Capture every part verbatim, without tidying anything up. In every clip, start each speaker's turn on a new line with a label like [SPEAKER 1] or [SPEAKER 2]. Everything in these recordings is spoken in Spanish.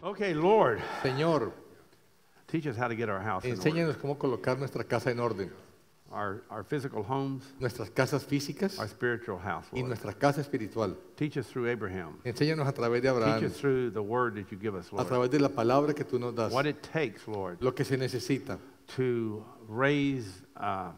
[SPEAKER 1] Okay, Lord,
[SPEAKER 2] Señor,
[SPEAKER 1] teach us how to get our house in order.
[SPEAKER 2] enséñanos cómo colocar nuestra casa en orden.
[SPEAKER 1] Our, our physical homes,
[SPEAKER 2] Nuestras casas físicas
[SPEAKER 1] our spiritual house,
[SPEAKER 2] y
[SPEAKER 1] Lord.
[SPEAKER 2] nuestra casa espiritual.
[SPEAKER 1] Teach us through Abraham.
[SPEAKER 2] Enséñanos a través de
[SPEAKER 1] Teach
[SPEAKER 2] Abraham,
[SPEAKER 1] us through the word that you give us,
[SPEAKER 2] a
[SPEAKER 1] Lord.
[SPEAKER 2] través de la palabra que tú nos das,
[SPEAKER 1] What it takes, Lord,
[SPEAKER 2] lo que se necesita
[SPEAKER 1] to raise uh,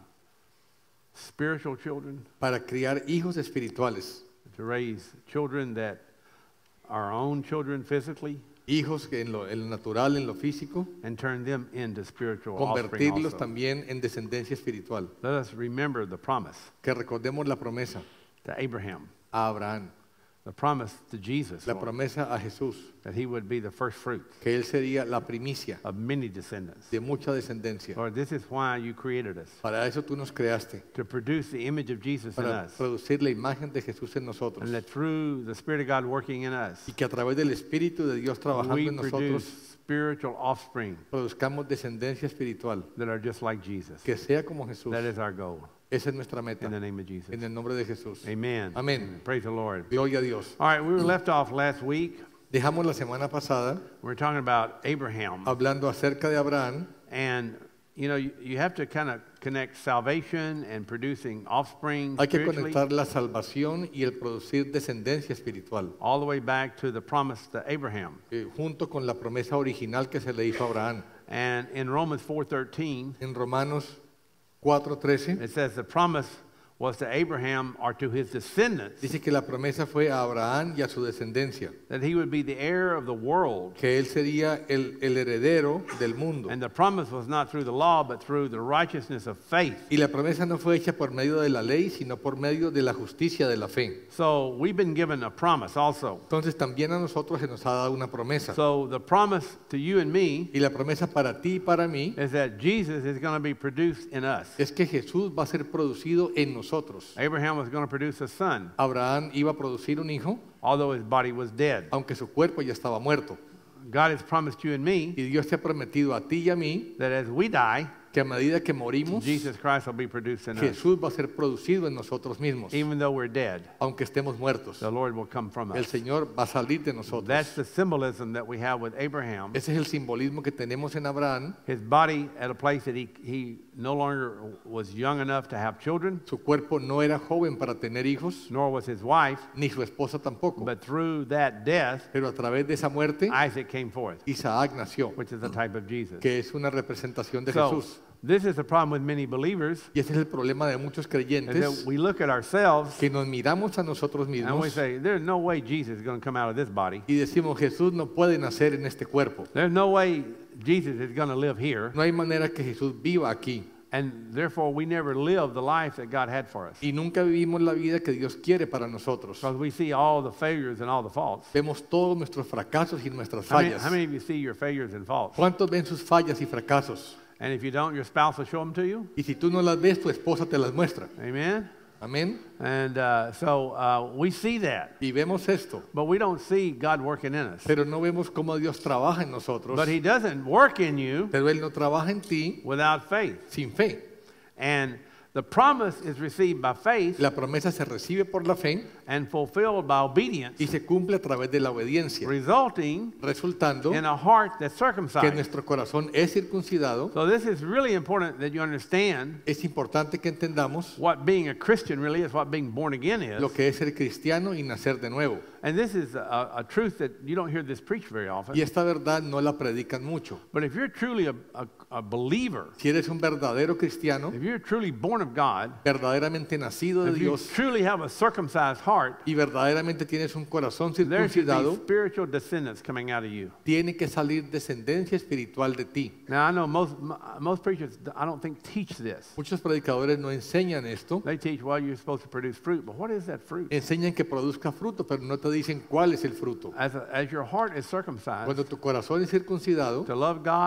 [SPEAKER 1] spiritual children,
[SPEAKER 2] para criar hijos espirituales,
[SPEAKER 1] to raise children that are our own children physically,
[SPEAKER 2] hijos que en lo, en lo natural, en lo físico,
[SPEAKER 1] and turn them into spiritual offspring
[SPEAKER 2] convertirlos
[SPEAKER 1] also.
[SPEAKER 2] también en descendencia espiritual.
[SPEAKER 1] Let us remember the promise
[SPEAKER 2] Que recordemos la promesa
[SPEAKER 1] to Abraham,
[SPEAKER 2] a Abraham,
[SPEAKER 1] the promise to Jesus,
[SPEAKER 2] la
[SPEAKER 1] Lord,
[SPEAKER 2] promesa a Jesús,
[SPEAKER 1] that he would be the first fruit
[SPEAKER 2] que Él sería la primicia
[SPEAKER 1] of many descendants.
[SPEAKER 2] de mucha descendencia.
[SPEAKER 1] Lord, this is why you created us,
[SPEAKER 2] Para eso tú nos creaste,
[SPEAKER 1] to produce the image of Jesus in
[SPEAKER 2] para
[SPEAKER 1] us,
[SPEAKER 2] producir la imagen de Jesús en nosotros.
[SPEAKER 1] and that through the Spirit of God working in us,
[SPEAKER 2] Y que a través del Espíritu de Dios trabajando
[SPEAKER 1] we
[SPEAKER 2] en
[SPEAKER 1] produce
[SPEAKER 2] nosotros,
[SPEAKER 1] spiritual offspring
[SPEAKER 2] produzcamos descendencia espiritual,
[SPEAKER 1] that are just like Jesus.
[SPEAKER 2] que sea como Jesús.
[SPEAKER 1] That is our goal.
[SPEAKER 2] Esa es nuestra meta,
[SPEAKER 1] In the name of Jesus.
[SPEAKER 2] en el nombre de Jesús.
[SPEAKER 1] Amen.
[SPEAKER 2] Amén.
[SPEAKER 1] Praise the Lord.
[SPEAKER 2] Gloria a Dios.
[SPEAKER 1] All right, we were left off last week.
[SPEAKER 2] Dejamos la semana pasada
[SPEAKER 1] We were talking about Abraham.
[SPEAKER 2] hablando acerca de Abraham,
[SPEAKER 1] And, you know, you, you have to kind of connect salvation and producing offspring
[SPEAKER 2] hay que
[SPEAKER 1] spiritually
[SPEAKER 2] conectar la salvación y el producir descendencia espiritual,
[SPEAKER 1] all the way back to the promise to Abraham.
[SPEAKER 2] eh, junto con la promesa original que se le hizo a Abraham.
[SPEAKER 1] And in Romans four thirteen,
[SPEAKER 2] En Romanos cuatro trece
[SPEAKER 1] it says the promise was to Abraham or to his descendants
[SPEAKER 2] dice que la promesa fue a Abraham y a su descendencia,
[SPEAKER 1] that he would be the heir of the world.
[SPEAKER 2] que él sería el, el heredero del mundo.
[SPEAKER 1] And the promise was not through the law, but through the righteousness of faith.
[SPEAKER 2] Y la promesa no fue hecha por medio de la ley, sino por medio de la justicia de la fe.
[SPEAKER 1] So we've been given a promise also.
[SPEAKER 2] Entonces también a nosotros se nos ha dado una promesa.
[SPEAKER 1] So the promise to you and me
[SPEAKER 2] Y la promesa para ti y para mí
[SPEAKER 1] is that Jesus is going to be produced in us.
[SPEAKER 2] es que Jesús va a ser producido en nosotros.
[SPEAKER 1] Abraham was going to produce a son,
[SPEAKER 2] Abraham iba a producir un hijo,
[SPEAKER 1] although his body was dead.
[SPEAKER 2] aunque su cuerpo ya estaba muerto.
[SPEAKER 1] God has promised you and me
[SPEAKER 2] Y Dios te ha prometido a ti y a mí
[SPEAKER 1] that as we die,
[SPEAKER 2] que a medida que morimos,
[SPEAKER 1] Jesus Christ will be produced in us.
[SPEAKER 2] Jesús va a ser producido en nosotros mismos.
[SPEAKER 1] Even though we're dead,
[SPEAKER 2] Aunque estemos muertos,
[SPEAKER 1] the Lord will come from
[SPEAKER 2] el
[SPEAKER 1] us.
[SPEAKER 2] Señor va a salir de nosotros.
[SPEAKER 1] That's the symbolism that we have with Abraham.
[SPEAKER 2] Ese es el simbolismo que tenemos en Abraham.
[SPEAKER 1] His body at a place that he, he no longer was young enough to have children,
[SPEAKER 2] Su cuerpo no era joven para tener hijos,
[SPEAKER 1] nor was his wife,
[SPEAKER 2] ni su esposa tampoco.
[SPEAKER 1] but through that death,
[SPEAKER 2] Pero a través de esa muerte,
[SPEAKER 1] Isaac came forth,
[SPEAKER 2] Isaac nació,
[SPEAKER 1] which is a type of Jesus.
[SPEAKER 2] que es una representación de
[SPEAKER 1] So,
[SPEAKER 2] Jesús.
[SPEAKER 1] this is the problem with many believers,
[SPEAKER 2] Y ese es el problema de muchos
[SPEAKER 1] is
[SPEAKER 2] creyentes,
[SPEAKER 1] that we look at ourselves
[SPEAKER 2] que nos miramos a nosotros
[SPEAKER 1] and we
[SPEAKER 2] mismos
[SPEAKER 1] say, there's no way Jesus is going to come out of this body.
[SPEAKER 2] y decimos, Jesús no puede nacer en este cuerpo.
[SPEAKER 1] There's no way Jesus is going to live here.
[SPEAKER 2] No hay manera que Jesús viva aquí.
[SPEAKER 1] And therefore, we never live the life that God had for us.
[SPEAKER 2] Y nunca vivimos la vida que Dios quiere para nosotros.
[SPEAKER 1] Because we see all the failures and all the faults.
[SPEAKER 2] Vemos todos nuestros fracasos y nuestras
[SPEAKER 1] How many,
[SPEAKER 2] fallas.
[SPEAKER 1] how many of you see your failures and faults?
[SPEAKER 2] ¿Cuántos ven sus fallas y fracasos?
[SPEAKER 1] And if you don't, your spouse will show them to you.
[SPEAKER 2] Y si tú no las ves, tu esposa te las muestra.
[SPEAKER 1] Amen?
[SPEAKER 2] Amén.
[SPEAKER 1] And uh, so uh, we see that.
[SPEAKER 2] Y vemos esto.
[SPEAKER 1] But we don't see God working in us.
[SPEAKER 2] Pero no vemos cómo Dios trabaja en nosotros.
[SPEAKER 1] But He doesn't work in you
[SPEAKER 2] Pero Él no trabaja en ti
[SPEAKER 1] without faith.
[SPEAKER 2] sin fe.
[SPEAKER 1] And the promise is received by faith
[SPEAKER 2] La promesa se recibe por la fe
[SPEAKER 1] and fulfilled by obedience,
[SPEAKER 2] y se cumple a través de la obediencia,
[SPEAKER 1] resulting
[SPEAKER 2] resultando
[SPEAKER 1] in a heart that's
[SPEAKER 2] que
[SPEAKER 1] circumcised.
[SPEAKER 2] nuestro corazón es circuncidado.
[SPEAKER 1] So this is really important that you understand
[SPEAKER 2] Es importante que entendamos
[SPEAKER 1] what being a Christian really is, what being born again is.
[SPEAKER 2] lo que es ser cristiano y nacer de nuevo.
[SPEAKER 1] And this is a, a truth that you don't hear this preached very often.
[SPEAKER 2] Y esta verdad no la predican mucho.
[SPEAKER 1] But if you're truly a, a, a believer,
[SPEAKER 2] Si eres un verdadero cristiano,
[SPEAKER 1] if you're truly born of God,
[SPEAKER 2] verdaderamente nacido de
[SPEAKER 1] if you
[SPEAKER 2] Dios
[SPEAKER 1] truly have a circumcised heart,
[SPEAKER 2] y verdaderamente tienes un corazón
[SPEAKER 1] there should be
[SPEAKER 2] circuncidado,
[SPEAKER 1] spiritual descendants coming out of you.
[SPEAKER 2] tiene que salir descendencia espiritual de ti.
[SPEAKER 1] Now, I know most, m- most preachers, I don't think, teach this.
[SPEAKER 2] Muchos predicadores no enseñan esto.
[SPEAKER 1] They teach, well, you're supposed to produce fruit, but what is that fruit?
[SPEAKER 2] Enseñan que produzca fruto, pero no te dicen cuál es el fruto.
[SPEAKER 1] As, a, as your heart is circumcised,
[SPEAKER 2] Cuando tu corazón es circuncidado,
[SPEAKER 1] to love God,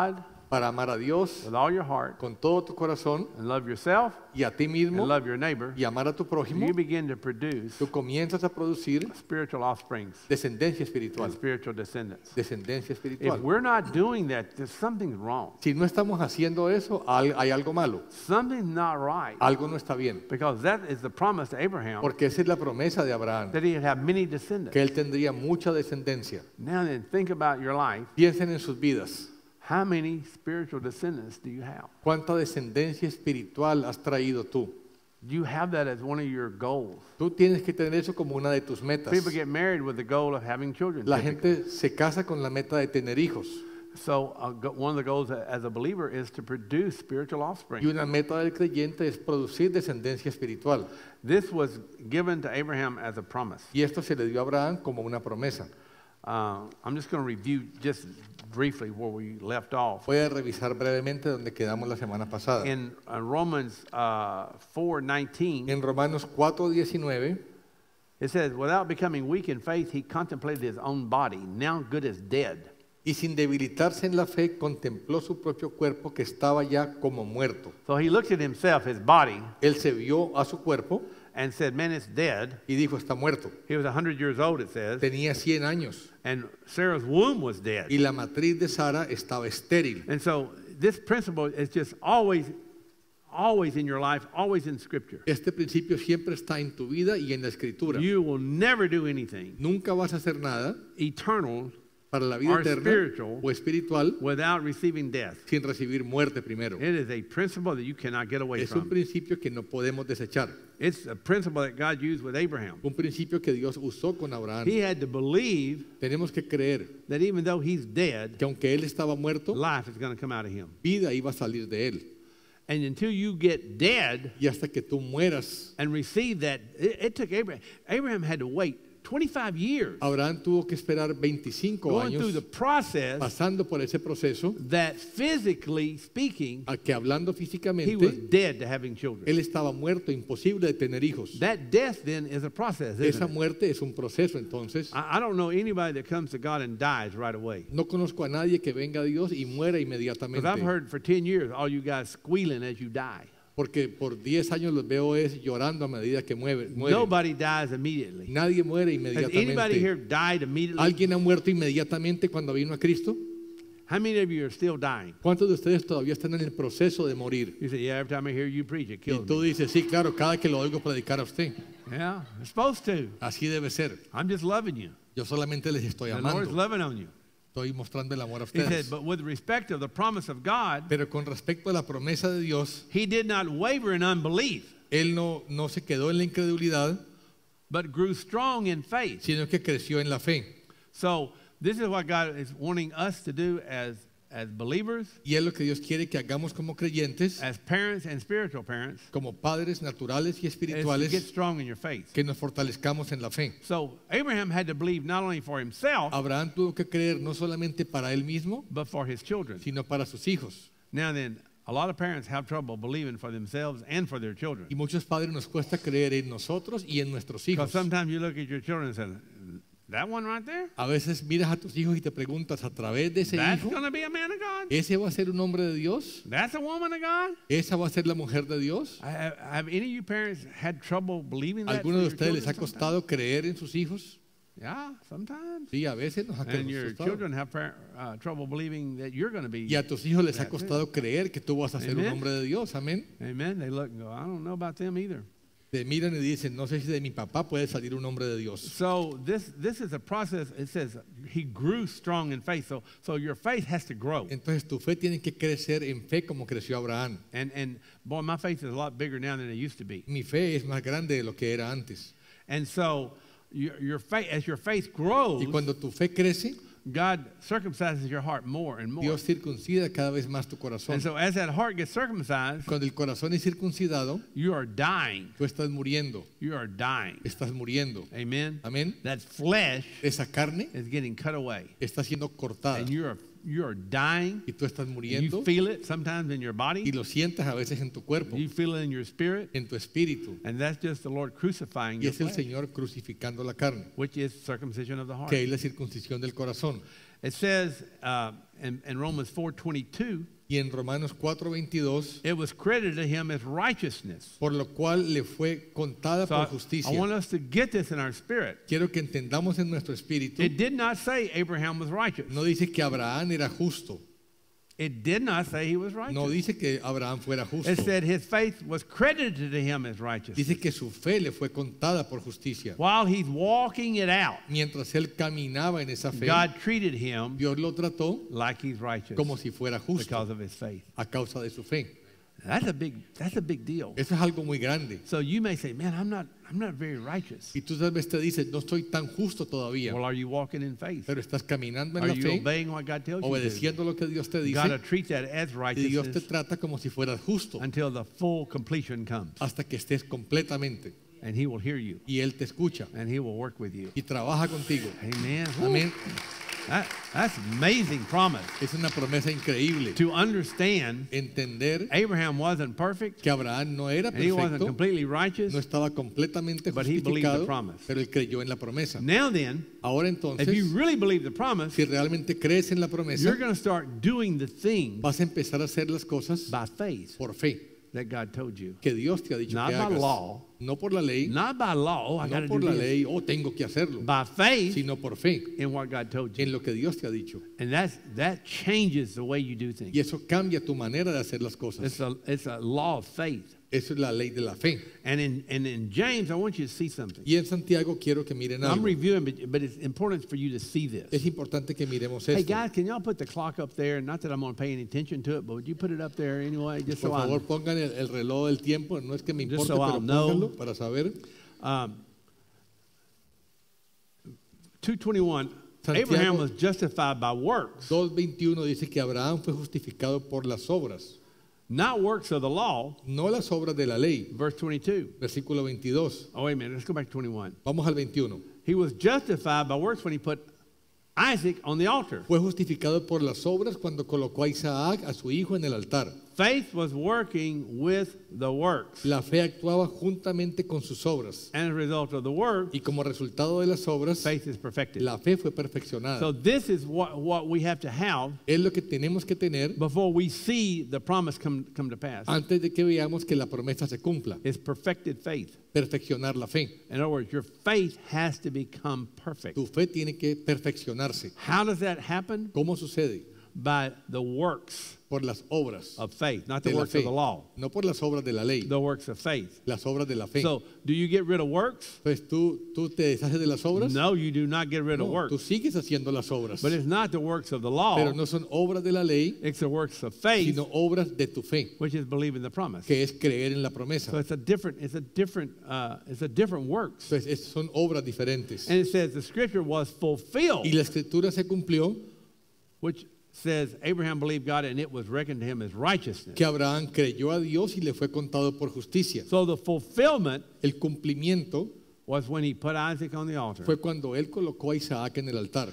[SPEAKER 2] para amar a Dios
[SPEAKER 1] with all your heart
[SPEAKER 2] con todo tu corazón
[SPEAKER 1] and love yourself
[SPEAKER 2] y a ti
[SPEAKER 1] and
[SPEAKER 2] mismo
[SPEAKER 1] love your neighbor,
[SPEAKER 2] y amar a tu prójimo,
[SPEAKER 1] you begin to produce
[SPEAKER 2] tú comienzas a producir
[SPEAKER 1] spiritual offsprings
[SPEAKER 2] descendencia
[SPEAKER 1] and
[SPEAKER 2] espiritual.
[SPEAKER 1] spiritual descendants.
[SPEAKER 2] Descendencia
[SPEAKER 1] If
[SPEAKER 2] espiritual.
[SPEAKER 1] we're not doing that, there's something's wrong.
[SPEAKER 2] Si no estamos haciendo eso, al- hay algo malo.
[SPEAKER 1] Something's not right.
[SPEAKER 2] Algo no está bien.
[SPEAKER 1] Because that is the promise to Abraham
[SPEAKER 2] Porque esa es la promesa de Abraham,
[SPEAKER 1] that he would have many descendants.
[SPEAKER 2] que él tendría mucha descendencia.
[SPEAKER 1] Now then, think about your life.
[SPEAKER 2] Piensen en sus vidas.
[SPEAKER 1] How many spiritual descendants do you have?
[SPEAKER 2] ¿Cuánta descendencia espiritual has traído tú?
[SPEAKER 1] Do you have that as one of your goals?
[SPEAKER 2] Tú tienes que tener eso como una de tus metas.
[SPEAKER 1] People get married with the goal of having children.
[SPEAKER 2] La
[SPEAKER 1] typically.
[SPEAKER 2] gente se casa con la meta de tener hijos.
[SPEAKER 1] So uh, go- one of the goals a- as a believer is to produce spiritual offspring.
[SPEAKER 2] Y una meta del creyente es producir descendencia espiritual.
[SPEAKER 1] This was given to Abraham as a promise.
[SPEAKER 2] Y esto se le dio a Abraham como una promesa.
[SPEAKER 1] Uh, I'm just going to review just briefly where we left off.
[SPEAKER 2] Voy a revisar brevemente donde quedamos la semana pasada.
[SPEAKER 1] In uh, Romans uh, four nineteen,
[SPEAKER 2] En Romanos cuatro diecinueve
[SPEAKER 1] it says, without becoming weak in faith, he contemplated his own body, now good as dead.
[SPEAKER 2] y sin debilitarse en la fe contempló su propio cuerpo que estaba ya como muerto.
[SPEAKER 1] So he looked at himself, his body,
[SPEAKER 2] Él se vio a su cuerpo
[SPEAKER 1] and said, man, it's dead.
[SPEAKER 2] y dijo, está muerto.
[SPEAKER 1] He was one hundred years old, it says,
[SPEAKER 2] Tenía cien años
[SPEAKER 1] and Sarah's womb was dead.
[SPEAKER 2] y la matriz de Sara estaba estéril.
[SPEAKER 1] And so this principle is just always, always in your life, always in Scripture.
[SPEAKER 2] Este principio siempre está en tu vida y en la escritura.
[SPEAKER 1] You will never do anything
[SPEAKER 2] Nunca vas a hacer nada
[SPEAKER 1] eternal
[SPEAKER 2] para la vida
[SPEAKER 1] or
[SPEAKER 2] eterna
[SPEAKER 1] spiritual
[SPEAKER 2] o espiritual
[SPEAKER 1] without receiving death.
[SPEAKER 2] sin recibir muerte primero.
[SPEAKER 1] It is a principle that you cannot get away
[SPEAKER 2] Es un
[SPEAKER 1] from.
[SPEAKER 2] principio que no podemos desechar.
[SPEAKER 1] It's a principle that God used with Abraham.
[SPEAKER 2] Un principio que Dios usó con Abraham.
[SPEAKER 1] He had to believe
[SPEAKER 2] Tenemos que creer
[SPEAKER 1] that even though he's dead,
[SPEAKER 2] que aunque él estaba muerto,
[SPEAKER 1] life is going to come out of him.
[SPEAKER 2] vida iba a salir de él.
[SPEAKER 1] And until you get dead
[SPEAKER 2] Y hasta que tú mueras,
[SPEAKER 1] and receive that, it, it took Abraham. Abraham had to wait twenty-five years
[SPEAKER 2] Abraham tuvo que esperar veinticinco
[SPEAKER 1] going through
[SPEAKER 2] años
[SPEAKER 1] the process
[SPEAKER 2] pasando por ese proceso
[SPEAKER 1] that physically speaking,
[SPEAKER 2] a que hablando
[SPEAKER 1] he was
[SPEAKER 2] físicamente,
[SPEAKER 1] dead to having children.
[SPEAKER 2] él estaba muerto, imposible de tener hijos.
[SPEAKER 1] That death then is a process, isn't
[SPEAKER 2] Esa
[SPEAKER 1] it?
[SPEAKER 2] muerte es un proceso, entonces.
[SPEAKER 1] I, I don't know anybody that comes to God and dies right away.
[SPEAKER 2] No conozco a nadie que venga a Dios y muera
[SPEAKER 1] Because
[SPEAKER 2] inmediatamente.
[SPEAKER 1] I've heard for ten years all you guys squealing as you die.
[SPEAKER 2] Porque por diez años los veo es llorando a medida que mueve, mueren.
[SPEAKER 1] Nobody dies immediately.
[SPEAKER 2] Nadie muere
[SPEAKER 1] Has anybody here
[SPEAKER 2] inmediatamente.
[SPEAKER 1] died immediately?
[SPEAKER 2] ¿Alguien ha muerto inmediatamente cuando vino a Cristo?
[SPEAKER 1] How many of you are still dying?
[SPEAKER 2] ¿Cuántos de ustedes todavía están en el proceso de morir?
[SPEAKER 1] You say, yeah, every time I hear you preach, it
[SPEAKER 2] Y
[SPEAKER 1] kills
[SPEAKER 2] tú
[SPEAKER 1] me.
[SPEAKER 2] dices, sí, claro, cada que lo oigo predicar a usted.
[SPEAKER 1] Yeah, it's supposed to.
[SPEAKER 2] Así debe ser.
[SPEAKER 1] I'm just loving you.
[SPEAKER 2] Yo solamente les estoy
[SPEAKER 1] The Lord's
[SPEAKER 2] amando.
[SPEAKER 1] loving on you.
[SPEAKER 2] Estoy mostrando el amor a
[SPEAKER 1] He said,
[SPEAKER 2] ustedes.
[SPEAKER 1] but with respect of the promise of God,
[SPEAKER 2] Pero con respecto a la promesa de Dios,
[SPEAKER 1] he did not waver in unbelief,
[SPEAKER 2] Él no, no se quedó en la incredulidad,
[SPEAKER 1] but grew strong in faith.
[SPEAKER 2] sino que creció en la fe.
[SPEAKER 1] So this is what God is wanting us to do as, as believers,
[SPEAKER 2] Y es lo que Dios quiere que hagamos como creyentes,
[SPEAKER 1] as parents and spiritual parents,
[SPEAKER 2] como padres naturales y
[SPEAKER 1] is to get
[SPEAKER 2] espirituales,
[SPEAKER 1] strong in your faith.
[SPEAKER 2] que nos fortalezcamos en la fe.
[SPEAKER 1] So Abraham had to believe not only for himself,
[SPEAKER 2] Abraham tuvo que creer no solamente para él mismo,
[SPEAKER 1] but for his children.
[SPEAKER 2] sino para sus hijos.
[SPEAKER 1] Now then, a lot of parents have trouble believing for themselves and for their children.
[SPEAKER 2] Y muchos padres nos cuesta creer en nosotros y en nuestros
[SPEAKER 1] Because
[SPEAKER 2] hijos.
[SPEAKER 1] sometimes you look at your children and say, that one right there,
[SPEAKER 2] A veces miras a tus hijos y te preguntas, a través de ese
[SPEAKER 1] that's
[SPEAKER 2] hijo,
[SPEAKER 1] going to be a man of God.
[SPEAKER 2] ¿ese va a ser un hombre de Dios?
[SPEAKER 1] That's a woman of God.
[SPEAKER 2] ¿Esa va a ser la mujer de Dios?
[SPEAKER 1] I- Have, have any of you parents had trouble believing that?
[SPEAKER 2] ¿Alguno de
[SPEAKER 1] for your
[SPEAKER 2] ustedes les ha
[SPEAKER 1] children
[SPEAKER 2] costado creer en sus hijos?
[SPEAKER 1] sometimes? Yeah, sometimes.
[SPEAKER 2] Sí, a veces nos ha
[SPEAKER 1] And your
[SPEAKER 2] costado.
[SPEAKER 1] children have par- uh, trouble believing that you're going to be.
[SPEAKER 2] Y a tus hijos les ha
[SPEAKER 1] That's it.
[SPEAKER 2] costado creer que tú vas a ser un
[SPEAKER 1] Amen.
[SPEAKER 2] hombre de Dios. Amén.
[SPEAKER 1] Amen. They look and go, I don't know about them either.
[SPEAKER 2] Te miran y dicen, no sé si de mi papá puede salir un hombre de Dios.
[SPEAKER 1] So this this is a process. It says he grew strong in faith. So so your faith has to grow.
[SPEAKER 2] Entonces tu fe tiene que crecer en fe como creció Abraham.
[SPEAKER 1] And and boy, my faith is a lot bigger now than it used to be.
[SPEAKER 2] Mi fe es más grande de lo que era antes.
[SPEAKER 1] And so your your faith, as your faith grows,
[SPEAKER 2] Y cuando tu fe crece,
[SPEAKER 1] God circumcises your heart more and more.
[SPEAKER 2] Dios circuncida cada vez más tu corazón.
[SPEAKER 1] And so as that heart gets circumcised,
[SPEAKER 2] Cuando el corazón es circuncidado,
[SPEAKER 1] you are dying.
[SPEAKER 2] tú estás muriendo.
[SPEAKER 1] You are dying.
[SPEAKER 2] Estás muriendo.
[SPEAKER 1] Amen.
[SPEAKER 2] Amén.
[SPEAKER 1] That flesh
[SPEAKER 2] Esa carne
[SPEAKER 1] is getting cut away,
[SPEAKER 2] está siendo cortada.
[SPEAKER 1] and you are you are dying.
[SPEAKER 2] Y tú estás
[SPEAKER 1] And
[SPEAKER 2] muriendo.
[SPEAKER 1] you feel it sometimes in your
[SPEAKER 2] Y
[SPEAKER 1] body.
[SPEAKER 2] lo sientes a veces en tu cuerpo,
[SPEAKER 1] You feel it in your spirit,
[SPEAKER 2] en tu espíritu.
[SPEAKER 1] and that's just the Lord crucifying
[SPEAKER 2] Y
[SPEAKER 1] your
[SPEAKER 2] es el
[SPEAKER 1] flesh,
[SPEAKER 2] Señor crucificando la carne,
[SPEAKER 1] which is circumcision of the heart.
[SPEAKER 2] que es la circuncisión del corazón.
[SPEAKER 1] It says uh, in, in Romans four twenty-two,
[SPEAKER 2] Y en Romanos cuatro veintidós,
[SPEAKER 1] it was credited to him as righteousness.
[SPEAKER 2] por lo cual le fue contada
[SPEAKER 1] So
[SPEAKER 2] por
[SPEAKER 1] I,
[SPEAKER 2] justicia.
[SPEAKER 1] I want us to get this in our spirit.
[SPEAKER 2] Quiero que entendamos en nuestro espíritu,
[SPEAKER 1] It did not say Abraham was righteous.
[SPEAKER 2] no dice que Abraham era justo,
[SPEAKER 1] It did not say he was righteous.
[SPEAKER 2] no dice que Abraham fuera justo,
[SPEAKER 1] It said his faith was credited to him as righteousness.
[SPEAKER 2] dice que su fe le fue contada por justicia.
[SPEAKER 1] While he's walking it out,
[SPEAKER 2] Mientras él caminaba en esa fe,
[SPEAKER 1] God treated him
[SPEAKER 2] Dios lo trató
[SPEAKER 1] like he's righteous
[SPEAKER 2] como si fuera justo
[SPEAKER 1] because of his faith.
[SPEAKER 2] a causa de su fe.
[SPEAKER 1] That's a big, that's a big deal.
[SPEAKER 2] Eso es algo muy grande.
[SPEAKER 1] So you may say, man, I'm not, I'm not very righteous.
[SPEAKER 2] Y tú tal vez te dices, no estoy tan justo todavía,
[SPEAKER 1] Well, are you walking in faith?
[SPEAKER 2] pero estás caminando en
[SPEAKER 1] Are
[SPEAKER 2] la
[SPEAKER 1] you
[SPEAKER 2] fe,
[SPEAKER 1] obeying what God tells you to do?
[SPEAKER 2] obedeciendo lo que Dios te
[SPEAKER 1] You got to
[SPEAKER 2] dice,
[SPEAKER 1] treat that as
[SPEAKER 2] y Dios te
[SPEAKER 1] righteousness
[SPEAKER 2] trata como si fueras justo
[SPEAKER 1] until the full completion comes.
[SPEAKER 2] hasta que estés completamente.
[SPEAKER 1] And he will hear you
[SPEAKER 2] Y Él te escucha
[SPEAKER 1] and he will work with you.
[SPEAKER 2] y trabaja contigo.
[SPEAKER 1] Amen.
[SPEAKER 2] Amén.
[SPEAKER 1] That, that's amazing promise.
[SPEAKER 2] Es una promesa increíble.
[SPEAKER 1] To understand
[SPEAKER 2] Entender
[SPEAKER 1] Abraham wasn't perfect
[SPEAKER 2] que Abraham no era
[SPEAKER 1] and he wasn't
[SPEAKER 2] perfecto,
[SPEAKER 1] completely righteous.
[SPEAKER 2] no estaba completamente
[SPEAKER 1] But he believed the
[SPEAKER 2] justificado,
[SPEAKER 1] promise.
[SPEAKER 2] pero él creyó en la promesa.
[SPEAKER 1] Now then,
[SPEAKER 2] Ahora
[SPEAKER 1] if
[SPEAKER 2] entonces,
[SPEAKER 1] you really believe the promise,
[SPEAKER 2] si realmente crees en la promesa,
[SPEAKER 1] you're going to start doing the things
[SPEAKER 2] vas a empezar a hacer las cosas
[SPEAKER 1] by faith
[SPEAKER 2] por fe,
[SPEAKER 1] that God told you.
[SPEAKER 2] que Dios te ha dicho
[SPEAKER 1] Not
[SPEAKER 2] que
[SPEAKER 1] by
[SPEAKER 2] hagas.
[SPEAKER 1] law.
[SPEAKER 2] No por la ley,
[SPEAKER 1] Not by law, oh, I got
[SPEAKER 2] no
[SPEAKER 1] to
[SPEAKER 2] por
[SPEAKER 1] do
[SPEAKER 2] la
[SPEAKER 1] this.
[SPEAKER 2] ley, oh, tengo que hacerlo,
[SPEAKER 1] By faith
[SPEAKER 2] sino por fe,
[SPEAKER 1] in what God told you.
[SPEAKER 2] en lo que Dios te ha dicho.
[SPEAKER 1] And that's, that changes the way you do things.
[SPEAKER 2] Y eso cambia tu manera de hacer las cosas.
[SPEAKER 1] It's a, it's a law of faith.
[SPEAKER 2] Eso es la ley de la fe.
[SPEAKER 1] And in, and in James, I want you to see something.
[SPEAKER 2] Y en Santiago quiero que miren
[SPEAKER 1] Now, I'm
[SPEAKER 2] algo.
[SPEAKER 1] reviewing, but, but it's important for you to see this.
[SPEAKER 2] Es importante que miremos
[SPEAKER 1] Hey,
[SPEAKER 2] esto.
[SPEAKER 1] guys, can y'all put the clock up there? Not that I'm going to pay any attention to it, but would you put it up there anyway? Just
[SPEAKER 2] Por
[SPEAKER 1] so I
[SPEAKER 2] favor, pongan el, el reloj del tiempo. No es que me
[SPEAKER 1] Just
[SPEAKER 2] importe,
[SPEAKER 1] so I'll
[SPEAKER 2] pero
[SPEAKER 1] know.
[SPEAKER 2] pónganlo para saber.
[SPEAKER 1] Um, two twenty-one,
[SPEAKER 2] Santiago-
[SPEAKER 1] Abraham was justified by works,
[SPEAKER 2] dos veintiuno dice que Abraham fue justificado por las obras,
[SPEAKER 1] not works of the law.
[SPEAKER 2] no las obras de la ley.
[SPEAKER 1] Verse twenty-two.
[SPEAKER 2] Versículo veintidós.
[SPEAKER 1] Oh, wait a minute. Let's go back to twenty-one.
[SPEAKER 2] Vamos al veintiuno.
[SPEAKER 1] He was justified by works when he put Isaac on the altar.
[SPEAKER 2] Fue justificado por las obras cuando colocó a Isaac, a su hijo, en el altar.
[SPEAKER 1] Faith was working with the works.
[SPEAKER 2] La fe actuaba juntamente con sus obras.
[SPEAKER 1] And as a result of the work,
[SPEAKER 2] Y como resultado de las obras,
[SPEAKER 1] faith is perfected.
[SPEAKER 2] la fe fue perfeccionada.
[SPEAKER 1] So this is what, what we have to have
[SPEAKER 2] Es lo que tenemos que tener
[SPEAKER 1] before we see the promise come, come to pass.
[SPEAKER 2] antes de que veamos que la promesa se cumpla.
[SPEAKER 1] It's perfected faith.
[SPEAKER 2] Perfeccionar la fe.
[SPEAKER 1] In other words, your faith has to become perfect.
[SPEAKER 2] Tu fe tiene que perfeccionarse.
[SPEAKER 1] How does that happen?
[SPEAKER 2] ¿Cómo sucede?
[SPEAKER 1] By the works
[SPEAKER 2] Por las obras
[SPEAKER 1] of faith, not the
[SPEAKER 2] de la
[SPEAKER 1] works of
[SPEAKER 2] fe.
[SPEAKER 1] the law,
[SPEAKER 2] No por las obras de la ley,
[SPEAKER 1] the works of faith.
[SPEAKER 2] las obras de la fe.
[SPEAKER 1] So, do you get rid of works?
[SPEAKER 2] Pues tú, tú te deshaces de las obras.
[SPEAKER 1] No, you do not get rid of
[SPEAKER 2] No,
[SPEAKER 1] works.
[SPEAKER 2] tú sigues haciendo las obras.
[SPEAKER 1] But it's not the works of the law,
[SPEAKER 2] Pero no son obras de la ley,
[SPEAKER 1] it's the works of faith,
[SPEAKER 2] sino obras de tu fe,
[SPEAKER 1] which is believing the promise.
[SPEAKER 2] que es creer en la
[SPEAKER 1] So
[SPEAKER 2] promesa.
[SPEAKER 1] it's a different, it's a different, uh, it's a different works.
[SPEAKER 2] Entonces, es- son obras diferentes.
[SPEAKER 1] And it says the scripture was fulfilled,
[SPEAKER 2] Y la escritura se cumplió
[SPEAKER 1] which says Abraham believed God and it was reckoned to him as righteousness.
[SPEAKER 2] que Abraham creyó a Dios y le fue contado por justicia.
[SPEAKER 1] So the fulfillment
[SPEAKER 2] El cumplimiento
[SPEAKER 1] was when he put Isaac on the altar.
[SPEAKER 2] fue cuando él colocó a Isaac en el altar.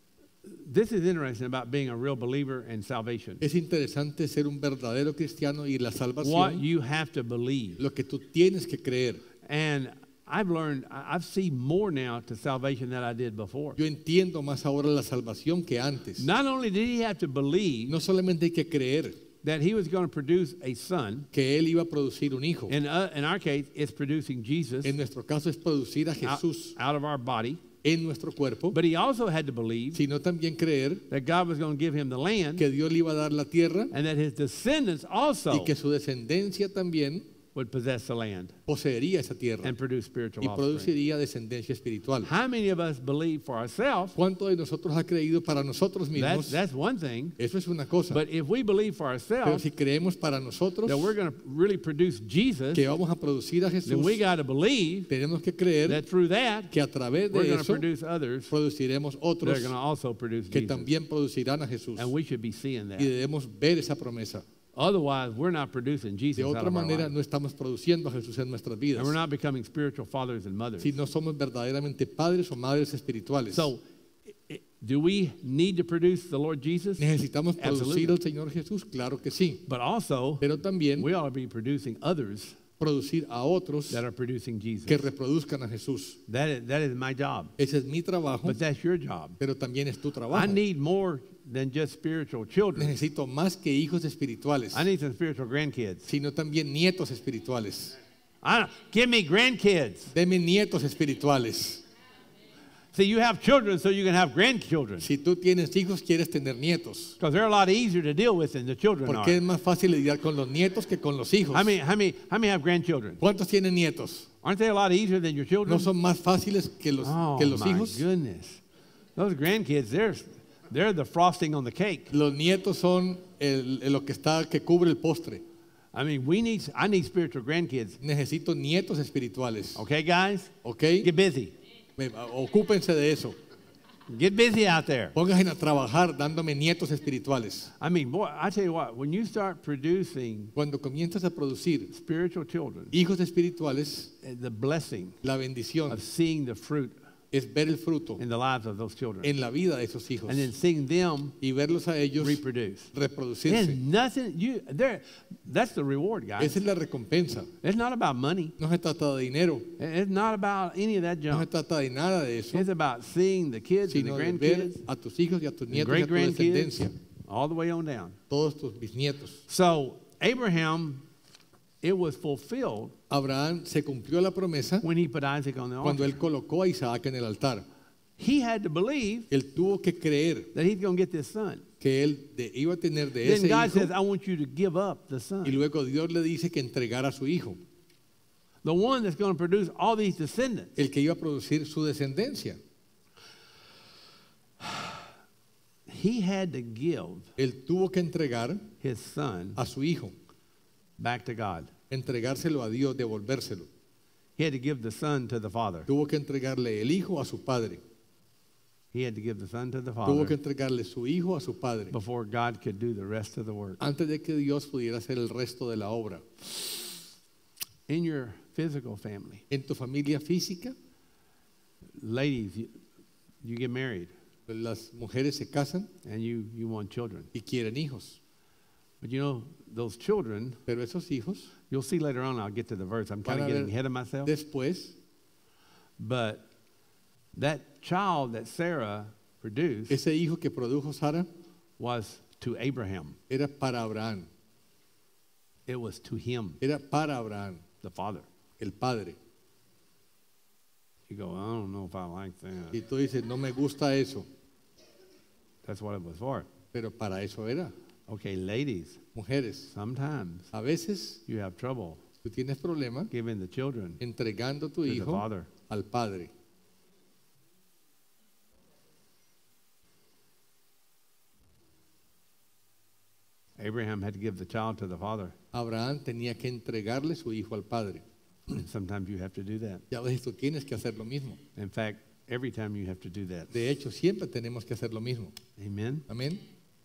[SPEAKER 1] This is interesting about being a real believer in salvation.
[SPEAKER 2] Es interesante ser un verdadero cristiano y la
[SPEAKER 1] What
[SPEAKER 2] salvación,
[SPEAKER 1] you have to believe.
[SPEAKER 2] lo que tú tienes que creer.
[SPEAKER 1] And I've learned, I- I've seen more now to salvation than I did before.
[SPEAKER 2] Yo entiendo más ahora la salvación que antes.
[SPEAKER 1] Not only did he have to believe
[SPEAKER 2] No solamente hay que creer
[SPEAKER 1] that he was going to produce a son,
[SPEAKER 2] que él iba a producir un hijo.
[SPEAKER 1] in, uh, in our case, it's producing Jesus
[SPEAKER 2] En nuestro caso es producir a
[SPEAKER 1] out,
[SPEAKER 2] Jesús
[SPEAKER 1] out of our body,
[SPEAKER 2] en nuestro cuerpo,
[SPEAKER 1] but he also had to believe
[SPEAKER 2] sino también creer
[SPEAKER 1] that God was going to give him the land
[SPEAKER 2] que Dios le iba a dar la tierra
[SPEAKER 1] and that his descendants also
[SPEAKER 2] y que su descendencia también
[SPEAKER 1] would possess the land
[SPEAKER 2] poseería esa tierra
[SPEAKER 1] and produce spiritual
[SPEAKER 2] y
[SPEAKER 1] offspring.
[SPEAKER 2] produciría descendencia espiritual.
[SPEAKER 1] How many of us believe for ourselves?
[SPEAKER 2] ¿Cuánto de nosotros ha creído para nosotros
[SPEAKER 1] That's,
[SPEAKER 2] mismos?
[SPEAKER 1] that's one thing.
[SPEAKER 2] Eso es una cosa.
[SPEAKER 1] But if we believe for
[SPEAKER 2] Pero
[SPEAKER 1] ourselves
[SPEAKER 2] si creemos para nosotros
[SPEAKER 1] that we're going to really produce Jesus,
[SPEAKER 2] que vamos a producir a
[SPEAKER 1] then
[SPEAKER 2] Jesús,
[SPEAKER 1] we got to believe
[SPEAKER 2] tenemos que creer
[SPEAKER 1] that through that,
[SPEAKER 2] que a través
[SPEAKER 1] we're
[SPEAKER 2] de
[SPEAKER 1] going to
[SPEAKER 2] eso
[SPEAKER 1] produce others
[SPEAKER 2] produciremos
[SPEAKER 1] that
[SPEAKER 2] otros
[SPEAKER 1] are going to also produce
[SPEAKER 2] que
[SPEAKER 1] Jesus.
[SPEAKER 2] también producirán a Jesús.
[SPEAKER 1] And we should be seeing
[SPEAKER 2] Y
[SPEAKER 1] that.
[SPEAKER 2] debemos ver esa promesa.
[SPEAKER 1] Otherwise, we're not producing Jesus
[SPEAKER 2] De
[SPEAKER 1] out
[SPEAKER 2] otra
[SPEAKER 1] of our
[SPEAKER 2] manera,
[SPEAKER 1] life.
[SPEAKER 2] no estamos produciendo a Jesús en nuestras vidas.
[SPEAKER 1] And we're not becoming spiritual fathers and mothers.
[SPEAKER 2] Si no somos verdaderamente padres o madres espirituales.
[SPEAKER 1] So, i- i- do we need to produce the Lord Jesus?
[SPEAKER 2] ¿Necesitamos
[SPEAKER 1] Absolutely.
[SPEAKER 2] producir al Señor Jesús? Claro que sí.
[SPEAKER 1] But also,
[SPEAKER 2] Pero también
[SPEAKER 1] we ought to be producing others
[SPEAKER 2] producir a otros
[SPEAKER 1] that are producing Jesus.
[SPEAKER 2] que reproduzcan a Jesús.
[SPEAKER 1] That is, that is my job.
[SPEAKER 2] Ese es mi trabajo,
[SPEAKER 1] But that's your job.
[SPEAKER 2] pero también es tu
[SPEAKER 1] I
[SPEAKER 2] trabajo.
[SPEAKER 1] need more than just spiritual children.
[SPEAKER 2] Necesito más que hijos espirituales,
[SPEAKER 1] I need some spiritual grandkids.
[SPEAKER 2] sino también nietos espirituales.
[SPEAKER 1] I don't, give me grandkids.
[SPEAKER 2] Deme nietos espirituales.
[SPEAKER 1] See, you have children so you can have grandchildren.
[SPEAKER 2] Si tú tienes hijos, quieres tener nietos.
[SPEAKER 1] Because they're a lot easier to deal with than the children
[SPEAKER 2] Porque es
[SPEAKER 1] are.
[SPEAKER 2] más fácil lidiar con los nietos que con los hijos.
[SPEAKER 1] How many, how many, how many have grandchildren?
[SPEAKER 2] ¿Cuántos tienen nietos?
[SPEAKER 1] Aren't they a lot easier than your children?
[SPEAKER 2] ¿No son más fáciles que los,
[SPEAKER 1] Oh,
[SPEAKER 2] que los
[SPEAKER 1] my
[SPEAKER 2] hijos?
[SPEAKER 1] goodness. Those grandkids, they're, they're the frosting on the cake.
[SPEAKER 2] Los nietos son el- el- lo que está que cubre el postre.
[SPEAKER 1] I mean, we need, I need spiritual grandkids.
[SPEAKER 2] Necesito nietos espirituales.
[SPEAKER 1] Okay, guys?
[SPEAKER 2] ¿Ok?
[SPEAKER 1] Get busy.
[SPEAKER 2] Me- Ocúpense de eso.
[SPEAKER 1] Get busy out there.
[SPEAKER 2] Pónganse a trabajar dándome nietos espirituales.
[SPEAKER 1] I mean, boy, I tell you what, when you start producing
[SPEAKER 2] Cuando comienzas a producir
[SPEAKER 1] spiritual children,
[SPEAKER 2] hijos espirituales,
[SPEAKER 1] eh, the blessing
[SPEAKER 2] la bendición
[SPEAKER 1] of seeing the fruit
[SPEAKER 2] es ver el fruto
[SPEAKER 1] in the lives of those children
[SPEAKER 2] en la vida de esos hijos
[SPEAKER 1] and then seeing them
[SPEAKER 2] y verlos a ellos
[SPEAKER 1] reproduce. There's
[SPEAKER 2] reproducirse.
[SPEAKER 1] nothing, you, there, that's the reward, guys.
[SPEAKER 2] Esa es la recompensa.
[SPEAKER 1] It's not about money.
[SPEAKER 2] No se trata de dinero,
[SPEAKER 1] It's not about any of that
[SPEAKER 2] no se
[SPEAKER 1] junk.
[SPEAKER 2] trata de nada de eso,
[SPEAKER 1] It's about seeing the kids and the
[SPEAKER 2] sino de ver
[SPEAKER 1] grandkids,
[SPEAKER 2] a tus hijos y a tus
[SPEAKER 1] and
[SPEAKER 2] nietos y a
[SPEAKER 1] great
[SPEAKER 2] tu
[SPEAKER 1] grandkids,
[SPEAKER 2] descendencia,
[SPEAKER 1] all the way on down.
[SPEAKER 2] todos tus bisnietos.
[SPEAKER 1] So Abraham, it was fulfilled
[SPEAKER 2] Abraham se cumplió la promesa
[SPEAKER 1] when he put Isaac on the
[SPEAKER 2] cuando
[SPEAKER 1] altar.
[SPEAKER 2] él colocó a Isaac en el altar.
[SPEAKER 1] He had to believe
[SPEAKER 2] Él tuvo que creer
[SPEAKER 1] that he's going to get this son.
[SPEAKER 2] que él de- iba a tener de
[SPEAKER 1] Then
[SPEAKER 2] ese
[SPEAKER 1] God
[SPEAKER 2] hijo
[SPEAKER 1] says, I want you to give up the
[SPEAKER 2] y
[SPEAKER 1] son.
[SPEAKER 2] luego Dios le dice que entregara a su hijo,
[SPEAKER 1] The one that's going to produce all these descendants.
[SPEAKER 2] el que iba a producir su descendencia.
[SPEAKER 1] He had to give
[SPEAKER 2] Él tuvo que entregar
[SPEAKER 1] his son
[SPEAKER 2] a su hijo,
[SPEAKER 1] back to God.
[SPEAKER 2] entregárselo a Dios, devolvérselo.
[SPEAKER 1] He had to give the son to the father.
[SPEAKER 2] Tuvo que entregarle el hijo a su padre.
[SPEAKER 1] He had to give the son to the
[SPEAKER 2] Tuvo que
[SPEAKER 1] father
[SPEAKER 2] entregarle su hijo a su padre
[SPEAKER 1] before God could do the rest of the work.
[SPEAKER 2] antes de que Dios pudiera hacer el resto de la obra.
[SPEAKER 1] In your physical family,
[SPEAKER 2] En tu familia física,
[SPEAKER 1] ladies, you, you get married
[SPEAKER 2] las mujeres se casan
[SPEAKER 1] and you, you want children.
[SPEAKER 2] y quieren hijos,
[SPEAKER 1] But you know, those children,
[SPEAKER 2] pero esos hijos
[SPEAKER 1] you'll see later on, I'll get to the verse. I'm kind
[SPEAKER 2] van
[SPEAKER 1] of
[SPEAKER 2] a
[SPEAKER 1] getting
[SPEAKER 2] ver
[SPEAKER 1] ahead of myself.
[SPEAKER 2] después,
[SPEAKER 1] But that child that Sarah produced
[SPEAKER 2] ese hijo que produjo Sara
[SPEAKER 1] was to Abraham.
[SPEAKER 2] era para Abraham,
[SPEAKER 1] It was to him,
[SPEAKER 2] era para Abraham,
[SPEAKER 1] the father.
[SPEAKER 2] el padre.
[SPEAKER 1] You go, I don't know if I like that.
[SPEAKER 2] Y tú dices, no me gusta eso,
[SPEAKER 1] That's what it was for.
[SPEAKER 2] pero para eso era.
[SPEAKER 1] Okay, ladies,
[SPEAKER 2] Mujeres,
[SPEAKER 1] sometimes
[SPEAKER 2] a veces
[SPEAKER 1] you have trouble
[SPEAKER 2] tú tienes problema
[SPEAKER 1] giving the children
[SPEAKER 2] entregando tu
[SPEAKER 1] to the
[SPEAKER 2] hijo
[SPEAKER 1] father.
[SPEAKER 2] al padre.
[SPEAKER 1] Abraham had to give the child to the father.
[SPEAKER 2] Abraham tenía que entregarle su hijo al padre.
[SPEAKER 1] And sometimes you have to do that.
[SPEAKER 2] Y a veces tú tienes que hacer lo mismo.
[SPEAKER 1] In fact, every time you have to do that.
[SPEAKER 2] De hecho, siempre tenemos que hacer lo mismo.
[SPEAKER 1] Amen.
[SPEAKER 2] Amén.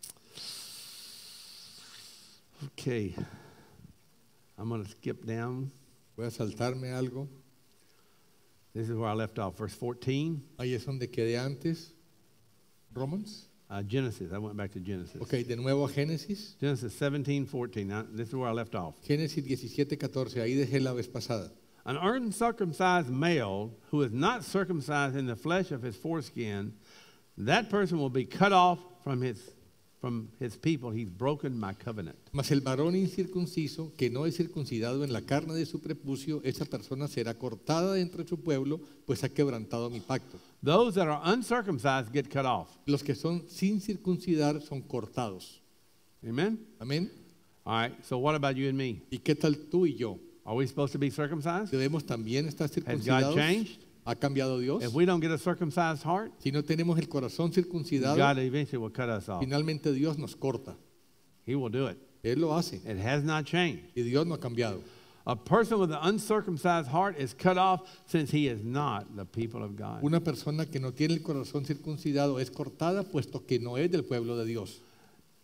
[SPEAKER 1] Okay. I'm going to skip down.
[SPEAKER 2] Voy a saltarme algo.
[SPEAKER 1] This is where I left off. Verse fourteen,
[SPEAKER 2] Ahí es donde quedé antes. Romans.
[SPEAKER 1] uh, Genesis. I went back to Genesis.
[SPEAKER 2] Ok, de nuevo a Génesis.
[SPEAKER 1] Genesis seventeen, fourteen. Now, this is where I left off.
[SPEAKER 2] Génesis diecisiete, catorce. Ahí dejé la vez pasada.
[SPEAKER 1] An uncircumcised male who is not circumcised in the flesh of his foreskin, that person will be cut off from his, from his people. He's broken my covenant.
[SPEAKER 2] Mas el varón incircunciso, que no es circuncidado en la carne de su prepucio, esa persona será cortada de entre su pueblo, pues ha quebrantado mi pacto.
[SPEAKER 1] Those that are uncircumcised get cut off.
[SPEAKER 2] Los que son sin circuncidar son cortados.
[SPEAKER 1] Amen?
[SPEAKER 2] Amén.
[SPEAKER 1] All right, so what about you and me?
[SPEAKER 2] ¿Y qué tal tú y yo?
[SPEAKER 1] Are we supposed to be circumcised?
[SPEAKER 2] ¿Debemos también estar
[SPEAKER 1] Has God
[SPEAKER 2] circuncidados?
[SPEAKER 1] changed?
[SPEAKER 2] ¿Ha cambiado Dios?
[SPEAKER 1] If we don't get a circumcised heart,
[SPEAKER 2] Si no tenemos el corazón circuncidado,
[SPEAKER 1] God eventually will cut us off.
[SPEAKER 2] finalmente Dios nos corta.
[SPEAKER 1] He will do it.
[SPEAKER 2] Él lo hace
[SPEAKER 1] It has not changed.
[SPEAKER 2] y Dios no ha cambiado.
[SPEAKER 1] A person with an uncircumcised heart is cut off since he is not the people of God.
[SPEAKER 2] Una persona que no tiene el corazón circuncidado es cortada puesto que no es del pueblo de Dios.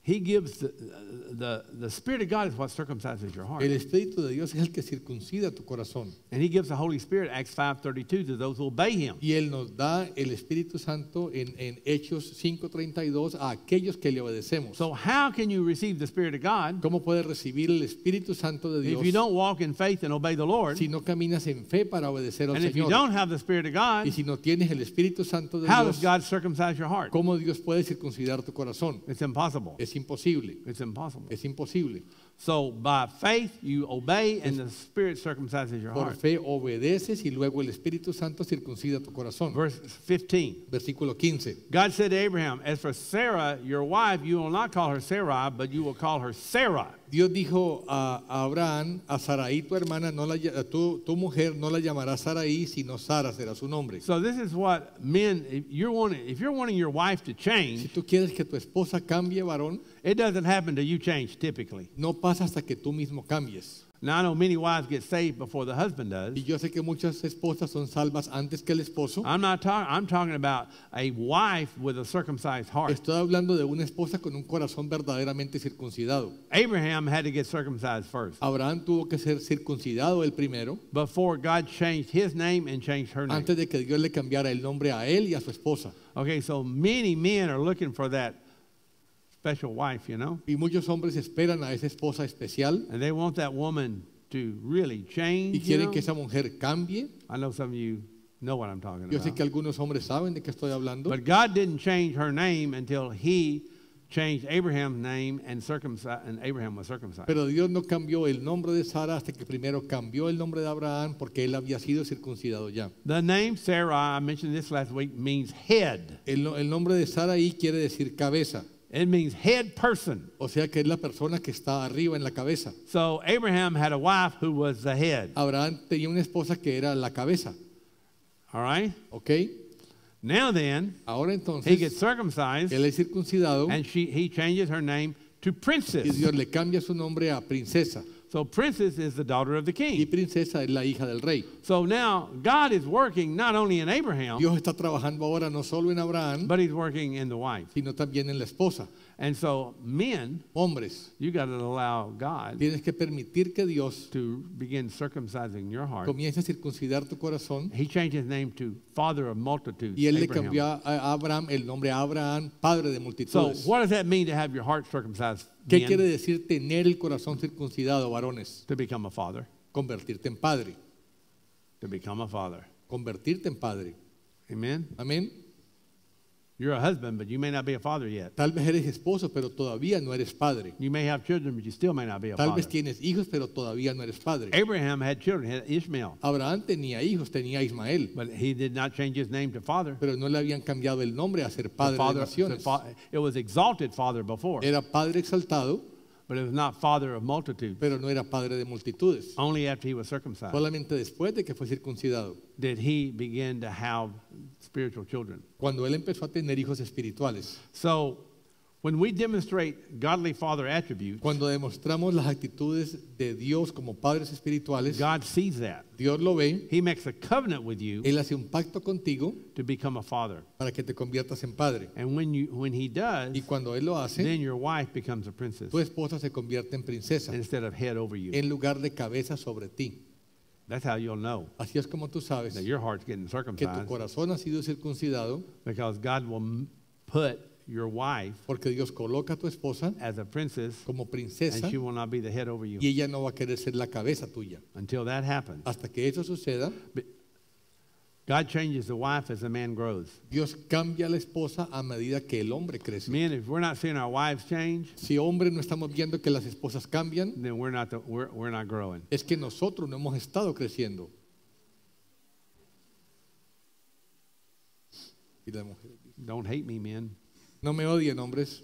[SPEAKER 1] He gives the, the, the Spirit of God is what circumcises your heart.
[SPEAKER 2] El Espíritu de Dios es el que circuncida tu corazón.
[SPEAKER 1] And he gives the Holy Spirit, Acts five thirty-two, to those who obey him.
[SPEAKER 2] Y Él nos da el Espíritu Santo en, en Hechos cinco treinta y dos a aquellos que le obedecemos.
[SPEAKER 1] So how can you receive the Spirit of God
[SPEAKER 2] ¿Cómo puedes recibir el Espíritu Santo de Dios
[SPEAKER 1] if you don't walk in faith and obey the Lord?
[SPEAKER 2] si no caminas en fe para obedecer al
[SPEAKER 1] And if you
[SPEAKER 2] Señor?
[SPEAKER 1] don't have the Spirit of God,
[SPEAKER 2] Y si no tienes el Espíritu Santo de
[SPEAKER 1] how does
[SPEAKER 2] Dios,
[SPEAKER 1] God circumcise your heart?
[SPEAKER 2] ¿cómo Dios puede circuncidar tu corazón?
[SPEAKER 1] It's impossible.
[SPEAKER 2] Es imposible,
[SPEAKER 1] It's impossible.
[SPEAKER 2] es imposible.
[SPEAKER 1] So by faith you obey and the Spirit circumcises your
[SPEAKER 2] Por
[SPEAKER 1] heart.
[SPEAKER 2] fe obedeces y luego el Espíritu Santo circuncida tu corazón.
[SPEAKER 1] Verse fifteen.
[SPEAKER 2] Versículo quince.
[SPEAKER 1] God said to Abraham, as for Sarah, your wife, you will not call her Sarai, but you will call her Sarah.
[SPEAKER 2] Dios dijo a a Abraham, a Sarai tu hermana, no la, ll- tu, tu mujer no la llamará Sarai, sino Sara será su nombre.
[SPEAKER 1] So this is what men, if you're wanting, if you're wanting your wife to
[SPEAKER 2] Si
[SPEAKER 1] change,
[SPEAKER 2] tú quieres que tu esposa cambie, varón,
[SPEAKER 1] it doesn't happen till you change typically.
[SPEAKER 2] no pasa hasta que tú mismo cambies.
[SPEAKER 1] Now I know many wives get saved before the husband does.
[SPEAKER 2] Y yo sé que muchas esposas son salvas antes que el esposo.
[SPEAKER 1] I'm not talking, I'm talking about a wife with a circumcised heart.
[SPEAKER 2] Estoy hablando de una esposa con un corazón verdaderamente circuncidado.
[SPEAKER 1] Abraham had to get circumcised first
[SPEAKER 2] Abraham tuvo que ser circuncidado el primero
[SPEAKER 1] before God changed his name and changed her name.
[SPEAKER 2] antes de que Dios le cambiara el nombre a él y a su esposa.
[SPEAKER 1] Okay, so many men are looking for that special wife, you know,
[SPEAKER 2] Y muchos hombres esperan a esa esposa especial
[SPEAKER 1] and they want that woman to really change.
[SPEAKER 2] y
[SPEAKER 1] You
[SPEAKER 2] quieren
[SPEAKER 1] know?
[SPEAKER 2] que esa mujer cambie.
[SPEAKER 1] I know some of you know what I'm talking
[SPEAKER 2] Yo sé
[SPEAKER 1] about.
[SPEAKER 2] que algunos hombres saben de qué estoy hablando,
[SPEAKER 1] But God didn't change her name until he changed Abraham's name and circumcised, and Abraham was circumcised.
[SPEAKER 2] pero Dios no cambió el nombre de Sara hasta que primero cambió el nombre de Abraham porque él había sido circuncidado ya.
[SPEAKER 1] The name Sarah, I mentioned this last week, means head.
[SPEAKER 2] El, no- el nombre de Saraí quiere decir cabeza,
[SPEAKER 1] It means head person.
[SPEAKER 2] o sea que es la persona que está arriba en la cabeza.
[SPEAKER 1] So Abraham had a wife who was the head.
[SPEAKER 2] Abraham tenía una esposa que era la cabeza,
[SPEAKER 1] All right?
[SPEAKER 2] ¿ok?
[SPEAKER 1] Now then,
[SPEAKER 2] Ahora
[SPEAKER 1] he
[SPEAKER 2] entonces,
[SPEAKER 1] gets circumcised
[SPEAKER 2] él es circuncidado
[SPEAKER 1] and she, he changes her name to
[SPEAKER 2] y
[SPEAKER 1] princess.
[SPEAKER 2] Dios le cambia su nombre a princesa.
[SPEAKER 1] So princess is the daughter of the
[SPEAKER 2] Y
[SPEAKER 1] king.
[SPEAKER 2] princesa es la hija del rey.
[SPEAKER 1] So now God is working not only in Abraham,
[SPEAKER 2] Dios está trabajando ahora no solo en Abraham,
[SPEAKER 1] but he's working in the wife.
[SPEAKER 2] sino también en la esposa.
[SPEAKER 1] And so men,
[SPEAKER 2] Hombres,
[SPEAKER 1] you got to allow God
[SPEAKER 2] tienes que permitir que Dios
[SPEAKER 1] to begin circumcising your heart.
[SPEAKER 2] comience a circuncidar tu corazón.
[SPEAKER 1] He changed his name to father of multitudes.
[SPEAKER 2] Y él le
[SPEAKER 1] Abraham.
[SPEAKER 2] cambió a a Abraham el nombre a Abraham, padre de
[SPEAKER 1] So
[SPEAKER 2] multitudes.
[SPEAKER 1] what does that mean to have your heart circumcised?
[SPEAKER 2] ¿Qué
[SPEAKER 1] men?
[SPEAKER 2] quiere decir tener el corazón circuncidado, varones?
[SPEAKER 1] To become a father.
[SPEAKER 2] Convertirte en padre.
[SPEAKER 1] To become a father.
[SPEAKER 2] Convertirte en padre.
[SPEAKER 1] Amen.
[SPEAKER 2] Amén.
[SPEAKER 1] You're a husband, but you may not be a father yet.
[SPEAKER 2] Tal vez eres esposo, pero todavía no eres padre.
[SPEAKER 1] You may have children, but you still may not be a
[SPEAKER 2] Tal
[SPEAKER 1] father.
[SPEAKER 2] vez tienes hijos, pero todavía no eres padre.
[SPEAKER 1] Abraham had children, he had Ishmael,
[SPEAKER 2] Abraham tenía hijos, tenía a Ismael,
[SPEAKER 1] but he did not change his name to father.
[SPEAKER 2] pero no le habían cambiado el nombre a ser
[SPEAKER 1] The
[SPEAKER 2] padre de
[SPEAKER 1] father- the
[SPEAKER 2] naciones.
[SPEAKER 1] fa- it was exalted father before,
[SPEAKER 2] Era padre exaltado,
[SPEAKER 1] but it was not father of multitudes.
[SPEAKER 2] pero no era padre de multitudes.
[SPEAKER 1] Only after he was circumcised
[SPEAKER 2] Solamente después de que fue circuncidado,
[SPEAKER 1] did he begin to have spiritual children.
[SPEAKER 2] cuando él empezó a tener hijos espirituales.
[SPEAKER 1] So when we demonstrate godly father attributes,
[SPEAKER 2] Cuando demostramos las actitudes de Dios como padres espirituales,
[SPEAKER 1] God sees that.
[SPEAKER 2] Dios lo ve,
[SPEAKER 1] He makes a covenant with you
[SPEAKER 2] Él hace un pacto contigo
[SPEAKER 1] to become a father.
[SPEAKER 2] para que te conviertas en padre.
[SPEAKER 1] And when you when he does,
[SPEAKER 2] Y cuando Él lo hace,
[SPEAKER 1] then your wife becomes a princess
[SPEAKER 2] tu esposa se convierte en princesa
[SPEAKER 1] instead of head over you.
[SPEAKER 2] en lugar de cabeza sobre ti.
[SPEAKER 1] That's how you'll know
[SPEAKER 2] Así es como tú sabes
[SPEAKER 1] that your heart's getting
[SPEAKER 2] que tu
[SPEAKER 1] circumcised,
[SPEAKER 2] corazón ha sido circuncidado
[SPEAKER 1] because God will m- put your wife
[SPEAKER 2] porque Dios coloca a tu esposa
[SPEAKER 1] as a princess
[SPEAKER 2] como princesa
[SPEAKER 1] and she will not be the head over you.
[SPEAKER 2] y ella no va a querer ser la cabeza tuya.
[SPEAKER 1] Until that happens,
[SPEAKER 2] Hasta que eso suceda,
[SPEAKER 1] God changes the wife as the man grows.
[SPEAKER 2] Dios cambia a la esposa a medida que el hombre crece.
[SPEAKER 1] Men, if we're not seeing our wives change,
[SPEAKER 2] Si hombres no estamos viendo que las esposas cambian,
[SPEAKER 1] then we're not the, we're, we're not growing.
[SPEAKER 2] es que nosotros no hemos estado creciendo. Y la mujer,
[SPEAKER 1] Don't hate me, men.
[SPEAKER 2] no me odien, hombres.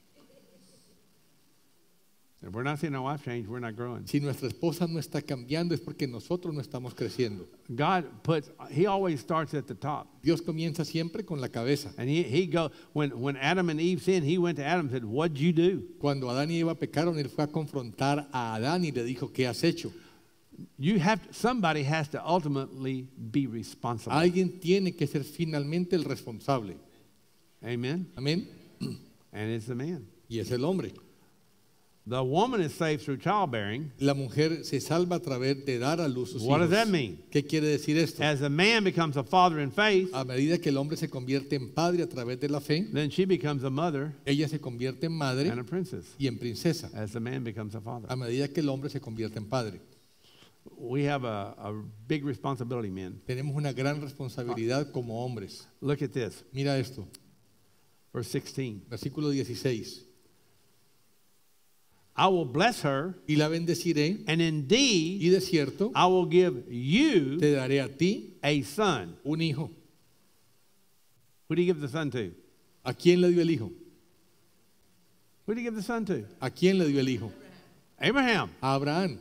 [SPEAKER 1] If we're not seeing our wife change, we're not growing.
[SPEAKER 2] Si nuestra esposa no está cambiando es porque nosotros no estamos creciendo.
[SPEAKER 1] God puts, he always starts at the top.
[SPEAKER 2] Dios comienza siempre con la cabeza.
[SPEAKER 1] And he, he go, when, when Adam and Eve sinned, he went to Adam and said, what'd you do?
[SPEAKER 2] Cuando Adán y Eva pecaron, él fue a confrontar a Adán y le dijo, ¿qué has hecho?
[SPEAKER 1] You have to, somebody has to ultimately be responsible.
[SPEAKER 2] Alguien tiene que ser finalmente el responsable.
[SPEAKER 1] Amen.
[SPEAKER 2] Amén.
[SPEAKER 1] And it's the man.
[SPEAKER 2] y es el hombre.
[SPEAKER 1] The woman is saved through childbearing.
[SPEAKER 2] La mujer se salva a través de dar a luz sus
[SPEAKER 1] What
[SPEAKER 2] hijos.
[SPEAKER 1] does that mean?
[SPEAKER 2] ¿Qué quiere decir esto?
[SPEAKER 1] As a man becomes a father in faith,
[SPEAKER 2] A medida que el hombre se convierte en padre a través de la fe,
[SPEAKER 1] then she becomes a mother
[SPEAKER 2] ella se convierte en madre
[SPEAKER 1] and a princess.
[SPEAKER 2] y en princesa.
[SPEAKER 1] As the man becomes a father.
[SPEAKER 2] A medida que el hombre se convierte en padre.
[SPEAKER 1] We have a, a big responsibility, men.
[SPEAKER 2] Tenemos una gran responsabilidad como hombres.
[SPEAKER 1] Look at this,
[SPEAKER 2] Mira esto,
[SPEAKER 1] verse sixteen.
[SPEAKER 2] versículo dieciséis.
[SPEAKER 1] I will bless her,
[SPEAKER 2] Y la bendeciré,
[SPEAKER 1] and indeed
[SPEAKER 2] y de cierto
[SPEAKER 1] I will give you
[SPEAKER 2] te daré a ti
[SPEAKER 1] a son.
[SPEAKER 2] un hijo.
[SPEAKER 1] Who do you give the son to?
[SPEAKER 2] ¿A quién le dio el hijo?
[SPEAKER 1] Who do you give the son to?
[SPEAKER 2] ¿A quién le dio el hijo?
[SPEAKER 1] Abraham.
[SPEAKER 2] A Abraham.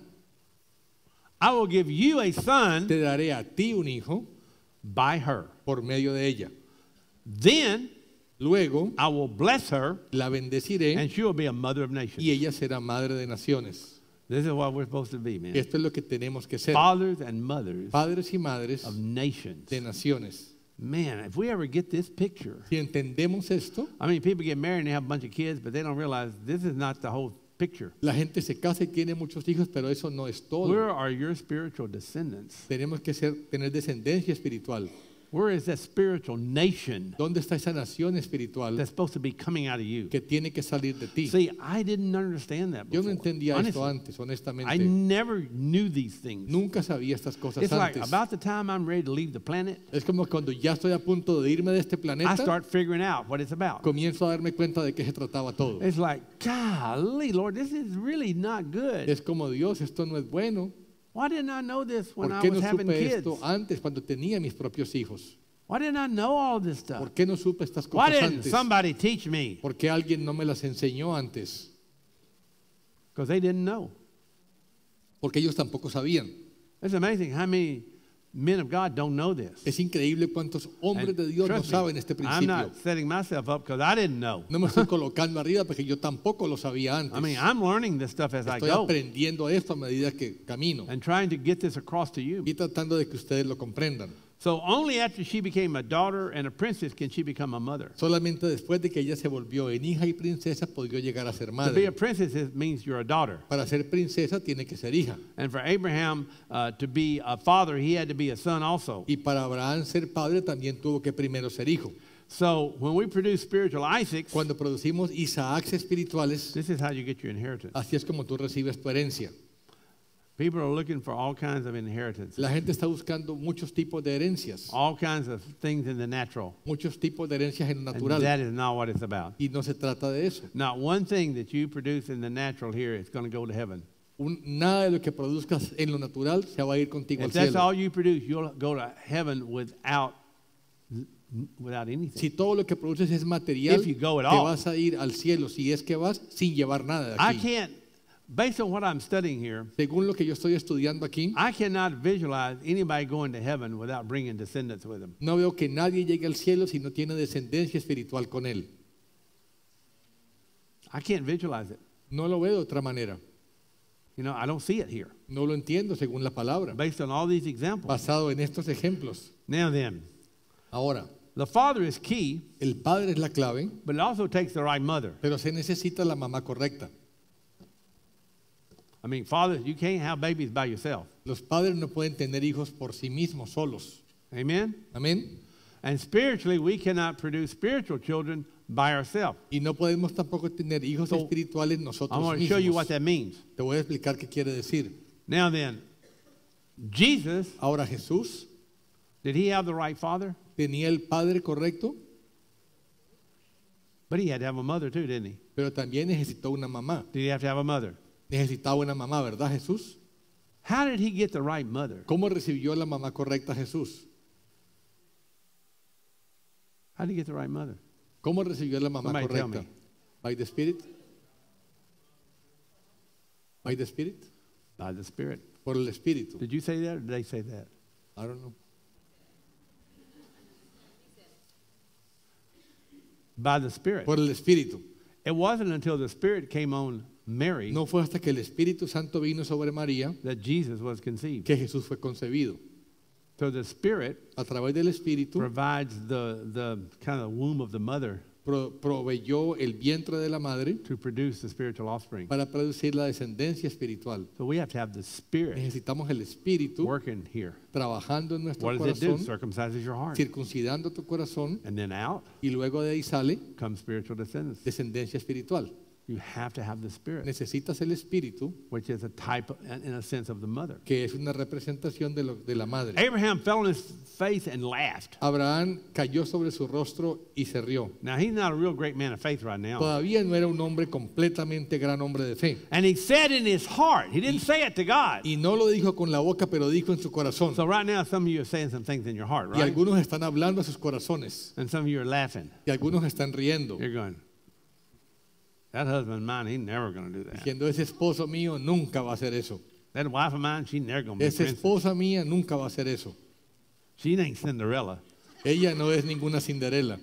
[SPEAKER 1] I will give you a son
[SPEAKER 2] Te daré a ti un hijo
[SPEAKER 1] by her.
[SPEAKER 2] por medio de ella.
[SPEAKER 1] Then
[SPEAKER 2] Luego
[SPEAKER 1] I will bless her,
[SPEAKER 2] la bendeciré
[SPEAKER 1] and she will be a mother of
[SPEAKER 2] y
[SPEAKER 1] nations.
[SPEAKER 2] ella será madre de naciones.
[SPEAKER 1] This is what we're supposed to be, man.
[SPEAKER 2] Esto es lo que tenemos que ser.
[SPEAKER 1] Fathers and mothers
[SPEAKER 2] Padres y madres
[SPEAKER 1] of nations.
[SPEAKER 2] de naciones.
[SPEAKER 1] Man, if we ever get this picture,
[SPEAKER 2] Si entendemos esto,
[SPEAKER 1] I mean, people get married and they have a bunch of kids, but they don't realize this is not the whole picture.
[SPEAKER 2] la gente se casa y tiene muchos hijos, pero eso no es todo.
[SPEAKER 1] Where are your spiritual descendants?
[SPEAKER 2] Tenemos que ser, tener descendencia espiritual.
[SPEAKER 1] Where is that spiritual nation
[SPEAKER 2] ¿Dónde está esa nación espiritual
[SPEAKER 1] that's supposed to be coming out of you?
[SPEAKER 2] que tiene que salir de ti?
[SPEAKER 1] See, I didn't understand that
[SPEAKER 2] Yo
[SPEAKER 1] before.
[SPEAKER 2] no entendía esto
[SPEAKER 1] Honestly,
[SPEAKER 2] antes,
[SPEAKER 1] I
[SPEAKER 2] honestamente.
[SPEAKER 1] never knew these things.
[SPEAKER 2] Nunca sabía estas cosas
[SPEAKER 1] It's like
[SPEAKER 2] antes.
[SPEAKER 1] about the time I'm ready to leave the planet,
[SPEAKER 2] Es como cuando ya estoy a punto de irme de este
[SPEAKER 1] I
[SPEAKER 2] planeta,
[SPEAKER 1] start figuring out what it's about.
[SPEAKER 2] comienzo a darme cuenta de qué se trataba todo.
[SPEAKER 1] It's like, golly, Lord, this is really not good.
[SPEAKER 2] Es como, Dios, esto no es bueno.
[SPEAKER 1] Why didn't I know this when
[SPEAKER 2] ¿Por
[SPEAKER 1] I
[SPEAKER 2] qué
[SPEAKER 1] was
[SPEAKER 2] no
[SPEAKER 1] having
[SPEAKER 2] supe
[SPEAKER 1] kids?
[SPEAKER 2] esto antes cuando tenía mis propios hijos?
[SPEAKER 1] Why didn't I know all this stuff?
[SPEAKER 2] ¿Por qué no supe estas
[SPEAKER 1] Why
[SPEAKER 2] cosas
[SPEAKER 1] didn't
[SPEAKER 2] antes?
[SPEAKER 1] somebody teach me?
[SPEAKER 2] ¿Por qué alguien no me las enseñó antes?
[SPEAKER 1] Because they didn't know.
[SPEAKER 2] Porque ellos tampoco sabían.
[SPEAKER 1] It's amazing how many men of God don't know this.
[SPEAKER 2] Es increíble cuántos hombres
[SPEAKER 1] And
[SPEAKER 2] de Dios no
[SPEAKER 1] trust me,
[SPEAKER 2] saben este
[SPEAKER 1] I'm
[SPEAKER 2] principio.
[SPEAKER 1] not setting myself up because I didn't know.
[SPEAKER 2] No me estoy colocando arriba porque yo tampoco lo sabía antes.
[SPEAKER 1] I mean, I'm learning this stuff as I
[SPEAKER 2] Estoy
[SPEAKER 1] go
[SPEAKER 2] aprendiendo esto a medida que camino
[SPEAKER 1] and trying to get this across to you.
[SPEAKER 2] y tratando de que ustedes lo comprendan.
[SPEAKER 1] So only after she became a daughter and a princess can she become a mother.
[SPEAKER 2] Solamente después de que ella se volvió en hija y princesa, podría llegar a ser
[SPEAKER 1] To be
[SPEAKER 2] madre.
[SPEAKER 1] a princess is, means you're a daughter.
[SPEAKER 2] Para ser princesa tiene que ser hija.
[SPEAKER 1] And for Abraham uh, to be a father, he had to be a son also.
[SPEAKER 2] Y para Abraham ser padre también tuvo que primero ser hijo.
[SPEAKER 1] So when we produce spiritual Isaacs,
[SPEAKER 2] Cuando producimos Isaacs espirituales,
[SPEAKER 1] this is how you get your inheritance.
[SPEAKER 2] así es como tú recibes tu herencia.
[SPEAKER 1] People are looking for all kinds of inheritance,
[SPEAKER 2] La gente está buscando muchos tipos de herencias,
[SPEAKER 1] all kinds of things in the natural.
[SPEAKER 2] muchos tipos de herencias en lo
[SPEAKER 1] And
[SPEAKER 2] natural.
[SPEAKER 1] that is not what it's about.
[SPEAKER 2] Y no se trata de eso.
[SPEAKER 1] Not one thing that you produce in the natural here is going to go to heaven.
[SPEAKER 2] Un- nada de lo que produzcas en lo natural se va a ir contigo al
[SPEAKER 1] If that's
[SPEAKER 2] cielo.
[SPEAKER 1] all you produce, you'll go to heaven without without anything.
[SPEAKER 2] Si todo lo que produces es material,
[SPEAKER 1] If you go at
[SPEAKER 2] te
[SPEAKER 1] all.
[SPEAKER 2] vas a ir al cielo si es que vas sin llevar nada de
[SPEAKER 1] I
[SPEAKER 2] aquí.
[SPEAKER 1] can't, based on what I'm studying here,
[SPEAKER 2] Según lo que yo estoy estudiando aquí,
[SPEAKER 1] I cannot visualize anybody going to heaven without bringing descendants with them.
[SPEAKER 2] no veo que nadie llegue al cielo si no tiene descendencia espiritual con él.
[SPEAKER 1] I can't visualize it.
[SPEAKER 2] No lo veo de otra manera.
[SPEAKER 1] You know, I don't see it here.
[SPEAKER 2] No lo entiendo según la palabra,
[SPEAKER 1] Based on all these examples.
[SPEAKER 2] basado en estos ejemplos.
[SPEAKER 1] Now then,
[SPEAKER 2] Ahora,
[SPEAKER 1] the father is key,
[SPEAKER 2] el padre es la clave,
[SPEAKER 1] but it also takes the right mother.
[SPEAKER 2] pero se necesita la mamá correcta.
[SPEAKER 1] I mean, fathers, you can't have babies by yourself.
[SPEAKER 2] Los padres no pueden tener hijos por sí mismos solos.
[SPEAKER 1] Amen?
[SPEAKER 2] Amén.
[SPEAKER 1] And spiritually, we cannot produce spiritual children by ourselves.
[SPEAKER 2] Y no podemos tampoco tener hijos
[SPEAKER 1] So,
[SPEAKER 2] espirituales
[SPEAKER 1] I
[SPEAKER 2] nosotros
[SPEAKER 1] want to show you what
[SPEAKER 2] mismos.
[SPEAKER 1] that means.
[SPEAKER 2] Te voy a explicar qué quiere decir.
[SPEAKER 1] Now then, Jesus,
[SPEAKER 2] Ahora Jesús
[SPEAKER 1] did he have the right father?
[SPEAKER 2] tenía el padre correcto,
[SPEAKER 1] But he had to have a mother too, didn't he?
[SPEAKER 2] pero también necesitó una mamá.
[SPEAKER 1] Did he have to have a mother?
[SPEAKER 2] Necesitaba una mamá, ¿verdad, Jesús?
[SPEAKER 1] How did he get the right mother?
[SPEAKER 2] ¿Cómo recibió la mamá correcta Jesús?
[SPEAKER 1] How did he get the right mother?
[SPEAKER 2] ¿Cómo recibió la mamá
[SPEAKER 1] Somebody tell
[SPEAKER 2] correcta?
[SPEAKER 1] me.
[SPEAKER 2] By the Spirit. By the Spirit.
[SPEAKER 1] By the Spirit.
[SPEAKER 2] Por el Espíritu.
[SPEAKER 1] Did you say that or did they say that?
[SPEAKER 2] I don't know.
[SPEAKER 1] By the Spirit.
[SPEAKER 2] Por el Espíritu.
[SPEAKER 1] It wasn't until the Spirit came on Mary
[SPEAKER 2] No fue hasta que el Espíritu Santo vino sobre María
[SPEAKER 1] that Jesus was conceived.
[SPEAKER 2] que Jesús fue concebido.
[SPEAKER 1] So the Spirit
[SPEAKER 2] A través del Espíritu
[SPEAKER 1] provides the, the kind of womb of the mother
[SPEAKER 2] pro- proveyó el vientre de la madre
[SPEAKER 1] to produce the spiritual offspring.
[SPEAKER 2] para producir la descendencia espiritual.
[SPEAKER 1] So we have to have the Spirit
[SPEAKER 2] Necesitamos el Espíritu
[SPEAKER 1] working here.
[SPEAKER 2] trabajando en nuestro
[SPEAKER 1] What does it do?
[SPEAKER 2] corazón,
[SPEAKER 1] Circumcises your heart.
[SPEAKER 2] circuncidando tu corazón,
[SPEAKER 1] And then out
[SPEAKER 2] y luego de ahí sale
[SPEAKER 1] comes spiritual descendants.
[SPEAKER 2] descendencia espiritual.
[SPEAKER 1] You have to have the Spirit,
[SPEAKER 2] Necesitas el Espíritu,
[SPEAKER 1] which is a type, in a sense, of the mother.
[SPEAKER 2] que es una representación de, lo- de la madre.
[SPEAKER 1] Abraham fell on his face and laughed.
[SPEAKER 2] Abraham cayó sobre su rostro y se rió.
[SPEAKER 1] Now, he's not a real great man of faith right now.
[SPEAKER 2] Todavía no era un hombre completamente gran hombre de fe.
[SPEAKER 1] And he said in his heart, he didn't say it to God.
[SPEAKER 2] Y no lo dijo con la boca, pero dijo en su corazón.
[SPEAKER 1] So right now, some of you are saying some things in your heart,
[SPEAKER 2] Y
[SPEAKER 1] right?
[SPEAKER 2] algunos están hablando a sus corazones.
[SPEAKER 1] And some of you are laughing.
[SPEAKER 2] Y algunos están riendo.
[SPEAKER 1] You're going, that husband of mine, he's never going to do that.
[SPEAKER 2] Diciendo, ese esposo mío nunca va a hacer eso.
[SPEAKER 1] That wife of mine, she's never going to be
[SPEAKER 2] Esa
[SPEAKER 1] princess.
[SPEAKER 2] esposa mía nunca va a hacer eso.
[SPEAKER 1] She ain't Cinderella.
[SPEAKER 2] Ella no es ninguna Cinderela.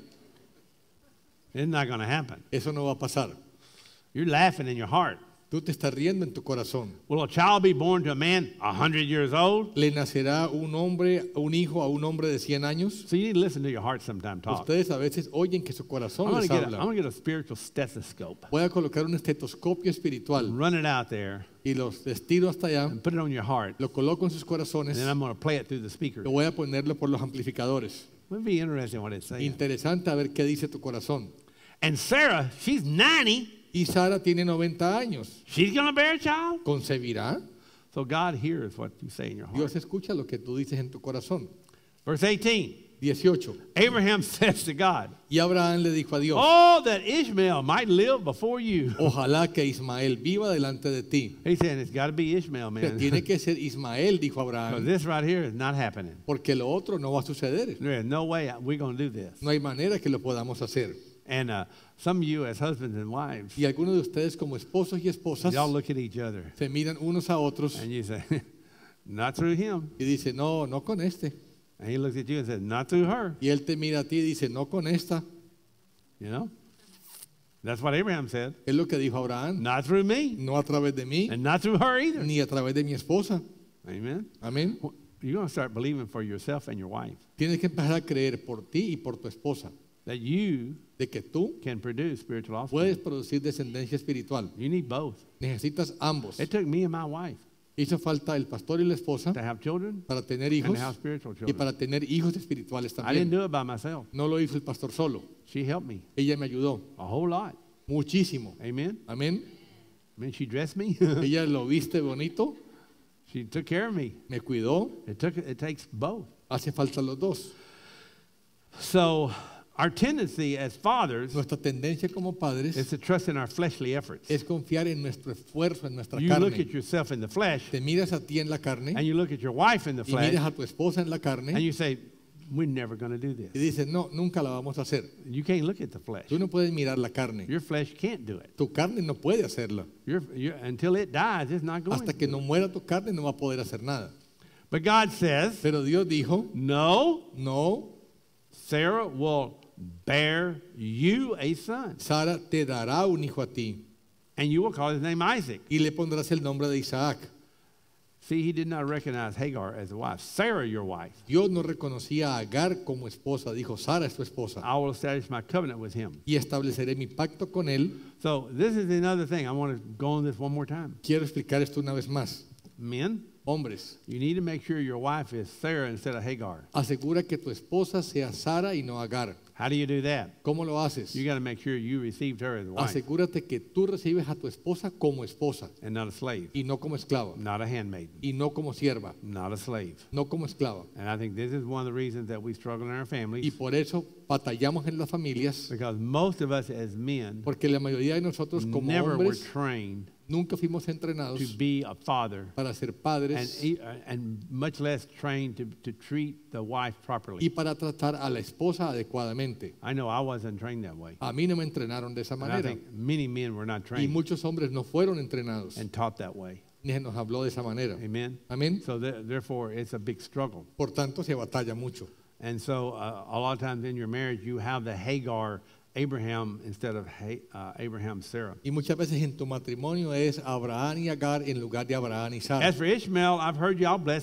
[SPEAKER 1] It's not going to happen.
[SPEAKER 2] Eso no va a pasar.
[SPEAKER 1] You're laughing in your heart.
[SPEAKER 2] Tú te estás riendo en tu corazón.
[SPEAKER 1] Will a child be born to a man a hundred years old?
[SPEAKER 2] ¿Le nacerá un hombre, un hijo a un hombre de cien años?
[SPEAKER 1] So you need to listen to your heart sometime talk.
[SPEAKER 2] Ustedes a veces oyen que su
[SPEAKER 1] I'm
[SPEAKER 2] corazón
[SPEAKER 1] going
[SPEAKER 2] les
[SPEAKER 1] to get a, I'm
[SPEAKER 2] habla.
[SPEAKER 1] gonna get a spiritual stethoscope,
[SPEAKER 2] Voy a colocar un estetoscopio espiritual
[SPEAKER 1] run it out there,
[SPEAKER 2] y los estiro hasta allá,
[SPEAKER 1] and put it on your heart,
[SPEAKER 2] lo coloco en sus corazones,
[SPEAKER 1] and then I'm going to play it through the speaker.
[SPEAKER 2] lo voy a ponerlo por los amplificadores.
[SPEAKER 1] It'll be interesting what it's saying.
[SPEAKER 2] Interesante a ver qué dice tu corazón.
[SPEAKER 1] And Sarah, she's ninety.
[SPEAKER 2] Y Sara tiene noventa años.
[SPEAKER 1] She's going to bear a child.
[SPEAKER 2] ¿Concebirá?
[SPEAKER 1] So God hears what you say in your heart.
[SPEAKER 2] Dios escucha lo que tú dices en tu corazón.
[SPEAKER 1] Verse eighteen.
[SPEAKER 2] dieciocho.
[SPEAKER 1] Abraham says to God,
[SPEAKER 2] Y Abraham le dijo a Dios,
[SPEAKER 1] oh, that Ishmael might live before you.
[SPEAKER 2] ojalá que Ismael viva delante de ti.
[SPEAKER 1] He's saying it's got to be Ishmael,
[SPEAKER 2] O sea,
[SPEAKER 1] man.
[SPEAKER 2] tiene que ser Ismael, dijo
[SPEAKER 1] Because
[SPEAKER 2] Abraham,
[SPEAKER 1] this right here is not happening.
[SPEAKER 2] porque lo otro no va a suceder.
[SPEAKER 1] There is no way we're going to do this.
[SPEAKER 2] No hay manera que lo podamos hacer.
[SPEAKER 1] And uh, some of you as husbands and wives,
[SPEAKER 2] Y algunos de ustedes como esposos y esposas
[SPEAKER 1] y'all look at each other
[SPEAKER 2] se miran unos a otros
[SPEAKER 1] and you say, not through him.
[SPEAKER 2] y dicen, no, no con este.
[SPEAKER 1] And he looks at you and says, not through her.
[SPEAKER 2] Y él te mira a ti y dice, no con esta.
[SPEAKER 1] You know? That's what Abraham said.
[SPEAKER 2] Es lo que dijo Abraham.
[SPEAKER 1] Not through me.
[SPEAKER 2] No a través de mí,
[SPEAKER 1] And not through her either.
[SPEAKER 2] ni a través de mi esposa.
[SPEAKER 1] Amen.
[SPEAKER 2] Amén.
[SPEAKER 1] You're going to start believing for yourself and your wife
[SPEAKER 2] Tienes que empezar a creer por ti y por tu esposa
[SPEAKER 1] that you
[SPEAKER 2] de que tú
[SPEAKER 1] can produce spiritual
[SPEAKER 2] puedes
[SPEAKER 1] offspring.
[SPEAKER 2] producir descendencia espiritual.
[SPEAKER 1] You need both.
[SPEAKER 2] Necesitas ambos.
[SPEAKER 1] It took me and my wife
[SPEAKER 2] Hizo falta el pastor y la esposa
[SPEAKER 1] to have children
[SPEAKER 2] para tener
[SPEAKER 1] and
[SPEAKER 2] hijos
[SPEAKER 1] to have spiritual
[SPEAKER 2] y
[SPEAKER 1] children.
[SPEAKER 2] para tener hijos espirituales
[SPEAKER 1] I didn't
[SPEAKER 2] también.
[SPEAKER 1] do it by myself.
[SPEAKER 2] No lo hizo el pastor solo.
[SPEAKER 1] She helped me
[SPEAKER 2] Ella me ayudó
[SPEAKER 1] a whole lot.
[SPEAKER 2] muchísimo.
[SPEAKER 1] Amen.
[SPEAKER 2] Amén.
[SPEAKER 1] I mean, she dressed me.
[SPEAKER 2] Ella lo viste bonito,
[SPEAKER 1] She took care of me.
[SPEAKER 2] me cuidó.
[SPEAKER 1] It took. It takes both.
[SPEAKER 2] Hace falta los dos.
[SPEAKER 1] So our tendency as fathers
[SPEAKER 2] Nuestra tendencia como padres
[SPEAKER 1] is to trust in our fleshly efforts.
[SPEAKER 2] es confiar en nuestro esfuerzo, en nuestra
[SPEAKER 1] You look
[SPEAKER 2] carne.
[SPEAKER 1] at yourself in the flesh,
[SPEAKER 2] Te miras a ti en la carne
[SPEAKER 1] and you look at your wife in the
[SPEAKER 2] y miras
[SPEAKER 1] flesh,
[SPEAKER 2] a tu esposa en la
[SPEAKER 1] and
[SPEAKER 2] carne
[SPEAKER 1] you say, "We're never going to do
[SPEAKER 2] y
[SPEAKER 1] this."
[SPEAKER 2] dices, no, nunca la vamos a hacer.
[SPEAKER 1] You can't look at the flesh.
[SPEAKER 2] Tú no puedes mirar la carne.
[SPEAKER 1] Your flesh can't do it.
[SPEAKER 2] Tu carne no puede hacerla.
[SPEAKER 1] Your, your, until it dies, it's not going
[SPEAKER 2] Hasta
[SPEAKER 1] to.
[SPEAKER 2] que no muera tu carne no va a poder hacer nada.
[SPEAKER 1] But God says,
[SPEAKER 2] Pero Dios dijo,
[SPEAKER 1] "No,
[SPEAKER 2] no,
[SPEAKER 1] Sarah will bear you a son,
[SPEAKER 2] Sara te dará un hijo a ti
[SPEAKER 1] and you will call his name Isaac."
[SPEAKER 2] y le pondrás el nombre de Isaac.
[SPEAKER 1] See, he did not recognize Hagar as a wife. Sarah, your wife.
[SPEAKER 2] Dios no reconocía a Agar como esposa, dijo, Sara es tu esposa.
[SPEAKER 1] I will establish my covenant with him.
[SPEAKER 2] Y estableceré mi pacto con él.
[SPEAKER 1] So this is another thing. I want to go on this one more time.
[SPEAKER 2] Quiero explicar esto una vez más.
[SPEAKER 1] Men,
[SPEAKER 2] Hombres,
[SPEAKER 1] you need to make sure your wife is Sarah instead of Hagar.
[SPEAKER 2] asegura que tu esposa sea Sara y no Agar.
[SPEAKER 1] How do you do that?
[SPEAKER 2] ¿Cómo lo haces?
[SPEAKER 1] You got to make sure you received her as a wife
[SPEAKER 2] Asegúrate que tú recibes a tu esposa como esposa
[SPEAKER 1] and not a slave,
[SPEAKER 2] y no como esclava
[SPEAKER 1] not a handmaiden,
[SPEAKER 2] y no como sierva,
[SPEAKER 1] not a slave.
[SPEAKER 2] no como esclava.
[SPEAKER 1] And I think this is one of the reasons that we struggle in our
[SPEAKER 2] Y
[SPEAKER 1] families,
[SPEAKER 2] por eso batallamos en las familias,
[SPEAKER 1] because most of us as men
[SPEAKER 2] porque la mayoría de nosotros como
[SPEAKER 1] never were
[SPEAKER 2] hombres
[SPEAKER 1] trained
[SPEAKER 2] nunca fuimos
[SPEAKER 1] to
[SPEAKER 2] entrenados
[SPEAKER 1] be a father,
[SPEAKER 2] para ser
[SPEAKER 1] and,
[SPEAKER 2] padres
[SPEAKER 1] e- and much less trained to, to treat the wife
[SPEAKER 2] y
[SPEAKER 1] properly.
[SPEAKER 2] para tratar a la esposa adecuadamente.
[SPEAKER 1] I know I wasn't trained that way.
[SPEAKER 2] A mí no me entrenaron de esa
[SPEAKER 1] And I
[SPEAKER 2] manera
[SPEAKER 1] think many men were not
[SPEAKER 2] y
[SPEAKER 1] trained
[SPEAKER 2] muchos hombres no fueron entrenados
[SPEAKER 1] and taught that way.
[SPEAKER 2] ni se nos habló de esa manera.
[SPEAKER 1] Amen.
[SPEAKER 2] Amén.
[SPEAKER 1] So th- therefore, it's a big struggle.
[SPEAKER 2] Por tanto, se batalla mucho.
[SPEAKER 1] And so uh, a lot of times in your marriage, you have the Hagar Abraham instead of ha- uh, Abraham Sarah.
[SPEAKER 2] Y muchas veces en tu matrimonio es Abraham y Agar en lugar de Abraham y Sara.
[SPEAKER 1] As for Ishmael, I've heard y'all bless him.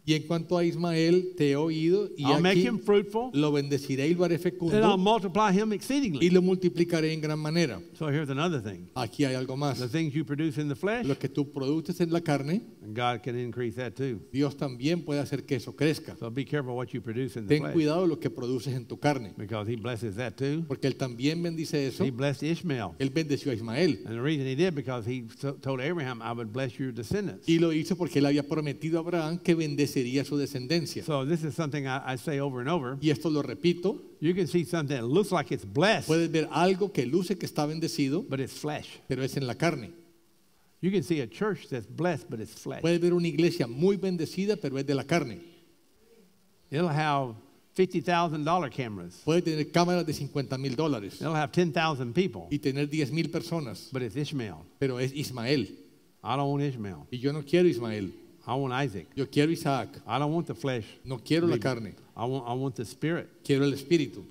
[SPEAKER 2] Y en cuanto a Ismael, te he oído, y
[SPEAKER 1] I'll make
[SPEAKER 2] aquí
[SPEAKER 1] him fruitful,
[SPEAKER 2] lo bendeciré y lo haré
[SPEAKER 1] and I'll
[SPEAKER 2] fecundo,
[SPEAKER 1] multiply him
[SPEAKER 2] y
[SPEAKER 1] exceedingly.
[SPEAKER 2] lo multiplicaré en gran manera.
[SPEAKER 1] So here's another thing.
[SPEAKER 2] Aquí hay algo más.
[SPEAKER 1] The things you produce in the flesh,
[SPEAKER 2] Lo que tú produces en la carne,
[SPEAKER 1] God can increase that too.
[SPEAKER 2] Dios también puede hacer que eso crezca.
[SPEAKER 1] So be careful what you produce in the
[SPEAKER 2] Ten
[SPEAKER 1] flesh,
[SPEAKER 2] cuidado de lo que produces en tu carne,
[SPEAKER 1] because he blesses that too.
[SPEAKER 2] porque Él también bendice eso.
[SPEAKER 1] He blessed Ishmael.
[SPEAKER 2] Él bendeció a Ismael.
[SPEAKER 1] And the reason he did, because he so- told Abraham, I would bless your descendants.
[SPEAKER 2] Y lo hizo porque Él había prometido a Abraham que bendecería su descendencia.
[SPEAKER 1] So this is something I, I say over and over.
[SPEAKER 2] Y esto lo repito,
[SPEAKER 1] You can see something that looks like it's blessed,
[SPEAKER 2] puedes ver algo que luce que está bendecido,
[SPEAKER 1] but it's flesh.
[SPEAKER 2] pero es en la carne.
[SPEAKER 1] You can see a church that's blessed, but it's flesh.
[SPEAKER 2] Puedes ver una iglesia muy bendecida, pero es de la carne.
[SPEAKER 1] It'll have fifty thousand dollar cameras.
[SPEAKER 2] Puede tener cámaras de cincuenta mil dólares
[SPEAKER 1] It'll have ten thousand people,
[SPEAKER 2] y tener diez mil personas,
[SPEAKER 1] but it's Ishmael.
[SPEAKER 2] pero es Ismael.
[SPEAKER 1] I don't want Ishmael.
[SPEAKER 2] Y yo no quiero Ismael,
[SPEAKER 1] I want Isaac.
[SPEAKER 2] yo quiero Isaac,
[SPEAKER 1] I don't want the flesh.
[SPEAKER 2] no quiero la carne,
[SPEAKER 1] I want, I want the spirit.
[SPEAKER 2] quiero el espíritu.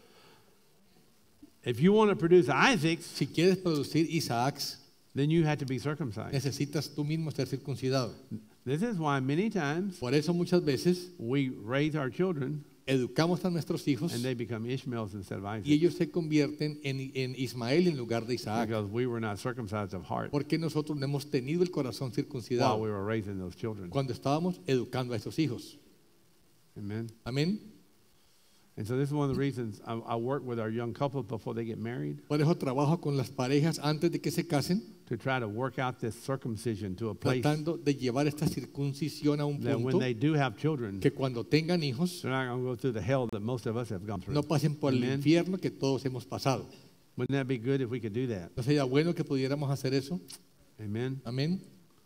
[SPEAKER 1] If you want to produce Isaacs,
[SPEAKER 2] Si quieres producir Isaacs,
[SPEAKER 1] then you have to be circumcised.
[SPEAKER 2] necesitas tú mismo ser circuncidado.
[SPEAKER 1] This is why many times
[SPEAKER 2] Por eso muchas veces
[SPEAKER 1] we raise our children
[SPEAKER 2] educamos a nuestros hijos
[SPEAKER 1] and they become Ishmaels instead of
[SPEAKER 2] y
[SPEAKER 1] Isaac,
[SPEAKER 2] ellos se convierten en, en Ismael en lugar de Isaac,
[SPEAKER 1] because we were not circumcised of heart
[SPEAKER 2] porque nosotros no hemos tenido el corazón
[SPEAKER 1] while
[SPEAKER 2] circuncidado
[SPEAKER 1] we were raising those children.
[SPEAKER 2] cuando estábamos educando a estos hijos.
[SPEAKER 1] Amen.
[SPEAKER 2] Amén.
[SPEAKER 1] And so this is one of the reasons I, I work with our young couples before they get married,
[SPEAKER 2] Por eso trabajo con las parejas antes de que se casen,
[SPEAKER 1] to try to work out this circumcision to a place
[SPEAKER 2] tratando de llevar esta circuncisión a un
[SPEAKER 1] that when
[SPEAKER 2] punto
[SPEAKER 1] they do have children,
[SPEAKER 2] que cuando tengan hijos
[SPEAKER 1] they're not going to go through the hell that most of us have gone through.
[SPEAKER 2] no pasen por el
[SPEAKER 1] Amen.
[SPEAKER 2] infierno que todos hemos pasado.
[SPEAKER 1] Wouldn't that be good if we could do that?
[SPEAKER 2] ¿No sería bueno que pudiéramos hacer eso?
[SPEAKER 1] Amen.
[SPEAKER 2] Amén.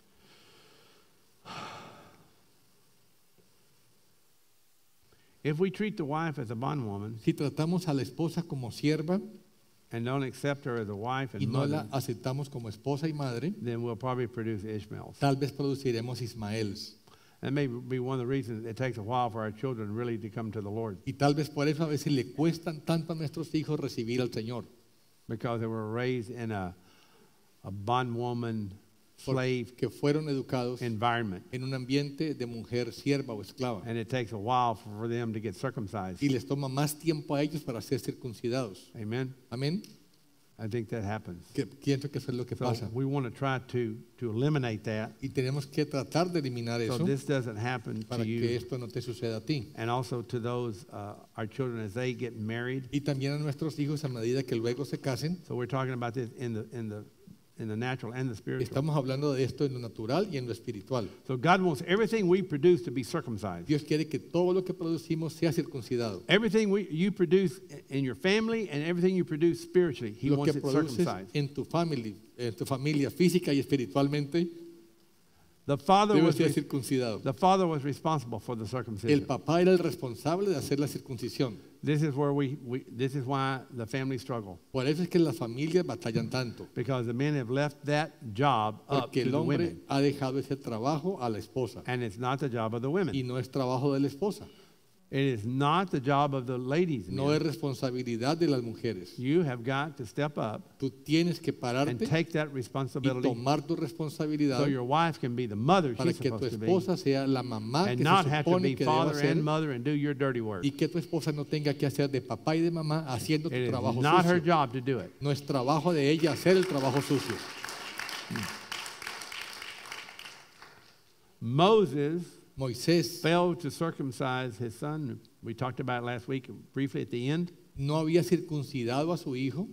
[SPEAKER 1] If we treat the wife as a bondwoman
[SPEAKER 2] Si tratamos a la esposa como sierva
[SPEAKER 1] and don't accept her as a wife
[SPEAKER 2] y
[SPEAKER 1] and
[SPEAKER 2] no
[SPEAKER 1] mother,
[SPEAKER 2] la aceptamos como esposa y madre,
[SPEAKER 1] then we'll probably produce Ishmaels.
[SPEAKER 2] tal vez produciremos Ismaels.
[SPEAKER 1] That may be one of the reasons it takes a while for our children really to come to the Lord,
[SPEAKER 2] Y tal vez por eso a veces le cuestan tanto a nuestros hijos recibir al Señor,
[SPEAKER 1] because they were raised in a, a bondwoman,
[SPEAKER 2] Por-
[SPEAKER 1] slave
[SPEAKER 2] que fueron educados
[SPEAKER 1] environment.
[SPEAKER 2] en un ambiente de mujer sierva o esclava.
[SPEAKER 1] And it takes a while for them to get circumcised.
[SPEAKER 2] Y les toma más tiempo a ellos para ser circuncidados.
[SPEAKER 1] Amen.
[SPEAKER 2] Amén.
[SPEAKER 1] I think that happens.
[SPEAKER 2] Que pienso que eso es lo que
[SPEAKER 1] So
[SPEAKER 2] pasa.
[SPEAKER 1] we want to try to, to eliminate that,
[SPEAKER 2] Y tenemos que tratar de eliminar
[SPEAKER 1] so
[SPEAKER 2] eso
[SPEAKER 1] this doesn't happen
[SPEAKER 2] para
[SPEAKER 1] to
[SPEAKER 2] que
[SPEAKER 1] you,
[SPEAKER 2] esto no te suceda a ti.
[SPEAKER 1] and also to those, uh, our children as they get married.
[SPEAKER 2] Y también a nuestros hijos a medida que luego se casen.
[SPEAKER 1] So we're talking about this in the, in the, in the natural and the spiritual.
[SPEAKER 2] Estamos hablando de esto en lo natural y en lo espiritual.
[SPEAKER 1] So God wants everything we produce to be circumcised.
[SPEAKER 2] Dios quiere que todo lo que producimos sea circuncidado.
[SPEAKER 1] Everything we, you produce in your family and everything you produce spiritually, He
[SPEAKER 2] Lo
[SPEAKER 1] wants
[SPEAKER 2] que
[SPEAKER 1] it
[SPEAKER 2] produces
[SPEAKER 1] circumcised.
[SPEAKER 2] en tu familia, en tu familia física y espiritualmente,
[SPEAKER 1] The father
[SPEAKER 2] debe
[SPEAKER 1] was
[SPEAKER 2] ser
[SPEAKER 1] re-
[SPEAKER 2] circuncidado.
[SPEAKER 1] the father was responsible for the
[SPEAKER 2] El
[SPEAKER 1] circumcision.
[SPEAKER 2] papá era el responsable de hacer la circuncisión.
[SPEAKER 1] This is where we, we this is why the family struggle,
[SPEAKER 2] Por eso es que las familias batallan tanto.
[SPEAKER 1] because the men have left that job up
[SPEAKER 2] Porque
[SPEAKER 1] to
[SPEAKER 2] el
[SPEAKER 1] the
[SPEAKER 2] hombre
[SPEAKER 1] women,
[SPEAKER 2] ha dejado ese trabajo a la esposa.
[SPEAKER 1] and it's not the job of the
[SPEAKER 2] Y
[SPEAKER 1] women.
[SPEAKER 2] no es trabajo de la esposa.
[SPEAKER 1] It is not the job of the ladies.
[SPEAKER 2] No
[SPEAKER 1] men.
[SPEAKER 2] es responsabilidad de las mujeres.
[SPEAKER 1] You have got to step up
[SPEAKER 2] Tú tienes que
[SPEAKER 1] and
[SPEAKER 2] pararte
[SPEAKER 1] take that
[SPEAKER 2] y
[SPEAKER 1] responsibility,
[SPEAKER 2] tomar tu responsabilidad
[SPEAKER 1] so your wife can be the mother
[SPEAKER 2] para
[SPEAKER 1] she's
[SPEAKER 2] que tu
[SPEAKER 1] supposed to be,
[SPEAKER 2] esposa sea la mamá
[SPEAKER 1] and
[SPEAKER 2] que
[SPEAKER 1] not
[SPEAKER 2] se
[SPEAKER 1] have to
[SPEAKER 2] supone
[SPEAKER 1] be
[SPEAKER 2] que deba
[SPEAKER 1] father
[SPEAKER 2] ser
[SPEAKER 1] and mother and do your dirty work.
[SPEAKER 2] y que tu esposa no tenga que hacer de papá y de mamá haciendo tu
[SPEAKER 1] It is
[SPEAKER 2] trabajo
[SPEAKER 1] not her
[SPEAKER 2] sucio.
[SPEAKER 1] job to do it.
[SPEAKER 2] No es trabajo de ella hacer el trabajo sucio.
[SPEAKER 1] Moses
[SPEAKER 2] Moisés
[SPEAKER 1] failed to circumcise his son. We talked about it last week briefly at the end.
[SPEAKER 2] no había circuncidado a su hijo.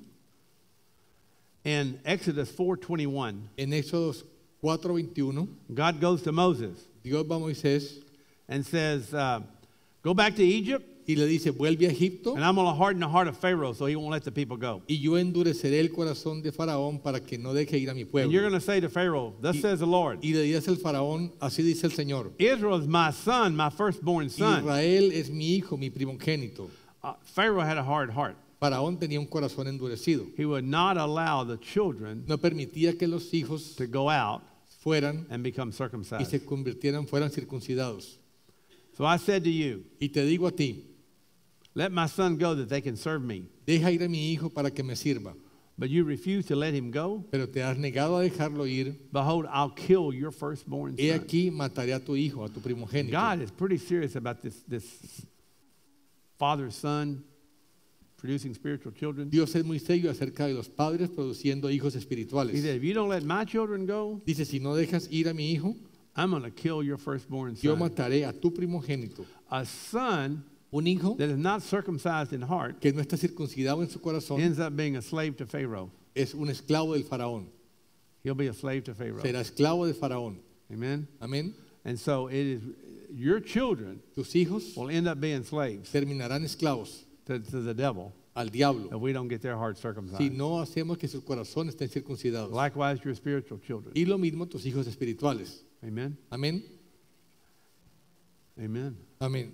[SPEAKER 1] In Exodus four twenty-one,
[SPEAKER 2] En Éxodos cuatro veintiuno,
[SPEAKER 1] God goes to Moses
[SPEAKER 2] Dios va a Moisés
[SPEAKER 1] and says, uh, go back to Egypt,
[SPEAKER 2] y le dice, vuelve a Egipto
[SPEAKER 1] and I'm going to harden the heart of Pharaoh so he won't let the people go.
[SPEAKER 2] y yo endureceré el corazón de Faraón para que no deje ir a mi
[SPEAKER 1] And you're
[SPEAKER 2] pueblo.
[SPEAKER 1] going to say to Pharaoh, thus
[SPEAKER 2] Y-
[SPEAKER 1] says the Lord,
[SPEAKER 2] Y le dice al Faraón, así dice el Señor,
[SPEAKER 1] Israel is my son, my firstborn son.
[SPEAKER 2] Israel es mi hijo, mi primogénito.
[SPEAKER 1] Uh, Pharaoh had a hard heart.
[SPEAKER 2] Faraón tenía un corazón endurecido.
[SPEAKER 1] He would not allow the children
[SPEAKER 2] No permitía que los hijos
[SPEAKER 1] to go out
[SPEAKER 2] fueran
[SPEAKER 1] and become
[SPEAKER 2] y
[SPEAKER 1] circumcised.
[SPEAKER 2] se convirtieran, fueran circuncidados.
[SPEAKER 1] So I said to you,
[SPEAKER 2] Y te digo a ti,
[SPEAKER 1] let my son go that they can serve me.
[SPEAKER 2] deja ir a mi hijo para que me sirva.
[SPEAKER 1] but you refuse to let him go,
[SPEAKER 2] pero te has negado a dejarlo ir,
[SPEAKER 1] behold, I'll kill your firstborn
[SPEAKER 2] he
[SPEAKER 1] son.
[SPEAKER 2] aquí mataré a tu hijo, a tu primogénito.
[SPEAKER 1] God is pretty serious about this, this father-son producing spiritual children.
[SPEAKER 2] Dios es muy serio acerca de los padres produciendo hijos
[SPEAKER 1] He
[SPEAKER 2] espirituales.
[SPEAKER 1] said, if you don't let my children go,
[SPEAKER 2] Dice, si no dejas ir a mi hijo,
[SPEAKER 1] I'm going to kill your firstborn
[SPEAKER 2] yo
[SPEAKER 1] son.
[SPEAKER 2] mataré a tu primogénito.
[SPEAKER 1] A son
[SPEAKER 2] Un hijo
[SPEAKER 1] that is not circumcised in heart
[SPEAKER 2] que no está circuncidado en su corazón
[SPEAKER 1] ends up being a slave to Pharaoh.
[SPEAKER 2] es un esclavo del faraón.
[SPEAKER 1] He'll be a slave to Pharaoh.
[SPEAKER 2] Será esclavo de faraón.
[SPEAKER 1] Amen?
[SPEAKER 2] Amén.
[SPEAKER 1] And so it is, your children
[SPEAKER 2] Tus hijos
[SPEAKER 1] will end up being slaves
[SPEAKER 2] terminarán esclavos
[SPEAKER 1] to, to the devil
[SPEAKER 2] al diablo
[SPEAKER 1] if we don't get their hearts circumcised.
[SPEAKER 2] si no hacemos que sus corazones estén circuncidados.
[SPEAKER 1] Likewise, your spiritual children.
[SPEAKER 2] Y lo mismo tus hijos espirituales.
[SPEAKER 1] Amen?
[SPEAKER 2] Amén.
[SPEAKER 1] Amen.
[SPEAKER 2] Amén.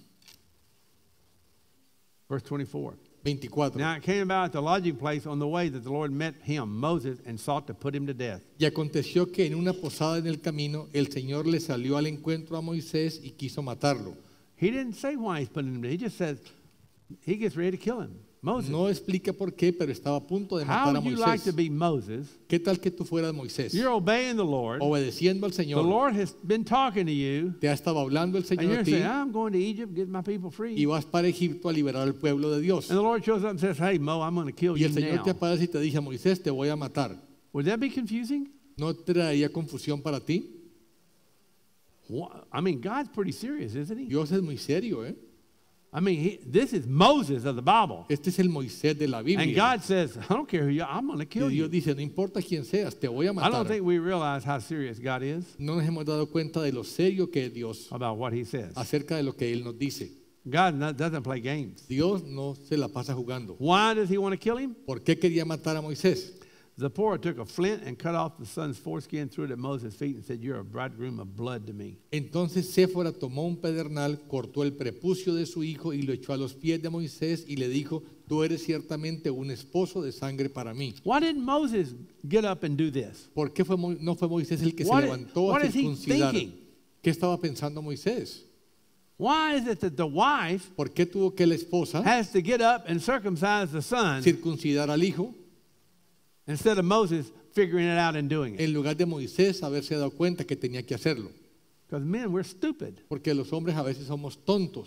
[SPEAKER 1] Verse twenty-four.
[SPEAKER 2] veinticuatro.
[SPEAKER 1] Now it came about at the lodging place on the way that the Lord met him, Moses, and sought to put him to death.
[SPEAKER 2] Y aconteció que en una posada en el camino el Señor le salió al encuentro a Moisés y quiso matarlo.
[SPEAKER 1] He didn't say why he's putting him to death. He just says he gets ready to kill him. Moses.
[SPEAKER 2] No explica por qué, pero estaba a punto de
[SPEAKER 1] How
[SPEAKER 2] matar a
[SPEAKER 1] would you like to
[SPEAKER 2] Moisés.
[SPEAKER 1] be Moses?
[SPEAKER 2] ¿Qué tal que tú fueras Moisés?
[SPEAKER 1] You're obeying the Lord.
[SPEAKER 2] Obedeciendo al
[SPEAKER 1] The
[SPEAKER 2] Señor.
[SPEAKER 1] Lord has been talking to you,
[SPEAKER 2] Te ha estado hablando el
[SPEAKER 1] and
[SPEAKER 2] Señor
[SPEAKER 1] you're
[SPEAKER 2] a ti
[SPEAKER 1] saying, I'm going to Egypt, get my people
[SPEAKER 2] y
[SPEAKER 1] free.
[SPEAKER 2] vas para Egipto a liberar al pueblo de Dios.
[SPEAKER 1] And the Lord shows up and says, hey, Mo, I'm going to kill
[SPEAKER 2] Y
[SPEAKER 1] you
[SPEAKER 2] el Señor te
[SPEAKER 1] now.
[SPEAKER 2] aparece y te dice, Moisés, te voy a matar.
[SPEAKER 1] Would that be confusing?
[SPEAKER 2] ¿No traería confusión para ti?
[SPEAKER 1] Wha- I mean, God's pretty serious, isn't he?
[SPEAKER 2] Dios es muy serio, ¿eh?
[SPEAKER 1] I mean, he, this is Moses of the Bible.
[SPEAKER 2] Este es el Moisés de la
[SPEAKER 1] And
[SPEAKER 2] Biblia.
[SPEAKER 1] God says, I don't care who you are, I'm going to
[SPEAKER 2] Y
[SPEAKER 1] kill
[SPEAKER 2] Dios
[SPEAKER 1] you.
[SPEAKER 2] dice, no importa quién seas, te voy a
[SPEAKER 1] I
[SPEAKER 2] matar.
[SPEAKER 1] don't think we realize how serious God is
[SPEAKER 2] No nos hemos dado cuenta de lo serio que es Dios
[SPEAKER 1] about what he says.
[SPEAKER 2] acerca de lo que Él nos dice.
[SPEAKER 1] God no- doesn't play games.
[SPEAKER 2] Dios no se la pasa jugando.
[SPEAKER 1] Why does he want to kill him?
[SPEAKER 2] ¿Por qué quería matar a Moisés?
[SPEAKER 1] Zipporah took a flint and cut off the son's foreskin, threw it at Moses' feet, and said, you're a bridegroom of blood to me.
[SPEAKER 2] Entonces Séfora tomó un pedernal, cortó el prepucio de su hijo y lo echó a los pies de Moisés y le dijo, tú eres ciertamente un esposo de sangre para mí.
[SPEAKER 1] Why didn't Moses get up and do this?
[SPEAKER 2] ¿Por qué fue, Mo- no fue Moisés el que
[SPEAKER 1] What
[SPEAKER 2] se
[SPEAKER 1] is-
[SPEAKER 2] levantó
[SPEAKER 1] what
[SPEAKER 2] a
[SPEAKER 1] is he
[SPEAKER 2] circuncidar?
[SPEAKER 1] thinking?
[SPEAKER 2] ¿Qué estaba pensando Moisés?
[SPEAKER 1] Why is it that the wife
[SPEAKER 2] ¿Por qué tuvo que la esposa
[SPEAKER 1] has to get up and circumcise the son
[SPEAKER 2] circuncidar al hijo
[SPEAKER 1] instead of Moses figuring it out and doing it?
[SPEAKER 2] en lugar de Moisés haberse dado cuenta que tenía que hacerlo?
[SPEAKER 1] Because men, we're stupid.
[SPEAKER 2] Porque los hombres a veces somos tontos.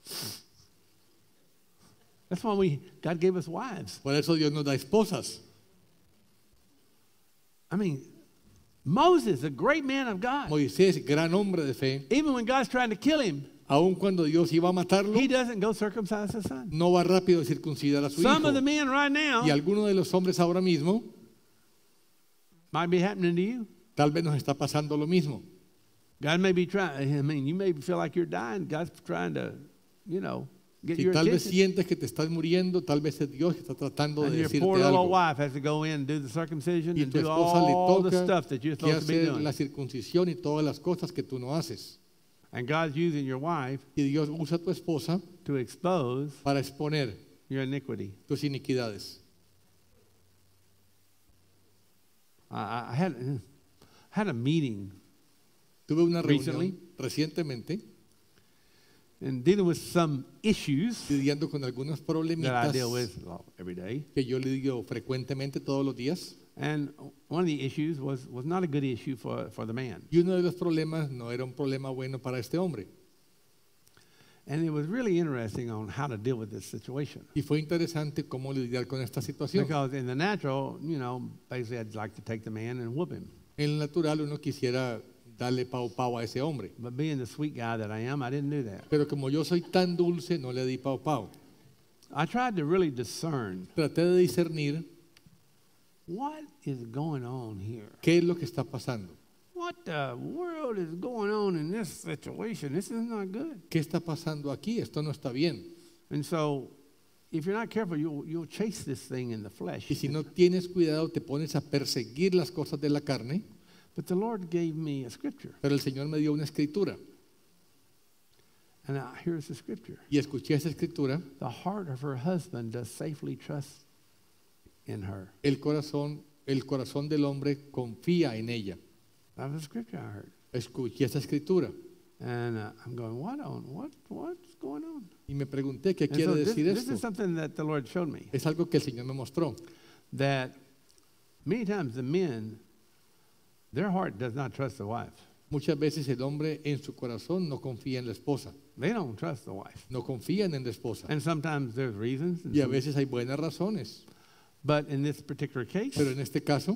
[SPEAKER 1] That's why we God gave us wives.
[SPEAKER 2] Por eso Dios nos da esposas.
[SPEAKER 1] I mean, Moses, a great man of God,
[SPEAKER 2] Moisés, gran hombre de fe,
[SPEAKER 1] even when God's trying to kill him,
[SPEAKER 2] aun cuando Dios iba a matarlo,
[SPEAKER 1] he doesn't go circumcise the son.
[SPEAKER 2] no va rápido a circuncidar a su
[SPEAKER 1] Some
[SPEAKER 2] hijo.
[SPEAKER 1] of the men right now
[SPEAKER 2] Y algunos de los hombres ahora mismo,
[SPEAKER 1] might be happening to you.
[SPEAKER 2] tal vez nos está pasando lo mismo.
[SPEAKER 1] God may be trying, I mean, you may feel like you're dying. God's trying to, you know, get
[SPEAKER 2] Si
[SPEAKER 1] your
[SPEAKER 2] tal vez
[SPEAKER 1] attention.
[SPEAKER 2] sientes que te estás muriendo, tal vez es Dios que está tratando
[SPEAKER 1] And
[SPEAKER 2] de
[SPEAKER 1] your poor
[SPEAKER 2] decirte
[SPEAKER 1] little
[SPEAKER 2] algo.
[SPEAKER 1] wife has to go in and do the circumcision
[SPEAKER 2] Y
[SPEAKER 1] and
[SPEAKER 2] tu
[SPEAKER 1] do
[SPEAKER 2] esposa le
[SPEAKER 1] all the
[SPEAKER 2] toca
[SPEAKER 1] stuff that you're
[SPEAKER 2] que
[SPEAKER 1] supposed to be
[SPEAKER 2] hacer
[SPEAKER 1] doing.
[SPEAKER 2] la circuncisión y todas las cosas que tú no haces.
[SPEAKER 1] And God's using your wife
[SPEAKER 2] Y Dios usa a tu esposa
[SPEAKER 1] to expose
[SPEAKER 2] para exponer
[SPEAKER 1] your iniquity.
[SPEAKER 2] tus iniquidades.
[SPEAKER 1] I, I I had, had a meeting
[SPEAKER 2] Tuve una
[SPEAKER 1] Recently.
[SPEAKER 2] reunión recientemente
[SPEAKER 1] and dealing with some issues
[SPEAKER 2] lidiando con algunos
[SPEAKER 1] that I
[SPEAKER 2] problemitas
[SPEAKER 1] deal with every day.
[SPEAKER 2] que yo lidio frecuentemente todos los días.
[SPEAKER 1] And one of the issues was, was not a good issue for, for the man.
[SPEAKER 2] Y uno de los problemas no era un problema bueno para este hombre.
[SPEAKER 1] And it was really interesting on how to deal with this situation.
[SPEAKER 2] Y fue interesante cómo lidiar con esta situación.
[SPEAKER 1] Because in the natural, you know, basically I'd like to take the man and whoop him.
[SPEAKER 2] En lo natural uno quisiera darle pau pau a ese hombre.
[SPEAKER 1] But being the sweet guy that I am, I didn't do that.
[SPEAKER 2] Pero como yo soy tan dulce, no le di pau pau.
[SPEAKER 1] I tried to really discern
[SPEAKER 2] Traté de discernir
[SPEAKER 1] what is going on here.
[SPEAKER 2] qué es lo que está pasando.
[SPEAKER 1] What the world is going on in this situation? This is not good.
[SPEAKER 2] ¿Qué está pasando aquí? Esto no está bien.
[SPEAKER 1] And so, if you're not careful, you'll, you'll chase this thing in the flesh.
[SPEAKER 2] Y si no tienes cuidado, te pones a perseguir las cosas de la carne.
[SPEAKER 1] But the Lord gave me a scripture.
[SPEAKER 2] Pero el Señor me dio una escritura.
[SPEAKER 1] And now, here's the scripture.
[SPEAKER 2] Y escuché esa escritura.
[SPEAKER 1] The heart of her husband does safely trust in her.
[SPEAKER 2] El corazón, el corazón del hombre confía en ella.
[SPEAKER 1] That was the scripture I heard.
[SPEAKER 2] Escuché esa escritura.
[SPEAKER 1] And uh, I'm going, what on? What? What's going on?
[SPEAKER 2] Y me pregunté qué
[SPEAKER 1] And
[SPEAKER 2] quiere
[SPEAKER 1] so this,
[SPEAKER 2] decir
[SPEAKER 1] this
[SPEAKER 2] esto.
[SPEAKER 1] is something that the Lord showed me.
[SPEAKER 2] Es algo que el Señor me mostró.
[SPEAKER 1] that many times the men, their heart does not trust the wife.
[SPEAKER 2] Muchas veces el hombre en su corazón no confía en la esposa,
[SPEAKER 1] They don't trust the wife.
[SPEAKER 2] no confían en la esposa.
[SPEAKER 1] And sometimes there's reasons. and
[SPEAKER 2] Y a
[SPEAKER 1] some-
[SPEAKER 2] veces hay buenas razones,
[SPEAKER 1] But in this particular case,
[SPEAKER 2] pero en este caso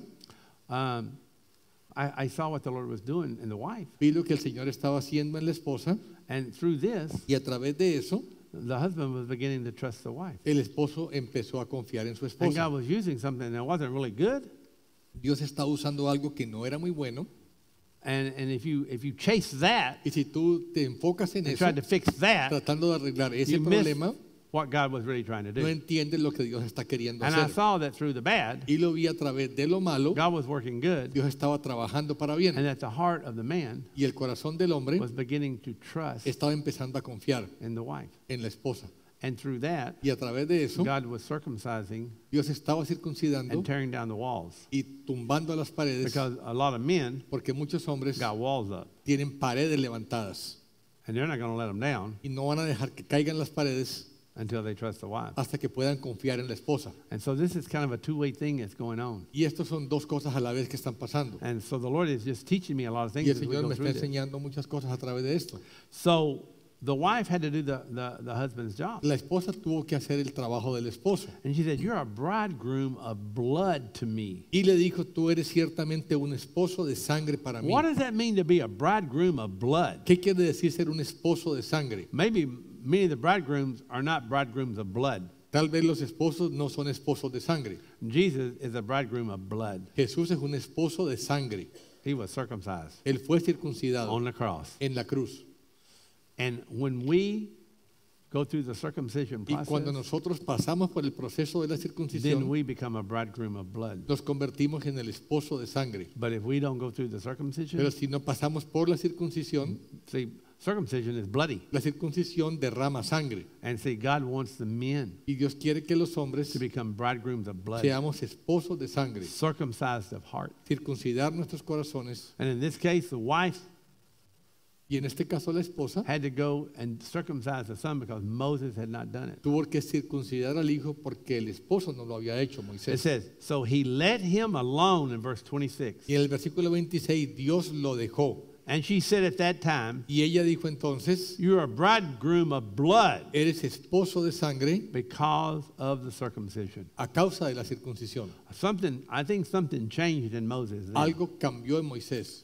[SPEAKER 1] um, I, I saw what the Lord was doing in the wife.
[SPEAKER 2] vi lo que el Señor estaba haciendo en la esposa
[SPEAKER 1] And through this,
[SPEAKER 2] y a través de eso
[SPEAKER 1] the husband was beginning to trust the wife.
[SPEAKER 2] el esposo empezó a confiar en su
[SPEAKER 1] And God
[SPEAKER 2] esposa.
[SPEAKER 1] was using something that wasn't really good.
[SPEAKER 2] Dios estaba usando algo que no era muy bueno,
[SPEAKER 1] And, and if you if you chase that
[SPEAKER 2] y si tú te enfocas en
[SPEAKER 1] and
[SPEAKER 2] eso,
[SPEAKER 1] try to fix that,
[SPEAKER 2] tratando de arreglar ese
[SPEAKER 1] you miss
[SPEAKER 2] problema,
[SPEAKER 1] what God was really trying to
[SPEAKER 2] no
[SPEAKER 1] do.
[SPEAKER 2] entiendes lo que Dios está queriendo
[SPEAKER 1] And I
[SPEAKER 2] hacer.
[SPEAKER 1] saw that through the bad,
[SPEAKER 2] Y lo vi a través de lo malo,
[SPEAKER 1] God was working good,
[SPEAKER 2] Dios estaba trabajando para bien.
[SPEAKER 1] and that the heart of the man
[SPEAKER 2] Y el corazón del hombre
[SPEAKER 1] was beginning to trust
[SPEAKER 2] estaba empezando a confiar
[SPEAKER 1] in the wife.
[SPEAKER 2] en la esposa.
[SPEAKER 1] And through that,
[SPEAKER 2] Y a través de eso,
[SPEAKER 1] God was circumcising
[SPEAKER 2] Dios estaba circuncidando
[SPEAKER 1] and tearing down the walls.
[SPEAKER 2] y tumbando las paredes,
[SPEAKER 1] Because a lot of men
[SPEAKER 2] porque muchos hombres
[SPEAKER 1] got walls up,
[SPEAKER 2] tienen paredes levantadas
[SPEAKER 1] and they're not going to let them down
[SPEAKER 2] y no van a dejar que caigan las paredes
[SPEAKER 1] until they trust the wife.
[SPEAKER 2] hasta que puedan confiar en la esposa.
[SPEAKER 1] And so this is kind of a two-way thing that's going on.
[SPEAKER 2] Y estos son dos cosas a la vez que están pasando.
[SPEAKER 1] And so the Lord is just teaching me a lot of things
[SPEAKER 2] Y el
[SPEAKER 1] as we
[SPEAKER 2] Señor
[SPEAKER 1] go
[SPEAKER 2] me
[SPEAKER 1] through
[SPEAKER 2] está
[SPEAKER 1] this.
[SPEAKER 2] enseñando muchas cosas a través de esto.
[SPEAKER 1] So the wife had to do the, the, the husband's job.
[SPEAKER 2] La esposa tuvo que hacer el trabajo del esposo.
[SPEAKER 1] And she said, "You're a bridegroom of blood to me."
[SPEAKER 2] Y le dijo, tú eres ciertamente un esposo de sangre para mí.
[SPEAKER 1] What does that mean to be a bridegroom of blood?
[SPEAKER 2] ¿Qué quiere decir ser un esposo de sangre?
[SPEAKER 1] Maybe many of the bridegrooms are not bridegrooms of blood.
[SPEAKER 2] Tal vez los esposos no son esposos de sangre.
[SPEAKER 1] Jesus is a bridegroom of blood.
[SPEAKER 2] Jesús es un esposo de sangre.
[SPEAKER 1] He was circumcised
[SPEAKER 2] Él fue circuncidado
[SPEAKER 1] on the cross.
[SPEAKER 2] en la cruz.
[SPEAKER 1] And when we go through the circumcision
[SPEAKER 2] Y cuando
[SPEAKER 1] process,
[SPEAKER 2] nosotros pasamos por el proceso de la
[SPEAKER 1] then
[SPEAKER 2] circuncisión,
[SPEAKER 1] we become a bridegroom of blood.
[SPEAKER 2] nos convertimos en el esposo de sangre.
[SPEAKER 1] But if we don't go through the circumcision,
[SPEAKER 2] Pero si no pasamos por la circuncisión,
[SPEAKER 1] see, circumcision is bloody.
[SPEAKER 2] la circuncisión derrama sangre.
[SPEAKER 1] And see, God wants the men
[SPEAKER 2] Y Dios quiere que los hombres
[SPEAKER 1] to become bridegrooms of blood,
[SPEAKER 2] seamos esposos de sangre,
[SPEAKER 1] circumcised of heart.
[SPEAKER 2] circuncidar nuestros corazones.
[SPEAKER 1] And in this case, the wife
[SPEAKER 2] Y en este caso la esposa
[SPEAKER 1] had to go and circumcise the son because Moses had not done it.
[SPEAKER 2] tuvo que circuncidar al hijo porque el esposo no lo había hecho,
[SPEAKER 1] It
[SPEAKER 2] Moisés.
[SPEAKER 1] says, so he let him alone in verse twenty-six.
[SPEAKER 2] Y en el versículo veintiséis, Dios lo dejó.
[SPEAKER 1] And she said at that time,
[SPEAKER 2] Y ella dijo entonces,
[SPEAKER 1] "You're a bridegroom of blood
[SPEAKER 2] eres esposo de sangre
[SPEAKER 1] because of the circumcision."
[SPEAKER 2] a causa de la circuncisión.
[SPEAKER 1] Something, I think something changed in Moses. then.
[SPEAKER 2] Algo cambió en Moisés.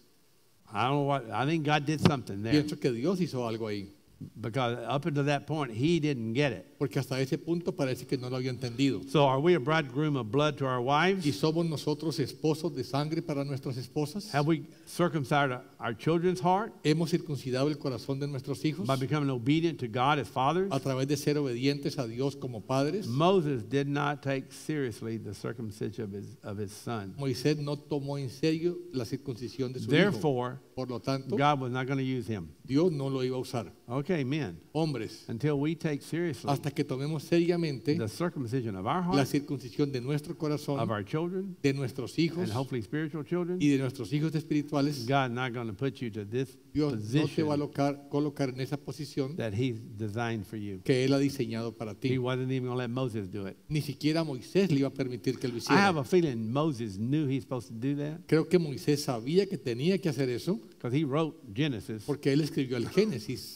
[SPEAKER 1] I don't know what, I think God did something there.
[SPEAKER 2] Pienso que Dios hizo algo ahí.
[SPEAKER 1] Because up until that point, he didn't get it.
[SPEAKER 2] Porque hasta ese punto parece que no lo había entendido.
[SPEAKER 1] So are we a bridegroom of blood to our
[SPEAKER 2] ¿Y
[SPEAKER 1] wives?
[SPEAKER 2] somos nosotros esposos de sangre para nuestras esposas?
[SPEAKER 1] Have we circumcised our children's heart
[SPEAKER 2] ¿Hemos circuncidado el corazón de nuestros hijos
[SPEAKER 1] by becoming obedient to God as fathers?
[SPEAKER 2] a través de ser obedientes a Dios como padres?
[SPEAKER 1] Moses did not take seriously the circumcision of his, of his son.
[SPEAKER 2] Moisés no tomó en serio la circuncisión de su hijo.
[SPEAKER 1] Therefore,
[SPEAKER 2] Por lo tanto,
[SPEAKER 1] God was not going to use him.
[SPEAKER 2] Dios no lo iba a usar.
[SPEAKER 1] Okay, men,
[SPEAKER 2] Hombres,
[SPEAKER 1] until we take seriously
[SPEAKER 2] hasta que tomemos seriamente
[SPEAKER 1] the circumcision of our
[SPEAKER 2] la
[SPEAKER 1] heart,
[SPEAKER 2] circuncisión de nuestro
[SPEAKER 1] of
[SPEAKER 2] corazón,
[SPEAKER 1] our children,
[SPEAKER 2] de nuestros hijos
[SPEAKER 1] and hopefully spiritual children,
[SPEAKER 2] y de nuestros hijos espirituales,
[SPEAKER 1] God not going to put you to this
[SPEAKER 2] Dios no te va a
[SPEAKER 1] position
[SPEAKER 2] locar- colocar en esa posición
[SPEAKER 1] that He's designed for you.
[SPEAKER 2] que Él ha diseñado para
[SPEAKER 1] He
[SPEAKER 2] ti.
[SPEAKER 1] wasn't even going to let Moses do it.
[SPEAKER 2] Ni siquiera Moisés le iba a permitir que lo
[SPEAKER 1] I have
[SPEAKER 2] hiciera.
[SPEAKER 1] a feeling Moses knew he's supposed to do that
[SPEAKER 2] Creo que Moisés sabía que tenía que hacer eso
[SPEAKER 1] because he wrote Genesis.
[SPEAKER 2] porque él escribió el Génesis.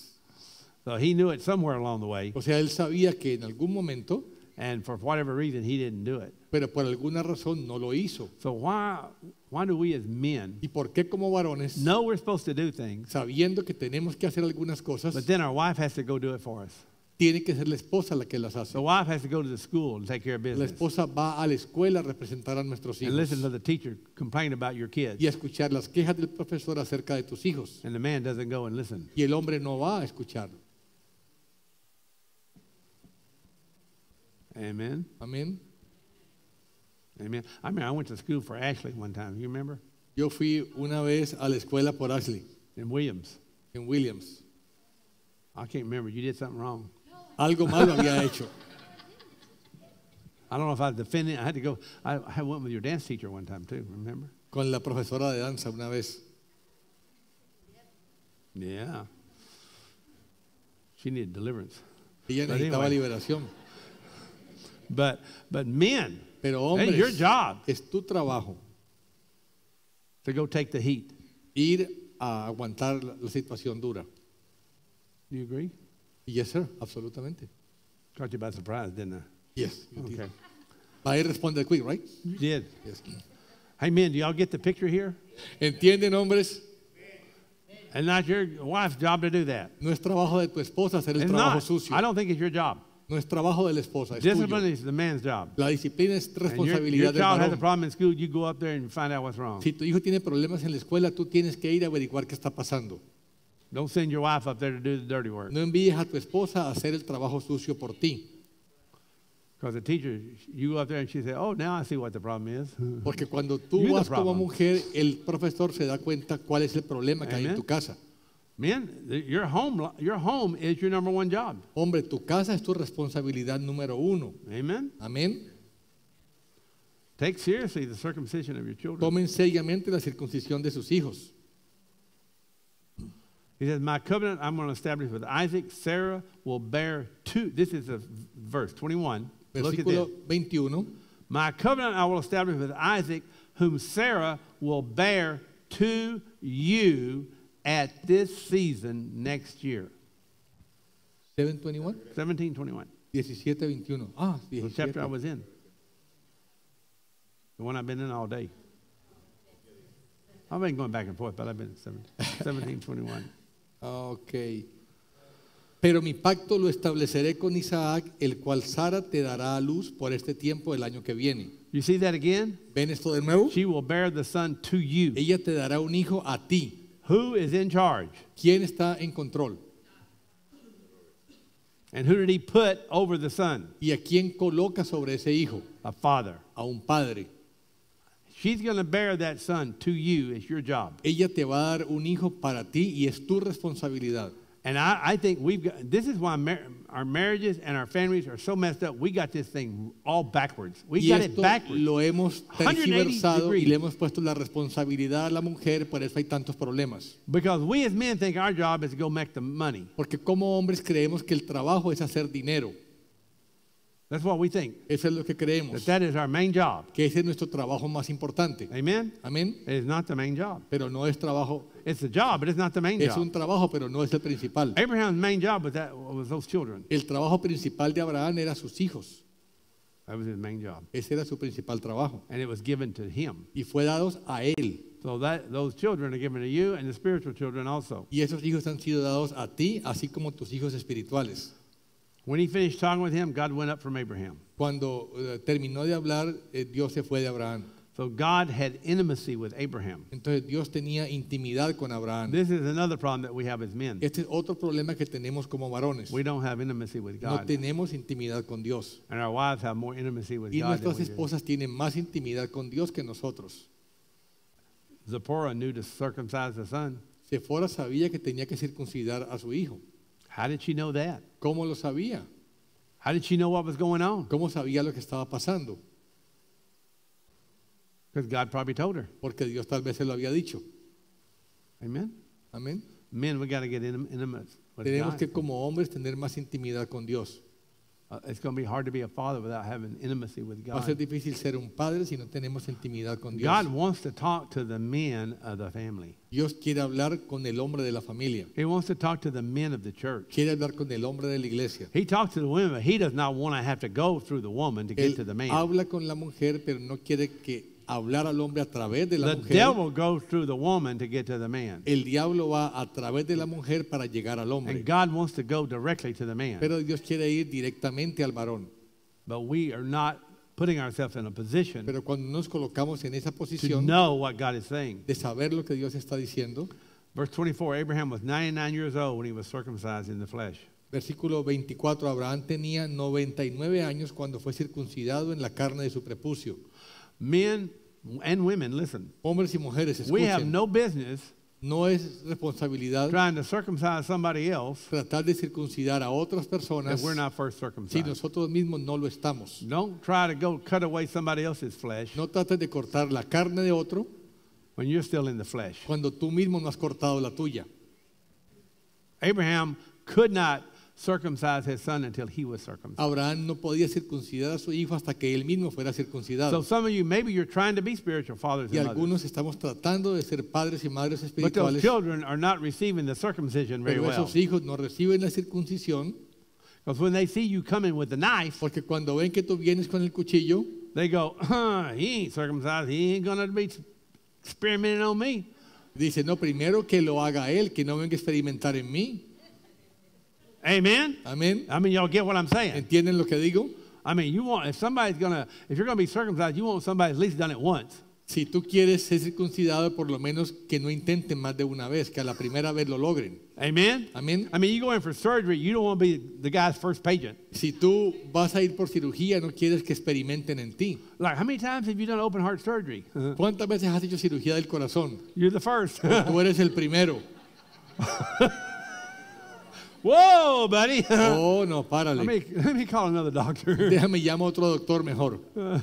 [SPEAKER 1] So he knew it somewhere along the way,
[SPEAKER 2] O sea, él sabía que en algún momento,
[SPEAKER 1] and for whatever reason, he didn't do it.
[SPEAKER 2] pero por alguna razón no lo hizo.
[SPEAKER 1] So why, why do we as men
[SPEAKER 2] ¿Y por qué como varones,
[SPEAKER 1] know we're supposed to do things,
[SPEAKER 2] sabiendo que tenemos que hacer algunas cosas,
[SPEAKER 1] but then our wife has to go do it for us?
[SPEAKER 2] tiene que ser la esposa la que las hace?
[SPEAKER 1] The wife has to go to the school and take care of
[SPEAKER 2] La
[SPEAKER 1] business
[SPEAKER 2] esposa va a la escuela a representar a nuestros
[SPEAKER 1] and
[SPEAKER 2] hijos
[SPEAKER 1] listen to the teacher complain about your kids,
[SPEAKER 2] y a escuchar las quejas del profesor acerca de tus hijos.
[SPEAKER 1] and the man doesn't go and listen.
[SPEAKER 2] Y el hombre no va a escuchar.
[SPEAKER 1] Amen.
[SPEAKER 2] Amén.
[SPEAKER 1] Amen. I mean, I went to school for Ashley one time. You remember?
[SPEAKER 2] Yo fui una vez a la escuela por Ashley,
[SPEAKER 1] In Williams.
[SPEAKER 2] en Williams.
[SPEAKER 1] I can't remember. You did something wrong.
[SPEAKER 2] Algo malo había hecho.
[SPEAKER 1] I don't know if I was defending. I had to go. I, I went with your dance teacher one time too. Remember?
[SPEAKER 2] Con la profesora de danza una vez.
[SPEAKER 1] Yeah. She needed deliverance.
[SPEAKER 2] Ella
[SPEAKER 1] But
[SPEAKER 2] necesitaba
[SPEAKER 1] anyway.
[SPEAKER 2] liberación.
[SPEAKER 1] But but men,
[SPEAKER 2] Pero
[SPEAKER 1] It's your
[SPEAKER 2] hombres,
[SPEAKER 1] job
[SPEAKER 2] es tu trabajo
[SPEAKER 1] to go take the heat.
[SPEAKER 2] ir a aguantar la, la situación dura.
[SPEAKER 1] Do you agree?
[SPEAKER 2] Yes, sir, absolutamente.
[SPEAKER 1] Caught you by surprise, didn't I?
[SPEAKER 2] Yes, you did.
[SPEAKER 1] Okay.
[SPEAKER 2] I responded quick, right?
[SPEAKER 1] You did.
[SPEAKER 2] Yes.
[SPEAKER 1] Hey, men, do y'all get the picture here?
[SPEAKER 2] ¿Entienden, hombres?
[SPEAKER 1] And not your wife's job to do that.
[SPEAKER 2] No es trabajo de tu esposa hacer el
[SPEAKER 1] It's
[SPEAKER 2] trabajo
[SPEAKER 1] not.
[SPEAKER 2] sucio.
[SPEAKER 1] I don't think it's your job.
[SPEAKER 2] No es trabajo de la esposa, es
[SPEAKER 1] Discipline
[SPEAKER 2] tuyo.
[SPEAKER 1] is the man's job.
[SPEAKER 2] La disciplina es
[SPEAKER 1] And your, your
[SPEAKER 2] responsabilidad del
[SPEAKER 1] child has a
[SPEAKER 2] varón.
[SPEAKER 1] problem in school, you go up there and find out what's wrong.
[SPEAKER 2] Si tu hijo tiene problemas en la escuela, tú tienes que ir a averiguar qué está pasando.
[SPEAKER 1] Don't send your wife up there to do the dirty work.
[SPEAKER 2] No envíes a tu esposa a hacer el trabajo sucio por ti.
[SPEAKER 1] Because the teacher, you go up there and she says, oh, now I see what the problem is.
[SPEAKER 2] Porque cuando tú
[SPEAKER 1] You're the
[SPEAKER 2] vas como
[SPEAKER 1] problem.
[SPEAKER 2] mujer, el profesor se da cuenta cuál es el problema que hay en
[SPEAKER 1] Amen.
[SPEAKER 2] tu casa.
[SPEAKER 1] Men, th- your home, your home is your number one job.
[SPEAKER 2] Hombre, tu casa es tu responsabilidad número uno.
[SPEAKER 1] Amen?
[SPEAKER 2] Amén.
[SPEAKER 1] Take seriously the circumcision of your children.
[SPEAKER 2] Tomen seriamente la circuncisión de sus hijos.
[SPEAKER 1] He says, my covenant I'm going to establish with Isaac, Sarah will bear two. This is a verse, twenty-one. Look at this.
[SPEAKER 2] Versículo veintiuno.
[SPEAKER 1] My covenant I will establish with Isaac, whom Sarah will bear to you at this season next year.
[SPEAKER 2] seven twenty-one.
[SPEAKER 1] seventeen twenty-one.
[SPEAKER 2] diecisiete veintiuno. Ah,
[SPEAKER 1] The chapter I
[SPEAKER 2] diecisiete.
[SPEAKER 1] was in. The one I've been in all day. I've been going back and forth, but I've been in seventeen twenty-one.
[SPEAKER 2] Ok. Pero mi pacto lo estableceré con Isaac, el cual Sara te dará a luz por este tiempo del año que viene.
[SPEAKER 1] You see that again?
[SPEAKER 2] ¿Ven esto de nuevo?
[SPEAKER 1] She will bear the son to you.
[SPEAKER 2] Ella te dará un hijo a ti.
[SPEAKER 1] Who is in charge?
[SPEAKER 2] ¿Quién está en control?
[SPEAKER 1] And who did he put over the son?
[SPEAKER 2] ¿Y a quién coloca sobre ese hijo?
[SPEAKER 1] A father.
[SPEAKER 2] A un padre.
[SPEAKER 1] She's going to bear that son to you. It's your job.
[SPEAKER 2] Ella te va a dar un hijo para ti y es tu responsabilidad.
[SPEAKER 1] And I, I think we've got, this is why mar- our marriages and our families are so messed up. We got this thing all backwards. We
[SPEAKER 2] Y
[SPEAKER 1] got it
[SPEAKER 2] esto
[SPEAKER 1] backwards.
[SPEAKER 2] lo hemos
[SPEAKER 1] one hundred eighty
[SPEAKER 2] tergiversado y
[SPEAKER 1] degrees.
[SPEAKER 2] le hemos puesto la responsabilidad a la mujer, por eso hay tantos problemas.
[SPEAKER 1] Because we as men think our job is to go make the money.
[SPEAKER 2] Porque como hombres creemos que el trabajo es hacer dinero.
[SPEAKER 1] That's what we think.
[SPEAKER 2] Eso es lo que
[SPEAKER 1] That
[SPEAKER 2] creemos,
[SPEAKER 1] that is our main job.
[SPEAKER 2] que ese es nuestro trabajo más importante.
[SPEAKER 1] Amen?
[SPEAKER 2] Amén.
[SPEAKER 1] It is not the main job.
[SPEAKER 2] Pero no es trabajo,
[SPEAKER 1] It's a job, but it's not the main
[SPEAKER 2] es un
[SPEAKER 1] job.
[SPEAKER 2] trabajo, pero no es el principal.
[SPEAKER 1] Abraham's main job was, that, was those children.
[SPEAKER 2] El trabajo principal de Abraham era sus hijos.
[SPEAKER 1] That was his main job.
[SPEAKER 2] Ese era su principal trabajo.
[SPEAKER 1] And it was given to him.
[SPEAKER 2] Y fue dados a él.
[SPEAKER 1] So that those children are given to you and the spiritual children also.
[SPEAKER 2] Y esos hijos han sido dados a ti, así como tus hijos espirituales.
[SPEAKER 1] When he finished talking with him, God went up from Abraham.
[SPEAKER 2] Cuando eh, terminó de hablar, eh, Dios se fue de Abraham.
[SPEAKER 1] So God had intimacy with Abraham.
[SPEAKER 2] Entonces Dios tenía intimidad con Abraham.
[SPEAKER 1] This is another problem that we have as men.
[SPEAKER 2] Este es otro problema que tenemos como varones.
[SPEAKER 1] We don't have intimacy with
[SPEAKER 2] No
[SPEAKER 1] God.
[SPEAKER 2] tenemos intimidad con Dios.
[SPEAKER 1] And our wives have more intimacy with
[SPEAKER 2] Y
[SPEAKER 1] God than
[SPEAKER 2] nuestras
[SPEAKER 1] we do.
[SPEAKER 2] esposas tienen más intimidad con Dios que nosotros.
[SPEAKER 1] Zipporah knew to circumcise the son.
[SPEAKER 2] Sephora sabía que tenía que circuncidar a su hijo.
[SPEAKER 1] How did she know that?
[SPEAKER 2] ¿Cómo lo sabía?
[SPEAKER 1] How did she know what was going on?
[SPEAKER 2] ¿Cómo sabía lo que estaba pasando?
[SPEAKER 1] Because God probably told her.
[SPEAKER 2] Porque Dios tal vez se lo había dicho.
[SPEAKER 1] Amen?
[SPEAKER 2] Amén.
[SPEAKER 1] Men, we got to get intim- intimate with
[SPEAKER 2] Tenemos
[SPEAKER 1] God.
[SPEAKER 2] que como hombres tener más intimidad con Dios.
[SPEAKER 1] Uh, it's going to be hard to be a father without having intimacy with
[SPEAKER 2] Va a ser
[SPEAKER 1] God.
[SPEAKER 2] difícil ser un padre si no tenemos intimidad con Dios.
[SPEAKER 1] God wants to talk to the men of the family.
[SPEAKER 2] Dios quiere hablar con el hombre de la familia.
[SPEAKER 1] He wants to talk to the men of the church.
[SPEAKER 2] Quiere hablar con el hombre de la iglesia.
[SPEAKER 1] He talks to the women, but he does not want to have to go through the woman to get to the
[SPEAKER 2] Él
[SPEAKER 1] man.
[SPEAKER 2] habla con la mujer, pero no quiere que hablar al hombre a través de la
[SPEAKER 1] The
[SPEAKER 2] mujer.
[SPEAKER 1] devil goes through the woman to get to the man.
[SPEAKER 2] El diablo va a través de la mujer para llegar al hombre.
[SPEAKER 1] And God wants to go directly to the man.
[SPEAKER 2] Pero Dios quiere ir directamente al varón.
[SPEAKER 1] But we are not putting ourselves in a position
[SPEAKER 2] Pero cuando nos colocamos en esa
[SPEAKER 1] to
[SPEAKER 2] posición
[SPEAKER 1] know what God is saying.
[SPEAKER 2] de saber lo que Dios está diciendo,
[SPEAKER 1] Verse twenty-four, Abraham was ninety-nine years old when he was circumcised in the flesh.
[SPEAKER 2] versículo veinticuatro, Abraham tenía noventa y nueve años cuando fue circuncidado en la carne de su prepucio.
[SPEAKER 1] Men and women, listen,
[SPEAKER 2] Hombres y mujeres,
[SPEAKER 1] we have
[SPEAKER 2] escuchen,
[SPEAKER 1] no business
[SPEAKER 2] no es responsabilidad
[SPEAKER 1] trying to circumcise somebody else
[SPEAKER 2] tratar de circuncidar a otras
[SPEAKER 1] if
[SPEAKER 2] personas
[SPEAKER 1] we're not first
[SPEAKER 2] si
[SPEAKER 1] circumcised.
[SPEAKER 2] nosotros mismos no lo estamos.
[SPEAKER 1] Don't try to go cut away somebody else's flesh
[SPEAKER 2] No trates de cortar la carne de otro
[SPEAKER 1] when you're still in the flesh.
[SPEAKER 2] cuando tú mismo no has cortado la tuya.
[SPEAKER 1] Abraham could not circumcise his son until he was circumcised.
[SPEAKER 2] Abraham no podía circuncidar a su hijo hasta que él mismo fuera circuncidado.
[SPEAKER 1] So some of you, maybe you're trying to be spiritual fathers
[SPEAKER 2] Y
[SPEAKER 1] and mothers,
[SPEAKER 2] algunos estamos tratando de ser padres y madres
[SPEAKER 1] but those
[SPEAKER 2] espirituales,
[SPEAKER 1] children are not receiving the circumcision very
[SPEAKER 2] pero
[SPEAKER 1] well.
[SPEAKER 2] esos hijos no reciben la circuncisión,
[SPEAKER 1] Because when they see you coming with the knife,
[SPEAKER 2] porque cuando ven que tú vienes con el cuchillo,
[SPEAKER 1] they go, huh, he ain't circumcised. He ain't going to be experimenting on me.
[SPEAKER 2] dice, no, primero que lo haga él, que no venga a experimentar en mí.
[SPEAKER 1] Amen?
[SPEAKER 2] Amén.
[SPEAKER 1] I mean, y'all get what I'm saying.
[SPEAKER 2] ¿Entienden lo que digo?
[SPEAKER 1] I mean, you want, if somebody's going to, if you're going to be circumcised, you want somebody at least done it once.
[SPEAKER 2] Si tú quieres ser circuncidado, por lo menos que no intenten más de una vez, que a la primera vez lo logren.
[SPEAKER 1] Amen?
[SPEAKER 2] Amén.
[SPEAKER 1] I mean, you go in for surgery, you don't want to be the guy's first patient.
[SPEAKER 2] Si tú vas a ir por cirugía, no quieres que experimenten en ti.
[SPEAKER 1] Like, how many times have you done open heart surgery?
[SPEAKER 2] ¿Cuántas veces has hecho cirugía del corazón?
[SPEAKER 1] You're the first.
[SPEAKER 2] Tú eres el primero.
[SPEAKER 1] Whoa, buddy.
[SPEAKER 2] Oh, no,
[SPEAKER 1] let,
[SPEAKER 2] párale.
[SPEAKER 1] me, let me call another doctor.
[SPEAKER 2] Déjame llamo a otro doctor mejor.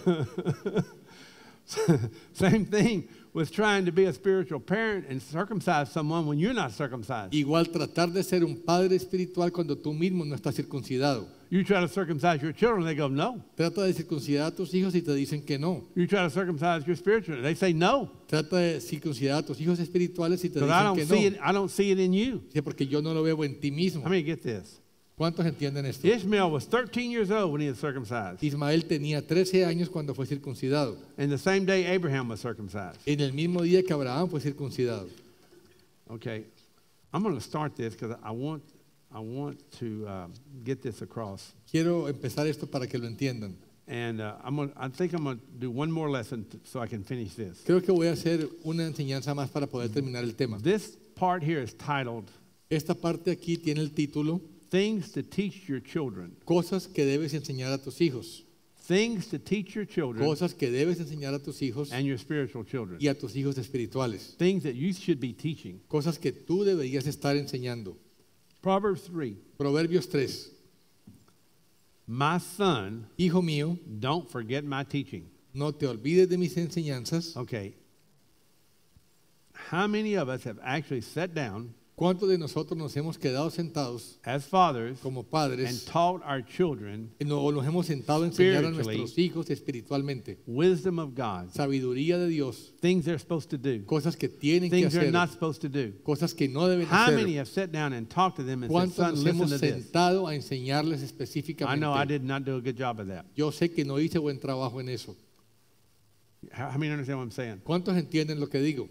[SPEAKER 1] Same thing with trying to be a spiritual parent and circumcise someone when you're not circumcised.
[SPEAKER 2] Igual tratar de ser un padre espiritual cuando tú mismo no estás circuncidado.
[SPEAKER 1] You try to circumcise your children, they go, no.
[SPEAKER 2] Trata de circuncidar a tus hijos y te dicen que no.
[SPEAKER 1] You try to circumcise your spiritual, they say no.
[SPEAKER 2] Trata de circuncidar a tus hijos espirituales y te
[SPEAKER 1] Because I
[SPEAKER 2] dicen
[SPEAKER 1] don't
[SPEAKER 2] que
[SPEAKER 1] see
[SPEAKER 2] no.
[SPEAKER 1] it, I don't see it in you.
[SPEAKER 2] Dice, porque yo no lo veo en ti mismo.
[SPEAKER 1] How many get this?
[SPEAKER 2] ¿Cuántos entienden esto?
[SPEAKER 1] Ishmael was thirteen years old when he was circumcised.
[SPEAKER 2] Ismael tenía trece años cuando fue circuncidado.
[SPEAKER 1] And the same day Abraham was circumcised.
[SPEAKER 2] En el mismo día que Abraham fue circuncidado.
[SPEAKER 1] Okay, I'm going to start this because I want, I want to uh, get this across.
[SPEAKER 2] Quiero empezar esto para que lo entiendan.
[SPEAKER 1] And uh, I'm gonna, I think I'm going to do one more lesson t- so I can finish this.
[SPEAKER 2] Creo que voy a hacer una enseñanza más para poder terminar el tema.
[SPEAKER 1] This part here is titled,
[SPEAKER 2] Esta parte aquí tiene el título
[SPEAKER 1] Things to Teach Your Children.
[SPEAKER 2] Cosas que debes enseñar a tus hijos.
[SPEAKER 1] Things to teach your children
[SPEAKER 2] Cosas que debes enseñar a tus hijos
[SPEAKER 1] and your spiritual children.
[SPEAKER 2] y a tus hijos espirituales.
[SPEAKER 1] Things that you should be teaching.
[SPEAKER 2] Cosas que tú deberías estar enseñando.
[SPEAKER 1] Proverbs three.
[SPEAKER 2] Proverbios tres.
[SPEAKER 1] My son,
[SPEAKER 2] Hijo mío,
[SPEAKER 1] don't forget my teaching.
[SPEAKER 2] no te olvides de mis enseñanzas.
[SPEAKER 1] Okay. How many of us have actually sat down
[SPEAKER 2] ¿Cuántos de nosotros nos hemos quedado sentados
[SPEAKER 1] as fathers
[SPEAKER 2] como
[SPEAKER 1] and
[SPEAKER 2] padres
[SPEAKER 1] taught our children
[SPEAKER 2] y no- o nos hemos sentado a enseñar a
[SPEAKER 1] Spiritually.
[SPEAKER 2] nuestros hijos espiritualmente?
[SPEAKER 1] wisdom of God,
[SPEAKER 2] Sabiduría de Dios,
[SPEAKER 1] things they're supposed to do,
[SPEAKER 2] cosas que tienen que
[SPEAKER 1] things they're
[SPEAKER 2] hacer,
[SPEAKER 1] not supposed to do?
[SPEAKER 2] cosas que no deben
[SPEAKER 1] How many
[SPEAKER 2] hacer.
[SPEAKER 1] have sat down and talked to them and said,
[SPEAKER 2] ¿Cuántos
[SPEAKER 1] son,
[SPEAKER 2] nos
[SPEAKER 1] listen
[SPEAKER 2] hemos
[SPEAKER 1] to this?
[SPEAKER 2] sentado a enseñarles
[SPEAKER 1] I
[SPEAKER 2] específicamente?
[SPEAKER 1] know I did not do a good job of that.
[SPEAKER 2] Yo sé que no hice buen trabajo en eso.
[SPEAKER 1] How, how many understand what I'm saying?
[SPEAKER 2] ¿Cuántos entienden lo que digo?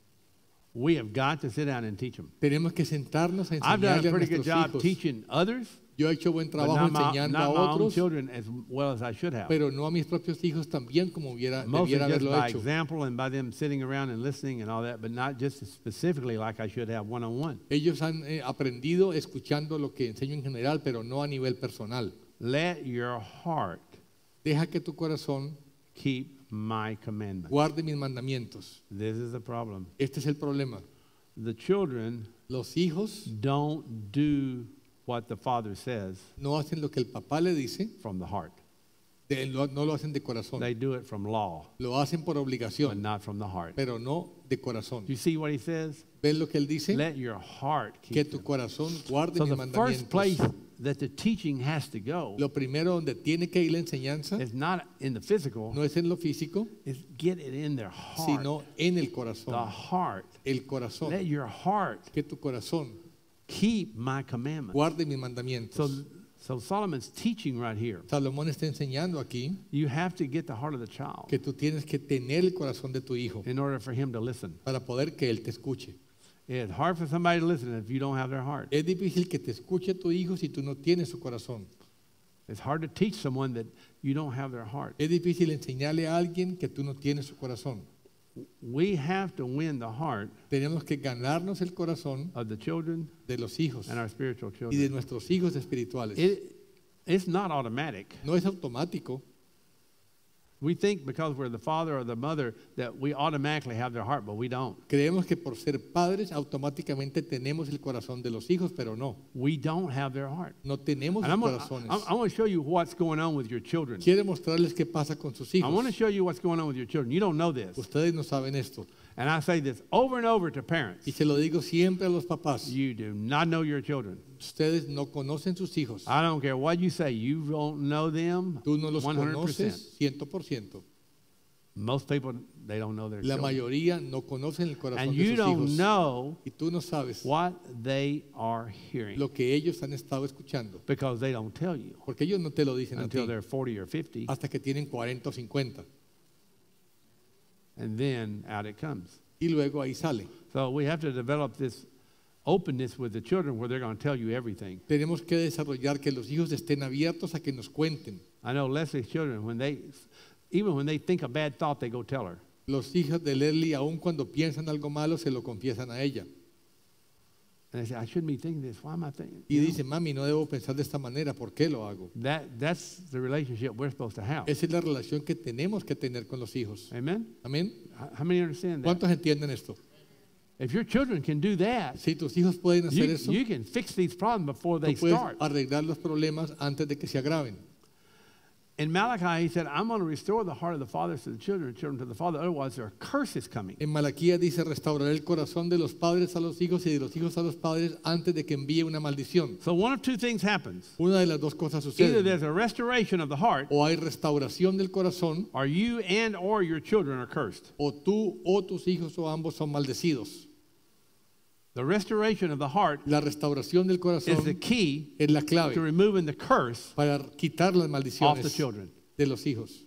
[SPEAKER 1] We have got to sit down and teach them.
[SPEAKER 2] Tenemos que sentarnos a
[SPEAKER 1] I've done
[SPEAKER 2] enseñarle
[SPEAKER 1] a
[SPEAKER 2] a
[SPEAKER 1] pretty good
[SPEAKER 2] nuestros
[SPEAKER 1] job
[SPEAKER 2] hijos.
[SPEAKER 1] teaching others,
[SPEAKER 2] Yo he hecho buen
[SPEAKER 1] but
[SPEAKER 2] trabajo
[SPEAKER 1] not my,
[SPEAKER 2] enseñando a
[SPEAKER 1] not my own
[SPEAKER 2] otros,
[SPEAKER 1] children as well as I should have.
[SPEAKER 2] pero no a mis propios hijos también como hubiera,
[SPEAKER 1] Mostly
[SPEAKER 2] debiera
[SPEAKER 1] just
[SPEAKER 2] haberlo
[SPEAKER 1] by
[SPEAKER 2] hecho.
[SPEAKER 1] example and by them sitting around and listening and all that, but not just specifically like I should have one-on-one.
[SPEAKER 2] Ellos han eh, aprendido escuchando lo que enseño en general, pero no a nivel personal.
[SPEAKER 1] Let your heart
[SPEAKER 2] Deja que tu corazón
[SPEAKER 1] keep my commandments.
[SPEAKER 2] guarde mis mandamientos.
[SPEAKER 1] This is the problem.
[SPEAKER 2] Este es el problema.
[SPEAKER 1] The children
[SPEAKER 2] Los hijos
[SPEAKER 1] don't do what the father says
[SPEAKER 2] no hacen lo que el papá le dice,
[SPEAKER 1] from the heart.
[SPEAKER 2] de- lo- no lo hacen de corazón.
[SPEAKER 1] They do it from law,
[SPEAKER 2] Lo hacen por
[SPEAKER 1] but
[SPEAKER 2] obligación,
[SPEAKER 1] not from the heart.
[SPEAKER 2] pero no de corazón.
[SPEAKER 1] You see what he says?
[SPEAKER 2] ¿Ves lo que él dice?
[SPEAKER 1] Let your heart
[SPEAKER 2] Que
[SPEAKER 1] keep
[SPEAKER 2] tu
[SPEAKER 1] them.
[SPEAKER 2] corazón guarde
[SPEAKER 1] So
[SPEAKER 2] mis
[SPEAKER 1] the first place
[SPEAKER 2] mandamientos.
[SPEAKER 1] that the teaching has to go
[SPEAKER 2] Lo primero donde tiene que ir la enseñanza
[SPEAKER 1] is not in the physical,
[SPEAKER 2] no es en lo físico,
[SPEAKER 1] is get it in their heart.
[SPEAKER 2] sino en el
[SPEAKER 1] The
[SPEAKER 2] corazón.
[SPEAKER 1] heart.
[SPEAKER 2] El
[SPEAKER 1] Let
[SPEAKER 2] corazón.
[SPEAKER 1] your heart
[SPEAKER 2] Que tu corazón
[SPEAKER 1] keep my commandments.
[SPEAKER 2] guarde mis
[SPEAKER 1] So,
[SPEAKER 2] mandamientos.
[SPEAKER 1] so Solomon's teaching right here.
[SPEAKER 2] Salomón está enseñando aquí
[SPEAKER 1] You have to get the heart of the child
[SPEAKER 2] que tú tienes que tener el corazón de tu hijo
[SPEAKER 1] in order for him to listen.
[SPEAKER 2] para poder que él te escuche.
[SPEAKER 1] It's hard for somebody to listen if you don't have their heart.
[SPEAKER 2] Es difícil que te escuche tu hijo si tú no tienes su corazón.
[SPEAKER 1] It's hard to teach someone that you don't have their heart.
[SPEAKER 2] Es difícil enseñarle a alguien que tú no tienes su corazón.
[SPEAKER 1] We have to win the heart
[SPEAKER 2] Tenemos que ganarnos el corazón
[SPEAKER 1] of the children
[SPEAKER 2] de los hijos
[SPEAKER 1] and our spiritual
[SPEAKER 2] y de
[SPEAKER 1] children.
[SPEAKER 2] nuestros hijos espirituales.
[SPEAKER 1] It, it's not automatic.
[SPEAKER 2] No es automático.
[SPEAKER 1] We think because we're the father or the mother that we automatically have their heart, but we don't.
[SPEAKER 2] Creemos que por ser padres automáticamente tenemos el corazón de los hijos, pero no.
[SPEAKER 1] We don't have their heart.
[SPEAKER 2] No tenemos
[SPEAKER 1] And
[SPEAKER 2] sus
[SPEAKER 1] I'm gonna,
[SPEAKER 2] corazones.
[SPEAKER 1] I, I want to show you what's going on with your children.
[SPEAKER 2] Quiere mostrarles qué pasa con sus
[SPEAKER 1] I want to
[SPEAKER 2] hijos.
[SPEAKER 1] show you what's going on with your children. You don't know this.
[SPEAKER 2] Ustedes no saben esto.
[SPEAKER 1] And I say this over and over to parents.
[SPEAKER 2] Y se lo digo siempre a los papás.
[SPEAKER 1] You do not know your children.
[SPEAKER 2] Ustedes no conocen sus hijos.
[SPEAKER 1] I don't care what you say. You don't know them
[SPEAKER 2] Tú no los
[SPEAKER 1] one hundred percent.
[SPEAKER 2] conoces ciento por ciento.
[SPEAKER 1] Most people, they don't know their
[SPEAKER 2] La
[SPEAKER 1] children.
[SPEAKER 2] mayoría no conocen el corazón
[SPEAKER 1] And
[SPEAKER 2] de
[SPEAKER 1] you
[SPEAKER 2] sus
[SPEAKER 1] don't
[SPEAKER 2] hijos.
[SPEAKER 1] know
[SPEAKER 2] Y tú no sabes
[SPEAKER 1] what they are hearing
[SPEAKER 2] lo que ellos han estado escuchando.
[SPEAKER 1] because they don't tell you
[SPEAKER 2] Porque ellos no te lo dicen a ti
[SPEAKER 1] until they're forty or fifty,
[SPEAKER 2] hasta que tienen cuarenta o cincuenta.
[SPEAKER 1] and then out it comes.
[SPEAKER 2] Y luego ahí sale.
[SPEAKER 1] So we have to develop this openness with the children where they're going to tell you everything.
[SPEAKER 2] Tenemos que desarrollar que los hijos estén abiertos a que nos cuenten.
[SPEAKER 1] I know Leslie's children, when they, even when they think a bad thought, they go tell her.
[SPEAKER 2] Los hijos de Leslie, aun cuando piensan algo malo, se lo confiesan a ella.
[SPEAKER 1] And they say, I shouldn't be thinking this. Why am I thinking?
[SPEAKER 2] Y
[SPEAKER 1] You know?
[SPEAKER 2] dice, mami, no debo pensar de esta manera, ¿por qué lo hago?
[SPEAKER 1] That, that's the relationship we're supposed to have.
[SPEAKER 2] Esa es la relación que tenemos que tener con los hijos.
[SPEAKER 1] Amen?
[SPEAKER 2] Amén.
[SPEAKER 1] How how many understand that?
[SPEAKER 2] ¿Cuántos entienden esto?
[SPEAKER 1] If your children can do that,
[SPEAKER 2] Si tus hijos pueden hacer
[SPEAKER 1] you,
[SPEAKER 2] eso,
[SPEAKER 1] you can fix these problems before they
[SPEAKER 2] tú puedes
[SPEAKER 1] start.
[SPEAKER 2] arreglar los problemas antes de que se agraven.
[SPEAKER 1] In Malachi, he said, I'm going to restore the heart of the fathers to the children, children to the father. Otherwise, there are curses coming.
[SPEAKER 2] En Malaquía dice, restauraré el corazón de los padres a los hijos y de los hijos a los padres antes de que envíe una maldición.
[SPEAKER 1] So one of two things happens.
[SPEAKER 2] Una de las dos cosas
[SPEAKER 1] Either
[SPEAKER 2] sucede.
[SPEAKER 1] there's a restoration of the heart,
[SPEAKER 2] O hay restauración del corazón,
[SPEAKER 1] or you and or your children are cursed.
[SPEAKER 2] o tú o tus hijos o ambos son maldecidos.
[SPEAKER 1] The restoration of the heart
[SPEAKER 2] La restauración del
[SPEAKER 1] is the
[SPEAKER 2] corazón
[SPEAKER 1] key
[SPEAKER 2] es la
[SPEAKER 1] to
[SPEAKER 2] clave
[SPEAKER 1] removing the curse
[SPEAKER 2] para quitar las
[SPEAKER 1] off the
[SPEAKER 2] maldiciones
[SPEAKER 1] children.
[SPEAKER 2] de los hijos.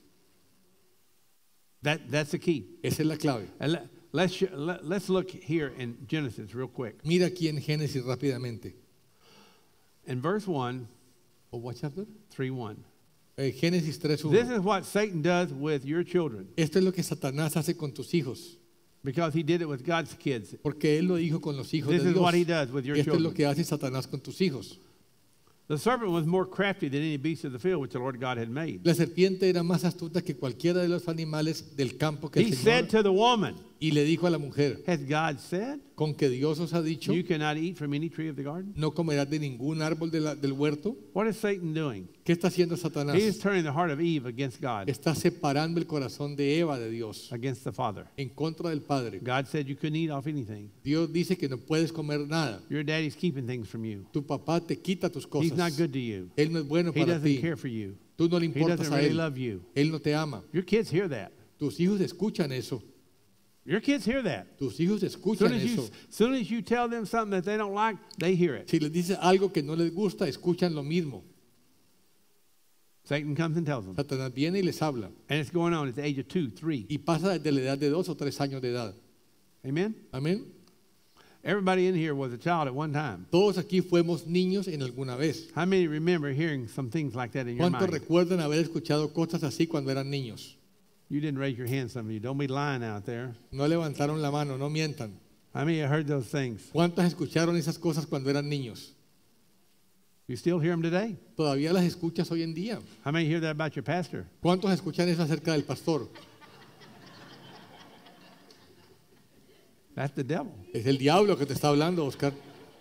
[SPEAKER 1] That, that's the key.
[SPEAKER 2] Esa es la clave.
[SPEAKER 1] And let, let's, sh- let, let's look here in Genesis real quick.
[SPEAKER 2] Mira aquí en Génesis rápidamente.
[SPEAKER 1] In verse one,
[SPEAKER 2] ¿O what chapter?
[SPEAKER 1] three one.
[SPEAKER 2] Eh, Génesis tres
[SPEAKER 1] This
[SPEAKER 2] uno.
[SPEAKER 1] is what Satan does with your children
[SPEAKER 2] Esto es lo que Satanás hace con tus hijos.
[SPEAKER 1] because he did it with God's kids.
[SPEAKER 2] Porque él lo dijo con los hijos
[SPEAKER 1] This
[SPEAKER 2] de
[SPEAKER 1] is what he
[SPEAKER 2] Dios.
[SPEAKER 1] does with your
[SPEAKER 2] Esto es lo
[SPEAKER 1] children.
[SPEAKER 2] que hace Satanás con tus hijos.
[SPEAKER 1] The serpent was more crafty than any beast of the field which the Lord God had made.
[SPEAKER 2] La serpiente era más astuta que cualquiera de los animales del campo que
[SPEAKER 1] He
[SPEAKER 2] el
[SPEAKER 1] said
[SPEAKER 2] Señor.
[SPEAKER 1] to the woman,
[SPEAKER 2] Y le dijo a la mujer,
[SPEAKER 1] has God said,
[SPEAKER 2] con que Dios os ha dicho,
[SPEAKER 1] you cannot eat from any tree of the garden?
[SPEAKER 2] no comerás de ningún árbol de la- del huerto.
[SPEAKER 1] What is Satan doing?
[SPEAKER 2] ¿Qué está haciendo
[SPEAKER 1] He is
[SPEAKER 2] Satanás?
[SPEAKER 1] turning the heart of Eve against God,
[SPEAKER 2] Está separando el corazón de Eva de Dios,
[SPEAKER 1] against the Father.
[SPEAKER 2] en contra del Padre.
[SPEAKER 1] God said you couldn't eat off anything.
[SPEAKER 2] Dios dice que no puedes comer nada.
[SPEAKER 1] Your daddy's keeping things from you.
[SPEAKER 2] Tu papá te quita tus
[SPEAKER 1] He's not
[SPEAKER 2] cosas.
[SPEAKER 1] good to you.
[SPEAKER 2] Él no es bueno
[SPEAKER 1] He
[SPEAKER 2] para
[SPEAKER 1] doesn't
[SPEAKER 2] ti.
[SPEAKER 1] care for you.
[SPEAKER 2] Tú no le
[SPEAKER 1] He
[SPEAKER 2] importas
[SPEAKER 1] doesn't
[SPEAKER 2] a
[SPEAKER 1] really
[SPEAKER 2] él.
[SPEAKER 1] love you.
[SPEAKER 2] Él no te ama.
[SPEAKER 1] Your kids hear that.
[SPEAKER 2] Tus hijos escuchan eso.
[SPEAKER 1] Your kids hear that.
[SPEAKER 2] Tus hijos
[SPEAKER 1] As soon
[SPEAKER 2] escuchan
[SPEAKER 1] as you,
[SPEAKER 2] eso.
[SPEAKER 1] soon as you tell them something that they don't like, they hear it.
[SPEAKER 2] Si les dices algo que no les gusta, escuchan lo mismo.
[SPEAKER 1] Satan comes and tells them.
[SPEAKER 2] Satanás viene y les habla.
[SPEAKER 1] And it's going on at the age of two, three.
[SPEAKER 2] Y pasa desde la edad de dos o tres años de edad.
[SPEAKER 1] Amen?
[SPEAKER 2] Amén.
[SPEAKER 1] Everybody in here was a child at one time.
[SPEAKER 2] Todos aquí fuimos niños en alguna vez.
[SPEAKER 1] How many remember hearing some things like that in your
[SPEAKER 2] ¿Cuántos
[SPEAKER 1] mind?
[SPEAKER 2] recuerdan haber escuchado cosas así cuando eran niños?
[SPEAKER 1] You didn't raise your hand, some of you. Don't be lying out there.
[SPEAKER 2] No levantaron la mano, no mientan.
[SPEAKER 1] How many have heard those things?
[SPEAKER 2] ¿Cuántos escucharon esas cosas cuando eran niños?
[SPEAKER 1] You still hear them today?
[SPEAKER 2] Todavía las escuchas hoy en día.
[SPEAKER 1] How many hear that about your pastor?
[SPEAKER 2] ¿Cuántos escuchan eso acerca del pastor?
[SPEAKER 1] That's the devil.
[SPEAKER 2] Es el diablo que te está hablando, Oscar.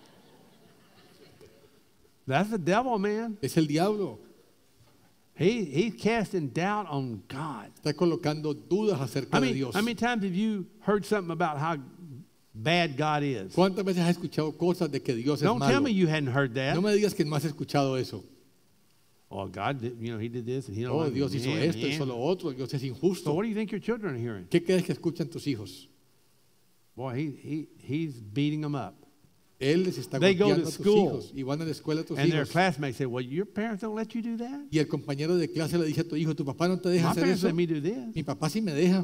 [SPEAKER 1] That's the devil, man.
[SPEAKER 2] Es el diablo.
[SPEAKER 1] He, he's casting doubt on God.
[SPEAKER 2] Está colocando dudas acerca
[SPEAKER 1] How
[SPEAKER 2] de
[SPEAKER 1] many,
[SPEAKER 2] Dios.
[SPEAKER 1] how many times have you heard something about how bad God is?
[SPEAKER 2] ¿Cuántas veces has escuchado cosas de que Dios es
[SPEAKER 1] Don't tell
[SPEAKER 2] malo?
[SPEAKER 1] me you hadn't heard that.
[SPEAKER 2] No me digas que no has escuchado eso.
[SPEAKER 1] Oh, God, did, you know, He did this and He don't
[SPEAKER 2] Oh,
[SPEAKER 1] like
[SPEAKER 2] Dios
[SPEAKER 1] me.
[SPEAKER 2] hizo
[SPEAKER 1] Man,
[SPEAKER 2] esto,
[SPEAKER 1] man.
[SPEAKER 2] hizo lo otro, Dios es
[SPEAKER 1] So
[SPEAKER 2] injusto.
[SPEAKER 1] what do you think your children are hearing?
[SPEAKER 2] ¿Qué crees que escuchan tus hijos?
[SPEAKER 1] Boy, he, he, he's beating them up.
[SPEAKER 2] Él les está
[SPEAKER 1] They go
[SPEAKER 2] golpeando
[SPEAKER 1] to
[SPEAKER 2] a tus
[SPEAKER 1] school.
[SPEAKER 2] hijos y van a la escuela a tus
[SPEAKER 1] And their
[SPEAKER 2] hijos.
[SPEAKER 1] classmates say, well, your parents don't let you do that?
[SPEAKER 2] Y el compañero de clase le dice a tu hijo, tu papá no te deja
[SPEAKER 1] My
[SPEAKER 2] hacer
[SPEAKER 1] parents
[SPEAKER 2] eso.
[SPEAKER 1] let me do this.
[SPEAKER 2] Mi papá sí me deja.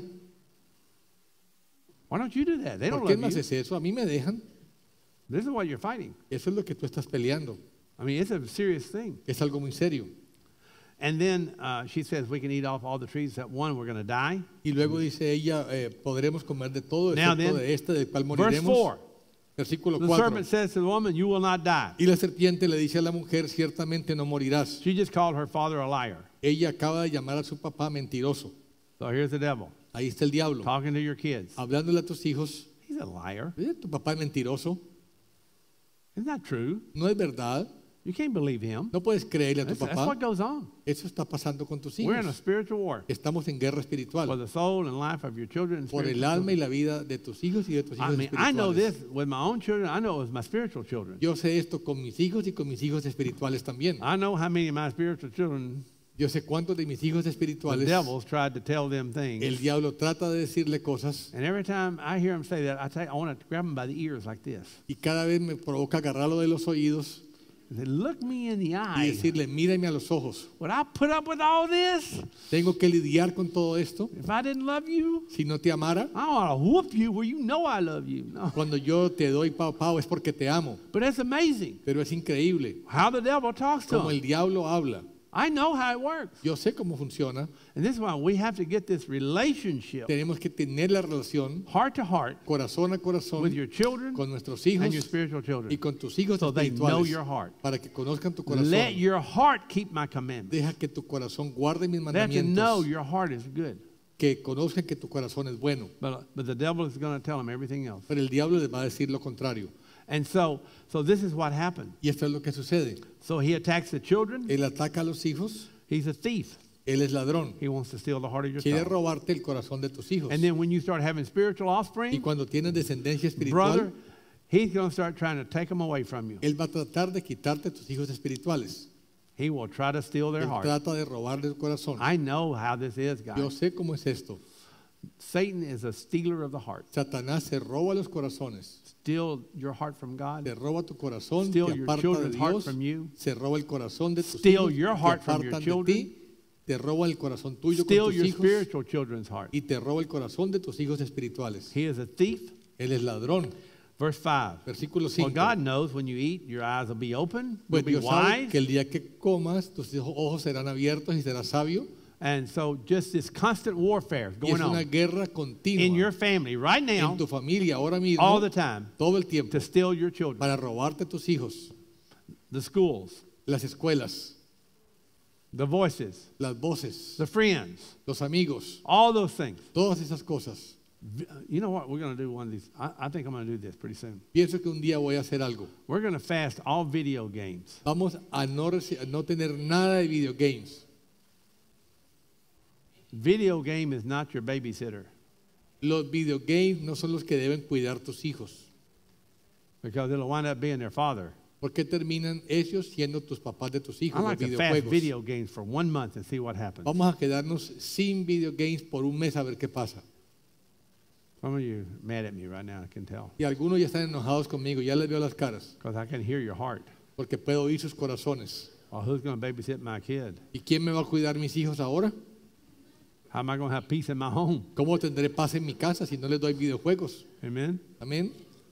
[SPEAKER 1] Why don't you do that? They don't
[SPEAKER 2] ¿Por qué
[SPEAKER 1] love
[SPEAKER 2] no
[SPEAKER 1] you.
[SPEAKER 2] haces eso? A mí me dejan.
[SPEAKER 1] This is what you're fighting.
[SPEAKER 2] Eso es lo que tú estás peleando.
[SPEAKER 1] I mean, it's a serious thing.
[SPEAKER 2] Es algo muy serio.
[SPEAKER 1] And then uh, she says, we can eat off all the trees except one, we're going to die.
[SPEAKER 2] Y luego dice ella, eh, podremos comer de todo
[SPEAKER 1] Now
[SPEAKER 2] excepto
[SPEAKER 1] then,
[SPEAKER 2] de este del cual
[SPEAKER 1] Verse
[SPEAKER 2] moriremos.
[SPEAKER 1] four,
[SPEAKER 2] Versículo
[SPEAKER 1] the
[SPEAKER 2] cuatro.
[SPEAKER 1] serpent says to the woman, you will not die.
[SPEAKER 2] Y la serpiente le dice a la mujer, ciertamente no morirás.
[SPEAKER 1] She just called her father a liar.
[SPEAKER 2] Ella acaba de llamar a su papá mentiroso.
[SPEAKER 1] So here's the devil
[SPEAKER 2] Ahí está el diablo.
[SPEAKER 1] talking to your kids.
[SPEAKER 2] Hablándole a tus hijos,
[SPEAKER 1] He's a liar.
[SPEAKER 2] "Eh, tu papá es mentiroso.
[SPEAKER 1] Isn't that true?
[SPEAKER 2] No es verdad.
[SPEAKER 1] You can't believe him.
[SPEAKER 2] No puedes creerle a tu
[SPEAKER 1] That's, that's
[SPEAKER 2] papá.
[SPEAKER 1] what goes on.
[SPEAKER 2] Eso está pasando con tus
[SPEAKER 1] We're in a
[SPEAKER 2] hijos.
[SPEAKER 1] spiritual war
[SPEAKER 2] Estamos en guerra
[SPEAKER 1] for
[SPEAKER 2] espiritual
[SPEAKER 1] the soul and life of your children. And
[SPEAKER 2] por el
[SPEAKER 1] spiritual
[SPEAKER 2] alma y
[SPEAKER 1] children.
[SPEAKER 2] la vida de tus hijos y de tus
[SPEAKER 1] I
[SPEAKER 2] hijos
[SPEAKER 1] mean, I know this
[SPEAKER 2] espirituales.
[SPEAKER 1] with my own children. I know it was my spiritual children.
[SPEAKER 2] Yo sé esto con mis hijos y con mis hijos espirituales también.
[SPEAKER 1] I know how many of my spiritual children,
[SPEAKER 2] Yo sé cuántos de mis hijos
[SPEAKER 1] the
[SPEAKER 2] espirituales
[SPEAKER 1] devils tried to tell them
[SPEAKER 2] el
[SPEAKER 1] things.
[SPEAKER 2] diablo trata de decirle cosas
[SPEAKER 1] And every time I hear them say that, I, tell you, I want to grab them by the ears like this.
[SPEAKER 2] y cada vez me provoca agarrarlo de los oídos
[SPEAKER 1] And say, look me in the
[SPEAKER 2] y
[SPEAKER 1] eye.
[SPEAKER 2] decirle, mírame a los ojos.
[SPEAKER 1] Would I put up with all this
[SPEAKER 2] Tengo que lidiar con todo esto.
[SPEAKER 1] if I didn't love you?
[SPEAKER 2] Si no te amara,
[SPEAKER 1] I want to whoop you where you know I love you. No.
[SPEAKER 2] cuando yo te doy pao pao es porque te amo.
[SPEAKER 1] But it's amazing
[SPEAKER 2] Pero es increíble
[SPEAKER 1] how the devil talks to
[SPEAKER 2] como el
[SPEAKER 1] them.
[SPEAKER 2] diablo habla.
[SPEAKER 1] I know how it works.
[SPEAKER 2] Yo sé cómo funciona.
[SPEAKER 1] And this is why we have to get this relationship,
[SPEAKER 2] Tenemos que tener la relación
[SPEAKER 1] heart to heart,
[SPEAKER 2] corazón a corazón
[SPEAKER 1] with your children
[SPEAKER 2] con nuestros
[SPEAKER 1] and your
[SPEAKER 2] hijos
[SPEAKER 1] spiritual
[SPEAKER 2] y
[SPEAKER 1] children,
[SPEAKER 2] con tus hijos
[SPEAKER 1] so they know
[SPEAKER 2] espirituales
[SPEAKER 1] your heart.
[SPEAKER 2] para que conozcan tu
[SPEAKER 1] Let
[SPEAKER 2] corazón.
[SPEAKER 1] your heart keep my commandments.
[SPEAKER 2] Deja que tu corazón guarde mis
[SPEAKER 1] They have to know
[SPEAKER 2] mandamientos,
[SPEAKER 1] your heart is good.
[SPEAKER 2] que conozcan que tu corazón es bueno.
[SPEAKER 1] But, but the devil is going to tell them everything else.
[SPEAKER 2] Pero el diablo les va a decir lo contrario.
[SPEAKER 1] And so, so this is what happened.
[SPEAKER 2] Y esto es lo que sucede.
[SPEAKER 1] So he attacks the children.
[SPEAKER 2] Él ataca a los hijos,
[SPEAKER 1] He's a thief.
[SPEAKER 2] él es ladrón.
[SPEAKER 1] He wants to steal the heart of your
[SPEAKER 2] Quiere
[SPEAKER 1] child.
[SPEAKER 2] robarte el corazón de tus hijos.
[SPEAKER 1] And then when you start having spiritual
[SPEAKER 2] Y
[SPEAKER 1] offspring,
[SPEAKER 2] cuando tienes descendencia
[SPEAKER 1] brother,
[SPEAKER 2] espiritual,
[SPEAKER 1] he's going to start trying to take them away from you.
[SPEAKER 2] él va a tratar de quitarte tus hijos espirituales.
[SPEAKER 1] He will try to steal their
[SPEAKER 2] Él
[SPEAKER 1] heart.
[SPEAKER 2] trata de robarle el corazón.
[SPEAKER 1] I know how this is,
[SPEAKER 2] Yo
[SPEAKER 1] guys.
[SPEAKER 2] sé cómo es esto.
[SPEAKER 1] Satan is a stealer of the heart.
[SPEAKER 2] Satanás se roba los corazones.
[SPEAKER 1] Steal your heart from God.
[SPEAKER 2] Te roba tu corazón,
[SPEAKER 1] Steal
[SPEAKER 2] te
[SPEAKER 1] your
[SPEAKER 2] aparta de
[SPEAKER 1] children's heart
[SPEAKER 2] Dios,
[SPEAKER 1] from you.
[SPEAKER 2] se roba el corazón de tus
[SPEAKER 1] Steal
[SPEAKER 2] hijos,
[SPEAKER 1] your
[SPEAKER 2] te
[SPEAKER 1] heart from your
[SPEAKER 2] apartan de
[SPEAKER 1] children.
[SPEAKER 2] ti, te roba el corazón tuyo con
[SPEAKER 1] Steal
[SPEAKER 2] tus
[SPEAKER 1] your
[SPEAKER 2] hijos
[SPEAKER 1] spiritual children's heart.
[SPEAKER 2] y te roba el corazón de tus hijos espirituales.
[SPEAKER 1] He is a thief.
[SPEAKER 2] Él es ladrón.
[SPEAKER 1] Verse five.
[SPEAKER 2] Versículo
[SPEAKER 1] Well,
[SPEAKER 2] cinco.
[SPEAKER 1] God knows when you eat, your eyes will be open, you'll
[SPEAKER 2] Pues
[SPEAKER 1] be
[SPEAKER 2] Dios sabe
[SPEAKER 1] wise.
[SPEAKER 2] que el día que comas, tus ojos serán abiertos y serás sabio.
[SPEAKER 1] And so just this constant warfare
[SPEAKER 2] Y es
[SPEAKER 1] going
[SPEAKER 2] una
[SPEAKER 1] on
[SPEAKER 2] guerra
[SPEAKER 1] in
[SPEAKER 2] continua
[SPEAKER 1] your family right now,
[SPEAKER 2] en tu familia ahora mismo,
[SPEAKER 1] all the time,
[SPEAKER 2] todo el tiempo,
[SPEAKER 1] to steal your children.
[SPEAKER 2] para robarte tus hijos,
[SPEAKER 1] The schools,
[SPEAKER 2] las escuelas,
[SPEAKER 1] the voices,
[SPEAKER 2] las voces,
[SPEAKER 1] the friends,
[SPEAKER 2] los amigos,
[SPEAKER 1] all those things.
[SPEAKER 2] todas esas cosas.
[SPEAKER 1] V- You know what? We're going to do one of these. I, I think I'm going to do this pretty soon.
[SPEAKER 2] Pienso que un día voy a hacer algo.
[SPEAKER 1] We're going to fast all video games.
[SPEAKER 2] Vamos a no, reci- a no tener nada de video games.
[SPEAKER 1] Video game is not your babysitter
[SPEAKER 2] Los video games no son los que deben cuidar tus hijos,
[SPEAKER 1] because it'll wind up being their father.
[SPEAKER 2] porque terminan ellos siendo tus papás de tus hijos,
[SPEAKER 1] I
[SPEAKER 2] los
[SPEAKER 1] like to fast
[SPEAKER 2] videojuegos.
[SPEAKER 1] video games for one month and see what happens.
[SPEAKER 2] Vamos a quedarnos sin video games por un mes a ver qué pasa.
[SPEAKER 1] Some of you are mad at me right now, I can tell,
[SPEAKER 2] Y algunos ya están enojados conmigo, ya les veo las caras,
[SPEAKER 1] because I can hear your heart.
[SPEAKER 2] porque puedo oír sus corazones.
[SPEAKER 1] Well, who's going to babysit my kid?
[SPEAKER 2] ¿Y quién me va a cuidar mis hijos ahora?
[SPEAKER 1] How am I going to have peace in my home?
[SPEAKER 2] ¿Cómo tendré paz en mi casa si no les doy videojuegos?
[SPEAKER 1] Amen?
[SPEAKER 2] Amén.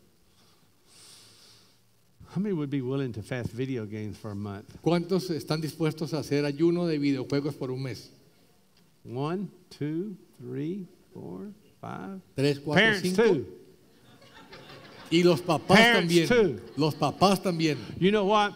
[SPEAKER 1] How many would be willing to fast video games for a month?
[SPEAKER 2] ¿Cuántos están dispuestos a hacer ayuno de videojuegos por un mes?
[SPEAKER 1] One, two, three, four, five.
[SPEAKER 2] Tres, cuatro,
[SPEAKER 1] Parents
[SPEAKER 2] cinco.
[SPEAKER 1] too.
[SPEAKER 2] Y los papás
[SPEAKER 1] Parents
[SPEAKER 2] también.
[SPEAKER 1] too.
[SPEAKER 2] Los papás también.
[SPEAKER 1] You know what?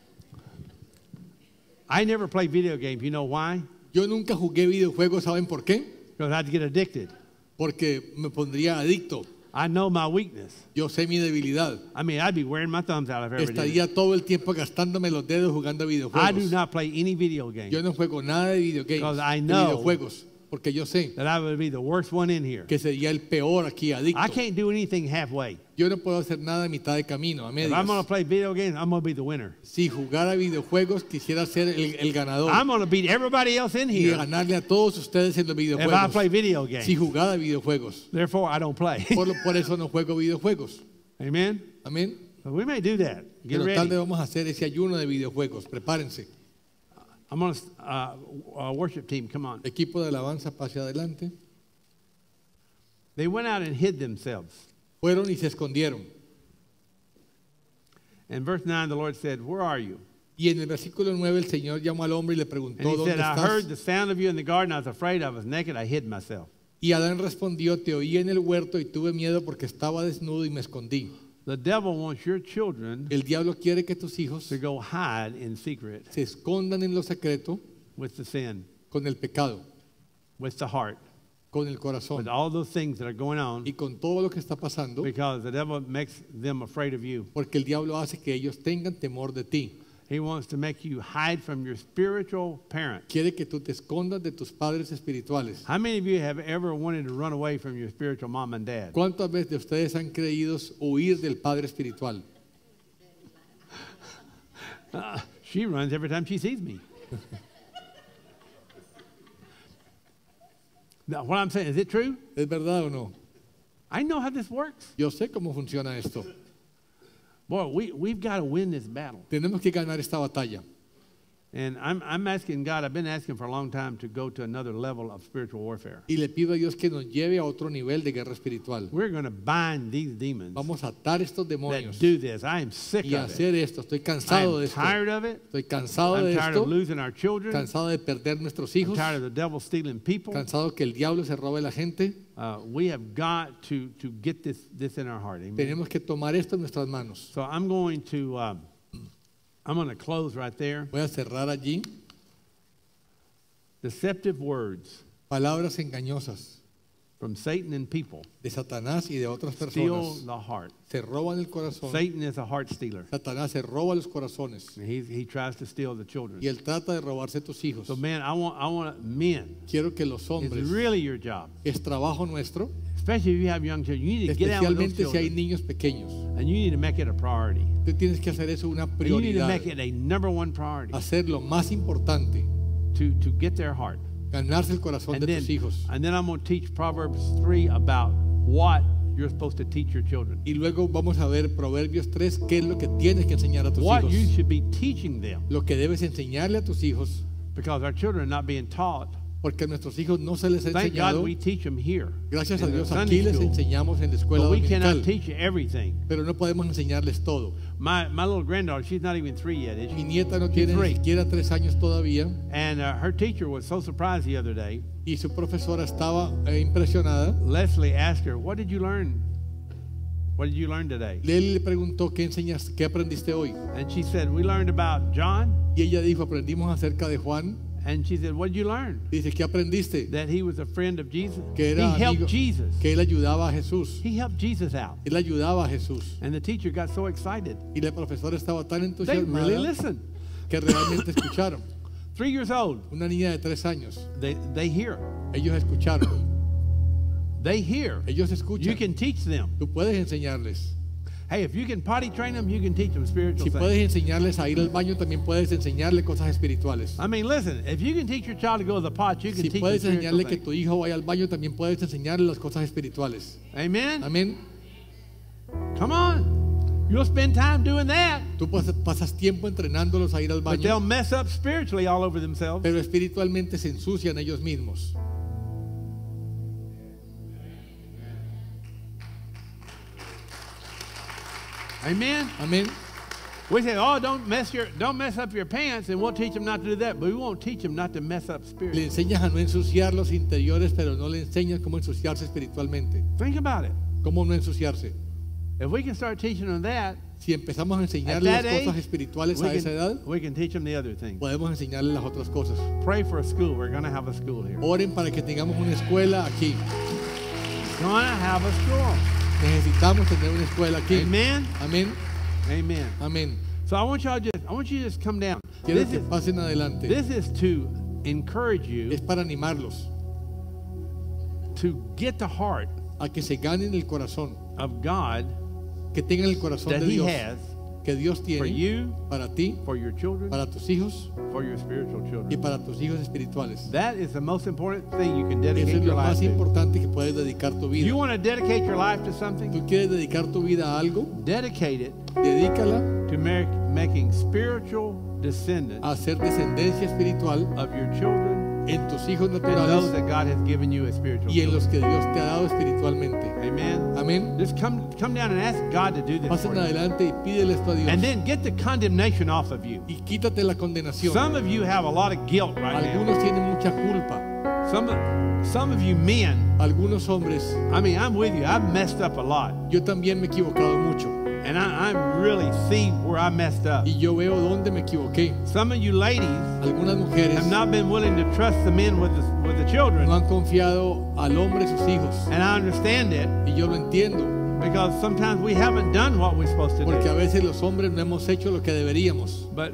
[SPEAKER 1] I never play video games. You know why?
[SPEAKER 2] Yo nunca jugué videojuegos, ¿saben por qué?
[SPEAKER 1] Because I'd get addicted.
[SPEAKER 2] Porque me pondría adicto.
[SPEAKER 1] I know my weakness.
[SPEAKER 2] Yo sé mi debilidad.
[SPEAKER 1] I mean, I'd be wearing my thumbs out if I ever did it.
[SPEAKER 2] Estaría todo el tiempo gastándome los dedos jugando
[SPEAKER 1] I do
[SPEAKER 2] videojuegos.
[SPEAKER 1] not play any video game.
[SPEAKER 2] Yo no juego nada de videogames,
[SPEAKER 1] Because I
[SPEAKER 2] de
[SPEAKER 1] know
[SPEAKER 2] videojuegos, porque yo sé
[SPEAKER 1] that I would be the worst one in here.
[SPEAKER 2] que sería el peor aquí, adicto.
[SPEAKER 1] I can't do anything halfway.
[SPEAKER 2] Yo no puedo hacer nada a mitad de camino, a
[SPEAKER 1] If
[SPEAKER 2] medias.
[SPEAKER 1] I'm going to play video games, I'm going to be the winner.
[SPEAKER 2] Si jugara videojuegos, quisiera ser el, el ganador
[SPEAKER 1] I'm going to beat everybody else in
[SPEAKER 2] y
[SPEAKER 1] here
[SPEAKER 2] ganarle a todos ustedes en los
[SPEAKER 1] if I play
[SPEAKER 2] videojuegos.
[SPEAKER 1] video
[SPEAKER 2] Si
[SPEAKER 1] games.
[SPEAKER 2] jugara videojuegos.
[SPEAKER 1] Therefore, I don't play.
[SPEAKER 2] Por, lo- por eso no juego videojuegos.
[SPEAKER 1] Amen?
[SPEAKER 2] Amén.
[SPEAKER 1] So we may do that. Get
[SPEAKER 2] Pero tal vez
[SPEAKER 1] ready.
[SPEAKER 2] vamos a hacer ese ayuno de videojuegos. Prepárense.
[SPEAKER 1] I'm going to, uh, uh, worship team, come on.
[SPEAKER 2] Equipo de alabanza, pase adelante.
[SPEAKER 1] They went out and hid themselves.
[SPEAKER 2] Fueron y se escondieron.
[SPEAKER 1] In verse nine, the Lord said, where are you?
[SPEAKER 2] Y en el versículo nueve el Señor llamó al hombre y le
[SPEAKER 1] And
[SPEAKER 2] preguntó,
[SPEAKER 1] he
[SPEAKER 2] ¿dónde
[SPEAKER 1] said, I heard
[SPEAKER 2] estás?
[SPEAKER 1] the sound of you in the garden. I was afraid. I was naked. I hid myself.
[SPEAKER 2] Y Adán respondió, te oí en el huerto y tuve miedo porque estaba desnudo y me escondí.
[SPEAKER 1] The devil wants your children
[SPEAKER 2] El diablo quiere que tus hijos
[SPEAKER 1] to go hide in secret
[SPEAKER 2] se escondan en lo secreto
[SPEAKER 1] with the sin,
[SPEAKER 2] con el pecado,
[SPEAKER 1] with the heart,
[SPEAKER 2] con el
[SPEAKER 1] with
[SPEAKER 2] corazón
[SPEAKER 1] all those things that are going on,
[SPEAKER 2] y con todo lo que está pasando,
[SPEAKER 1] because the devil makes them afraid of you.
[SPEAKER 2] porque el diablo hace que ellos tengan temor de ti.
[SPEAKER 1] He wants to make you hide from your spiritual parents.
[SPEAKER 2] Quiere que tú te escondas de tus padres espirituales.
[SPEAKER 1] How many of you have ever wanted to run away from your spiritual mom and dad?
[SPEAKER 2] ¿Cuántas veces de ustedes han creído huir del padre espiritual?
[SPEAKER 1] Uh, she runs every time she sees me. Now, what I'm saying, is it true?
[SPEAKER 2] ¿Es verdad o no?
[SPEAKER 1] I know how this works.
[SPEAKER 2] Yo sé cómo funciona esto.
[SPEAKER 1] Boy, we, we've got to win this battle.
[SPEAKER 2] Tenemos que ganar esta batalla.
[SPEAKER 1] And I'm, I'm asking God, I've been asking for a long time to go to another level of spiritual warfare.
[SPEAKER 2] Y le pido a Dios que nos lleve a otro nivel de guerra espiritual.
[SPEAKER 1] We're going to bind these demons
[SPEAKER 2] Vamos a atar estos demonios
[SPEAKER 1] that do this. I am sick
[SPEAKER 2] y
[SPEAKER 1] of it.
[SPEAKER 2] hacer esto. Estoy
[SPEAKER 1] I
[SPEAKER 2] cansado de
[SPEAKER 1] am
[SPEAKER 2] esto.
[SPEAKER 1] tired of it.
[SPEAKER 2] Estoy cansado
[SPEAKER 1] I'm
[SPEAKER 2] de
[SPEAKER 1] tired
[SPEAKER 2] esto.
[SPEAKER 1] of losing our children.
[SPEAKER 2] Cansado de perder nuestros
[SPEAKER 1] I'm
[SPEAKER 2] hijos.
[SPEAKER 1] tired of the devil stealing people.
[SPEAKER 2] Cansado que el diablo se robe la gente.
[SPEAKER 1] Uh, we have got to, to get this, this in our heart. Amen.
[SPEAKER 2] Tenemos que tomar esto en nuestras manos.
[SPEAKER 1] So I'm going to, um, I'm going to close right there.
[SPEAKER 2] Voy a cerrar allí.
[SPEAKER 1] Deceptive words
[SPEAKER 2] Palabras engañosas
[SPEAKER 1] from Satan and people
[SPEAKER 2] de Satanás y de otras
[SPEAKER 1] steal
[SPEAKER 2] personas
[SPEAKER 1] the heart.
[SPEAKER 2] se roban el corazón.
[SPEAKER 1] Satan is a heart stealer.
[SPEAKER 2] Satanás se roba los corazones
[SPEAKER 1] He, he tries to steal the children.
[SPEAKER 2] y él trata de robarse tus hijos.
[SPEAKER 1] So, man, I want, I want men.
[SPEAKER 2] Quiero que los
[SPEAKER 1] It's
[SPEAKER 2] hombres,
[SPEAKER 1] really your job,
[SPEAKER 2] es trabajo nuestro,
[SPEAKER 1] especially if you have young children. You need to get out with those
[SPEAKER 2] especialmente si hay
[SPEAKER 1] children,
[SPEAKER 2] niños pequeños.
[SPEAKER 1] and you need to make it a priority.
[SPEAKER 2] Tú tienes que hacer eso una
[SPEAKER 1] And you need to
[SPEAKER 2] prioridad,
[SPEAKER 1] make it a number one priority
[SPEAKER 2] hacer lo más importante,
[SPEAKER 1] to, to get their heart.
[SPEAKER 2] ganarse el corazón
[SPEAKER 1] And
[SPEAKER 2] de
[SPEAKER 1] then,
[SPEAKER 2] tus hijos.
[SPEAKER 1] and then I'm going to teach Proverbs three about what you're supposed to teach your children.
[SPEAKER 2] Y luego vamos a ver Proverbios tres, qué es lo que tienes que enseñar a tus
[SPEAKER 1] What
[SPEAKER 2] hijos.
[SPEAKER 1] you should be teaching them,
[SPEAKER 2] Lo que debes enseñarle a tus hijos,
[SPEAKER 1] because our children are not being taught.
[SPEAKER 2] porque a nuestros hijos no se les ha
[SPEAKER 1] Thank God
[SPEAKER 2] enseñado.
[SPEAKER 1] we teach them here.
[SPEAKER 2] Gracias a
[SPEAKER 1] in the
[SPEAKER 2] Dios
[SPEAKER 1] Sunday
[SPEAKER 2] aquí les
[SPEAKER 1] school.
[SPEAKER 2] enseñamos en la escuela
[SPEAKER 1] But we cannot
[SPEAKER 2] dominical,
[SPEAKER 1] teach you everything.
[SPEAKER 2] pero no podemos enseñarles todo.
[SPEAKER 1] My, my little granddaughter, she's not even three yet, is
[SPEAKER 2] Mi
[SPEAKER 1] she?
[SPEAKER 2] nieta no
[SPEAKER 1] She's
[SPEAKER 2] tiene
[SPEAKER 1] three.
[SPEAKER 2] ni siquiera tres años todavía
[SPEAKER 1] And uh, her teacher was so surprised the other day.
[SPEAKER 2] y su profesora estaba eh, impresionada.
[SPEAKER 1] Leslie asked her, what did you learn? What did you learn today?
[SPEAKER 2] Él le preguntó, ¿qué enseñaste? ¿Qué aprendiste hoy?
[SPEAKER 1] And she said, we learned about John.
[SPEAKER 2] Y ella dijo, aprendimos acerca de Juan.
[SPEAKER 1] And she said, what did you learn?
[SPEAKER 2] Dice, ¿qué aprendiste?
[SPEAKER 1] That he was a friend of Jesus.
[SPEAKER 2] Que
[SPEAKER 1] He
[SPEAKER 2] era
[SPEAKER 1] helped
[SPEAKER 2] amigo,
[SPEAKER 1] Jesus.
[SPEAKER 2] que él ayudaba a Jesús.
[SPEAKER 1] He helped Jesus out.
[SPEAKER 2] Él ayudaba a Jesús.
[SPEAKER 1] And the teacher got so excited.
[SPEAKER 2] Y la profesora estaba tan
[SPEAKER 1] They really
[SPEAKER 2] entusiasmada
[SPEAKER 1] listened.
[SPEAKER 2] que realmente escucharon.
[SPEAKER 1] Three years old,
[SPEAKER 2] Una niña de tres años.
[SPEAKER 1] they, they hear.
[SPEAKER 2] Ellos escucharon.
[SPEAKER 1] They hear.
[SPEAKER 2] Ellos
[SPEAKER 1] You
[SPEAKER 2] escuchan.
[SPEAKER 1] can teach them.
[SPEAKER 2] Tú puedes enseñarles.
[SPEAKER 1] Hey, if you can potty train them, you can teach them spiritual
[SPEAKER 2] Si
[SPEAKER 1] things.
[SPEAKER 2] puedes enseñarles a ir al baño, también puedes enseñarle cosas espirituales.
[SPEAKER 1] I mean, listen, if you can teach your child to go to the pot, you can
[SPEAKER 2] Si
[SPEAKER 1] teach them
[SPEAKER 2] puedes
[SPEAKER 1] spiritual
[SPEAKER 2] enseñarle que
[SPEAKER 1] things.
[SPEAKER 2] tu hijo vaya al baño, también puedes enseñarle las cosas espirituales.
[SPEAKER 1] Amen?
[SPEAKER 2] Amén.
[SPEAKER 1] Come on. You'll spend time doing that,
[SPEAKER 2] Tú pas- pasas tiempo entrenándolos a ir al
[SPEAKER 1] but they'll
[SPEAKER 2] baño,
[SPEAKER 1] mess up spiritually all over themselves.
[SPEAKER 2] pero espiritualmente se ensucian ellos mismos.
[SPEAKER 1] Amen?
[SPEAKER 2] Amén.
[SPEAKER 1] We say, oh, don't mess your, don't mess up your pants, and we'll teach them not to do that. But we won't teach them not to mess up
[SPEAKER 2] Le
[SPEAKER 1] spiritually.
[SPEAKER 2] enseñas a no ensuciar los interiores, pero no le enseñas cómo ensuciarse espiritualmente.
[SPEAKER 1] Think about it.
[SPEAKER 2] ¿Cómo no ensuciarse?
[SPEAKER 1] If we can start teaching them that,
[SPEAKER 2] Si empezamos a
[SPEAKER 1] at
[SPEAKER 2] enseñarle
[SPEAKER 1] that
[SPEAKER 2] las cosas
[SPEAKER 1] age,
[SPEAKER 2] espirituales
[SPEAKER 1] we
[SPEAKER 2] a esa
[SPEAKER 1] can,
[SPEAKER 2] edad,
[SPEAKER 1] we can teach them the other things.
[SPEAKER 2] podemos enseñarle las otras cosas.
[SPEAKER 1] Pray for a school. We're going to have a school here.
[SPEAKER 2] Oren para que tengamos una escuela aquí.
[SPEAKER 1] Going to have a school.
[SPEAKER 2] Necesitamos tener una escuela aquí.
[SPEAKER 1] Amen?
[SPEAKER 2] Amén.
[SPEAKER 1] Amen.
[SPEAKER 2] Amén.
[SPEAKER 1] So I want y'all just, I want you to just come down.
[SPEAKER 2] Quiero
[SPEAKER 1] This
[SPEAKER 2] que
[SPEAKER 1] is,
[SPEAKER 2] pasen adelante.
[SPEAKER 1] this is to encourage you
[SPEAKER 2] Es para animarlos
[SPEAKER 1] to get the heart
[SPEAKER 2] a que se ganen el corazón,
[SPEAKER 1] of God
[SPEAKER 2] que tengan el corazón
[SPEAKER 1] that
[SPEAKER 2] de
[SPEAKER 1] He
[SPEAKER 2] Dios,
[SPEAKER 1] has
[SPEAKER 2] que Dios
[SPEAKER 1] for
[SPEAKER 2] tiene
[SPEAKER 1] you,
[SPEAKER 2] para ti,
[SPEAKER 1] for your children,
[SPEAKER 2] para tus hijos
[SPEAKER 1] for your spiritual
[SPEAKER 2] y
[SPEAKER 1] children.
[SPEAKER 2] para tus hijos espirituales.
[SPEAKER 1] That is the most important thing you can
[SPEAKER 2] Eso
[SPEAKER 1] dedicate
[SPEAKER 2] es
[SPEAKER 1] your
[SPEAKER 2] lo
[SPEAKER 1] life
[SPEAKER 2] más
[SPEAKER 1] to.
[SPEAKER 2] importante que puedes dedicar tu vida.
[SPEAKER 1] You want to dedicate your life to something?
[SPEAKER 2] ¿Tú quieres dedicar tu vida a algo?
[SPEAKER 1] Dedicate it
[SPEAKER 2] Dedícala
[SPEAKER 1] to make, making spiritual descendants
[SPEAKER 2] a hacer descendencia espiritual
[SPEAKER 1] of your children
[SPEAKER 2] en tus hijos
[SPEAKER 1] and those
[SPEAKER 2] naturales
[SPEAKER 1] that God has given you as spiritual
[SPEAKER 2] y en
[SPEAKER 1] children.
[SPEAKER 2] los que Dios te ha dado espiritualmente.
[SPEAKER 1] Amen.
[SPEAKER 2] Amén.
[SPEAKER 1] Just come, come down and ask God to do this
[SPEAKER 2] Pasen
[SPEAKER 1] for you.
[SPEAKER 2] adelante y pídele esto a Dios.
[SPEAKER 1] And then get the condemnation off of you.
[SPEAKER 2] Y quítate la condenación.
[SPEAKER 1] Some of you have a lot of guilt right now.
[SPEAKER 2] Algunos tienen mucha culpa.
[SPEAKER 1] Some of, some of you men,
[SPEAKER 2] Algunos hombres,
[SPEAKER 1] I mean, I'm with you. I've messed up a lot.
[SPEAKER 2] yo también me he equivocado mucho.
[SPEAKER 1] And I, I'm really see where I messed up.
[SPEAKER 2] Y yo veo dónde me equivoqué.
[SPEAKER 1] Some of you ladies
[SPEAKER 2] Algunas mujeres
[SPEAKER 1] have not been willing to trust the men with the, with the
[SPEAKER 2] no
[SPEAKER 1] children.
[SPEAKER 2] han confiado al hombre y sus hijos.
[SPEAKER 1] And I understand it
[SPEAKER 2] Y yo lo entiendo.
[SPEAKER 1] because sometimes we haven't done what we're supposed to
[SPEAKER 2] Porque
[SPEAKER 1] do.
[SPEAKER 2] a veces los hombres no hemos hecho lo que deberíamos.
[SPEAKER 1] But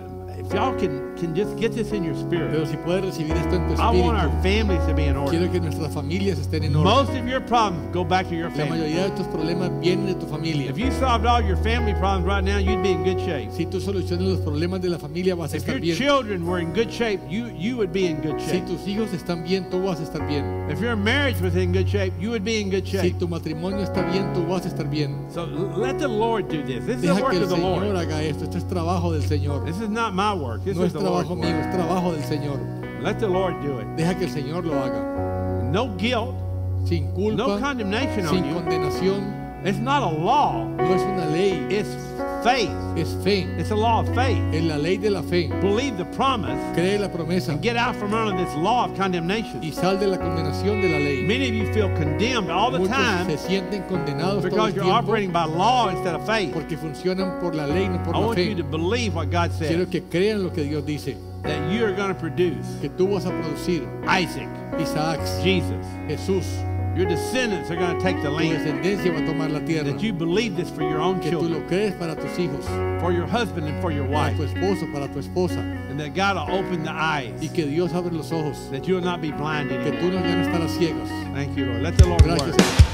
[SPEAKER 1] if y'all can, can just get this in your spirit,
[SPEAKER 2] Pero si puedes recibir esto en tu
[SPEAKER 1] I want our
[SPEAKER 2] espíritu,
[SPEAKER 1] families to be in
[SPEAKER 2] quiero
[SPEAKER 1] order.
[SPEAKER 2] que nuestras familias estén en orden.
[SPEAKER 1] Most of your problems go back to your
[SPEAKER 2] La
[SPEAKER 1] family.
[SPEAKER 2] mayoría de tus problemas vienen de tu familia.
[SPEAKER 1] If you solved all your family problems right now, you'd be in good shape.
[SPEAKER 2] Si tú solucionas los problemas de la familia, vas a
[SPEAKER 1] If
[SPEAKER 2] estar
[SPEAKER 1] your
[SPEAKER 2] bien.
[SPEAKER 1] children were in good shape, you, you would be in good
[SPEAKER 2] Si
[SPEAKER 1] shape.
[SPEAKER 2] tus hijos están bien, tú vas a estar bien.
[SPEAKER 1] If your marriage was in good shape, you would be in good
[SPEAKER 2] Si
[SPEAKER 1] shape.
[SPEAKER 2] tu matrimonio está bien, tú vas a estar bien.
[SPEAKER 1] So l- let the Lord do this. This is the
[SPEAKER 2] Deja
[SPEAKER 1] work
[SPEAKER 2] que el
[SPEAKER 1] of the
[SPEAKER 2] Señor
[SPEAKER 1] Lord.
[SPEAKER 2] haga esto. Esto es trabajo del Señor.
[SPEAKER 1] This is not my work. This
[SPEAKER 2] No
[SPEAKER 1] is
[SPEAKER 2] es
[SPEAKER 1] the Lord's
[SPEAKER 2] trabajo mío,
[SPEAKER 1] work.
[SPEAKER 2] es trabajo del Señor.
[SPEAKER 1] Let the Lord do it.
[SPEAKER 2] Deja que el Señor lo haga.
[SPEAKER 1] No guilt,
[SPEAKER 2] Sin
[SPEAKER 1] no
[SPEAKER 2] culpa,
[SPEAKER 1] condemnation
[SPEAKER 2] sin
[SPEAKER 1] on you.
[SPEAKER 2] condenación.
[SPEAKER 1] It's not a law.
[SPEAKER 2] No es una ley,
[SPEAKER 1] It's faith.
[SPEAKER 2] es fe.
[SPEAKER 1] It's a law of faith.
[SPEAKER 2] Es la ley de la fe.
[SPEAKER 1] Believe the promise
[SPEAKER 2] Cree la promesa
[SPEAKER 1] and get out from under this law of condemnation.
[SPEAKER 2] y sal de la condenación de la ley.
[SPEAKER 1] Many of you feel condemned all the
[SPEAKER 2] Muchos
[SPEAKER 1] time
[SPEAKER 2] se sienten condenados todo
[SPEAKER 1] because
[SPEAKER 2] el
[SPEAKER 1] you're
[SPEAKER 2] tiempo
[SPEAKER 1] operating by law instead of faith.
[SPEAKER 2] porque funcionan por la ley, no por
[SPEAKER 1] I
[SPEAKER 2] la
[SPEAKER 1] want you to
[SPEAKER 2] fe.
[SPEAKER 1] believe what God
[SPEAKER 2] Quiero
[SPEAKER 1] said,
[SPEAKER 2] que crean lo que Dios dice,
[SPEAKER 1] that you are going to produce
[SPEAKER 2] que tú vas a producir
[SPEAKER 1] Isaac,
[SPEAKER 2] Isaac,
[SPEAKER 1] Jesus.
[SPEAKER 2] Jesús.
[SPEAKER 1] Your descendants are going to take the
[SPEAKER 2] Tu
[SPEAKER 1] land.
[SPEAKER 2] descendencia va a tomar la tierra.
[SPEAKER 1] That you believe this for your own
[SPEAKER 2] Que tú
[SPEAKER 1] children,
[SPEAKER 2] lo crees para tus hijos,
[SPEAKER 1] for your husband and for your
[SPEAKER 2] para
[SPEAKER 1] wife,
[SPEAKER 2] tu esposo, para tu esposa.
[SPEAKER 1] and that God will open the eyes,
[SPEAKER 2] Y que Dios abre los ojos,
[SPEAKER 1] that you will not be blinded
[SPEAKER 2] que
[SPEAKER 1] anymore.
[SPEAKER 2] tú no ya no estarás ciegos.
[SPEAKER 1] Thank you, Lord. Let the Lord
[SPEAKER 2] Gracias,
[SPEAKER 1] work.
[SPEAKER 2] Señor.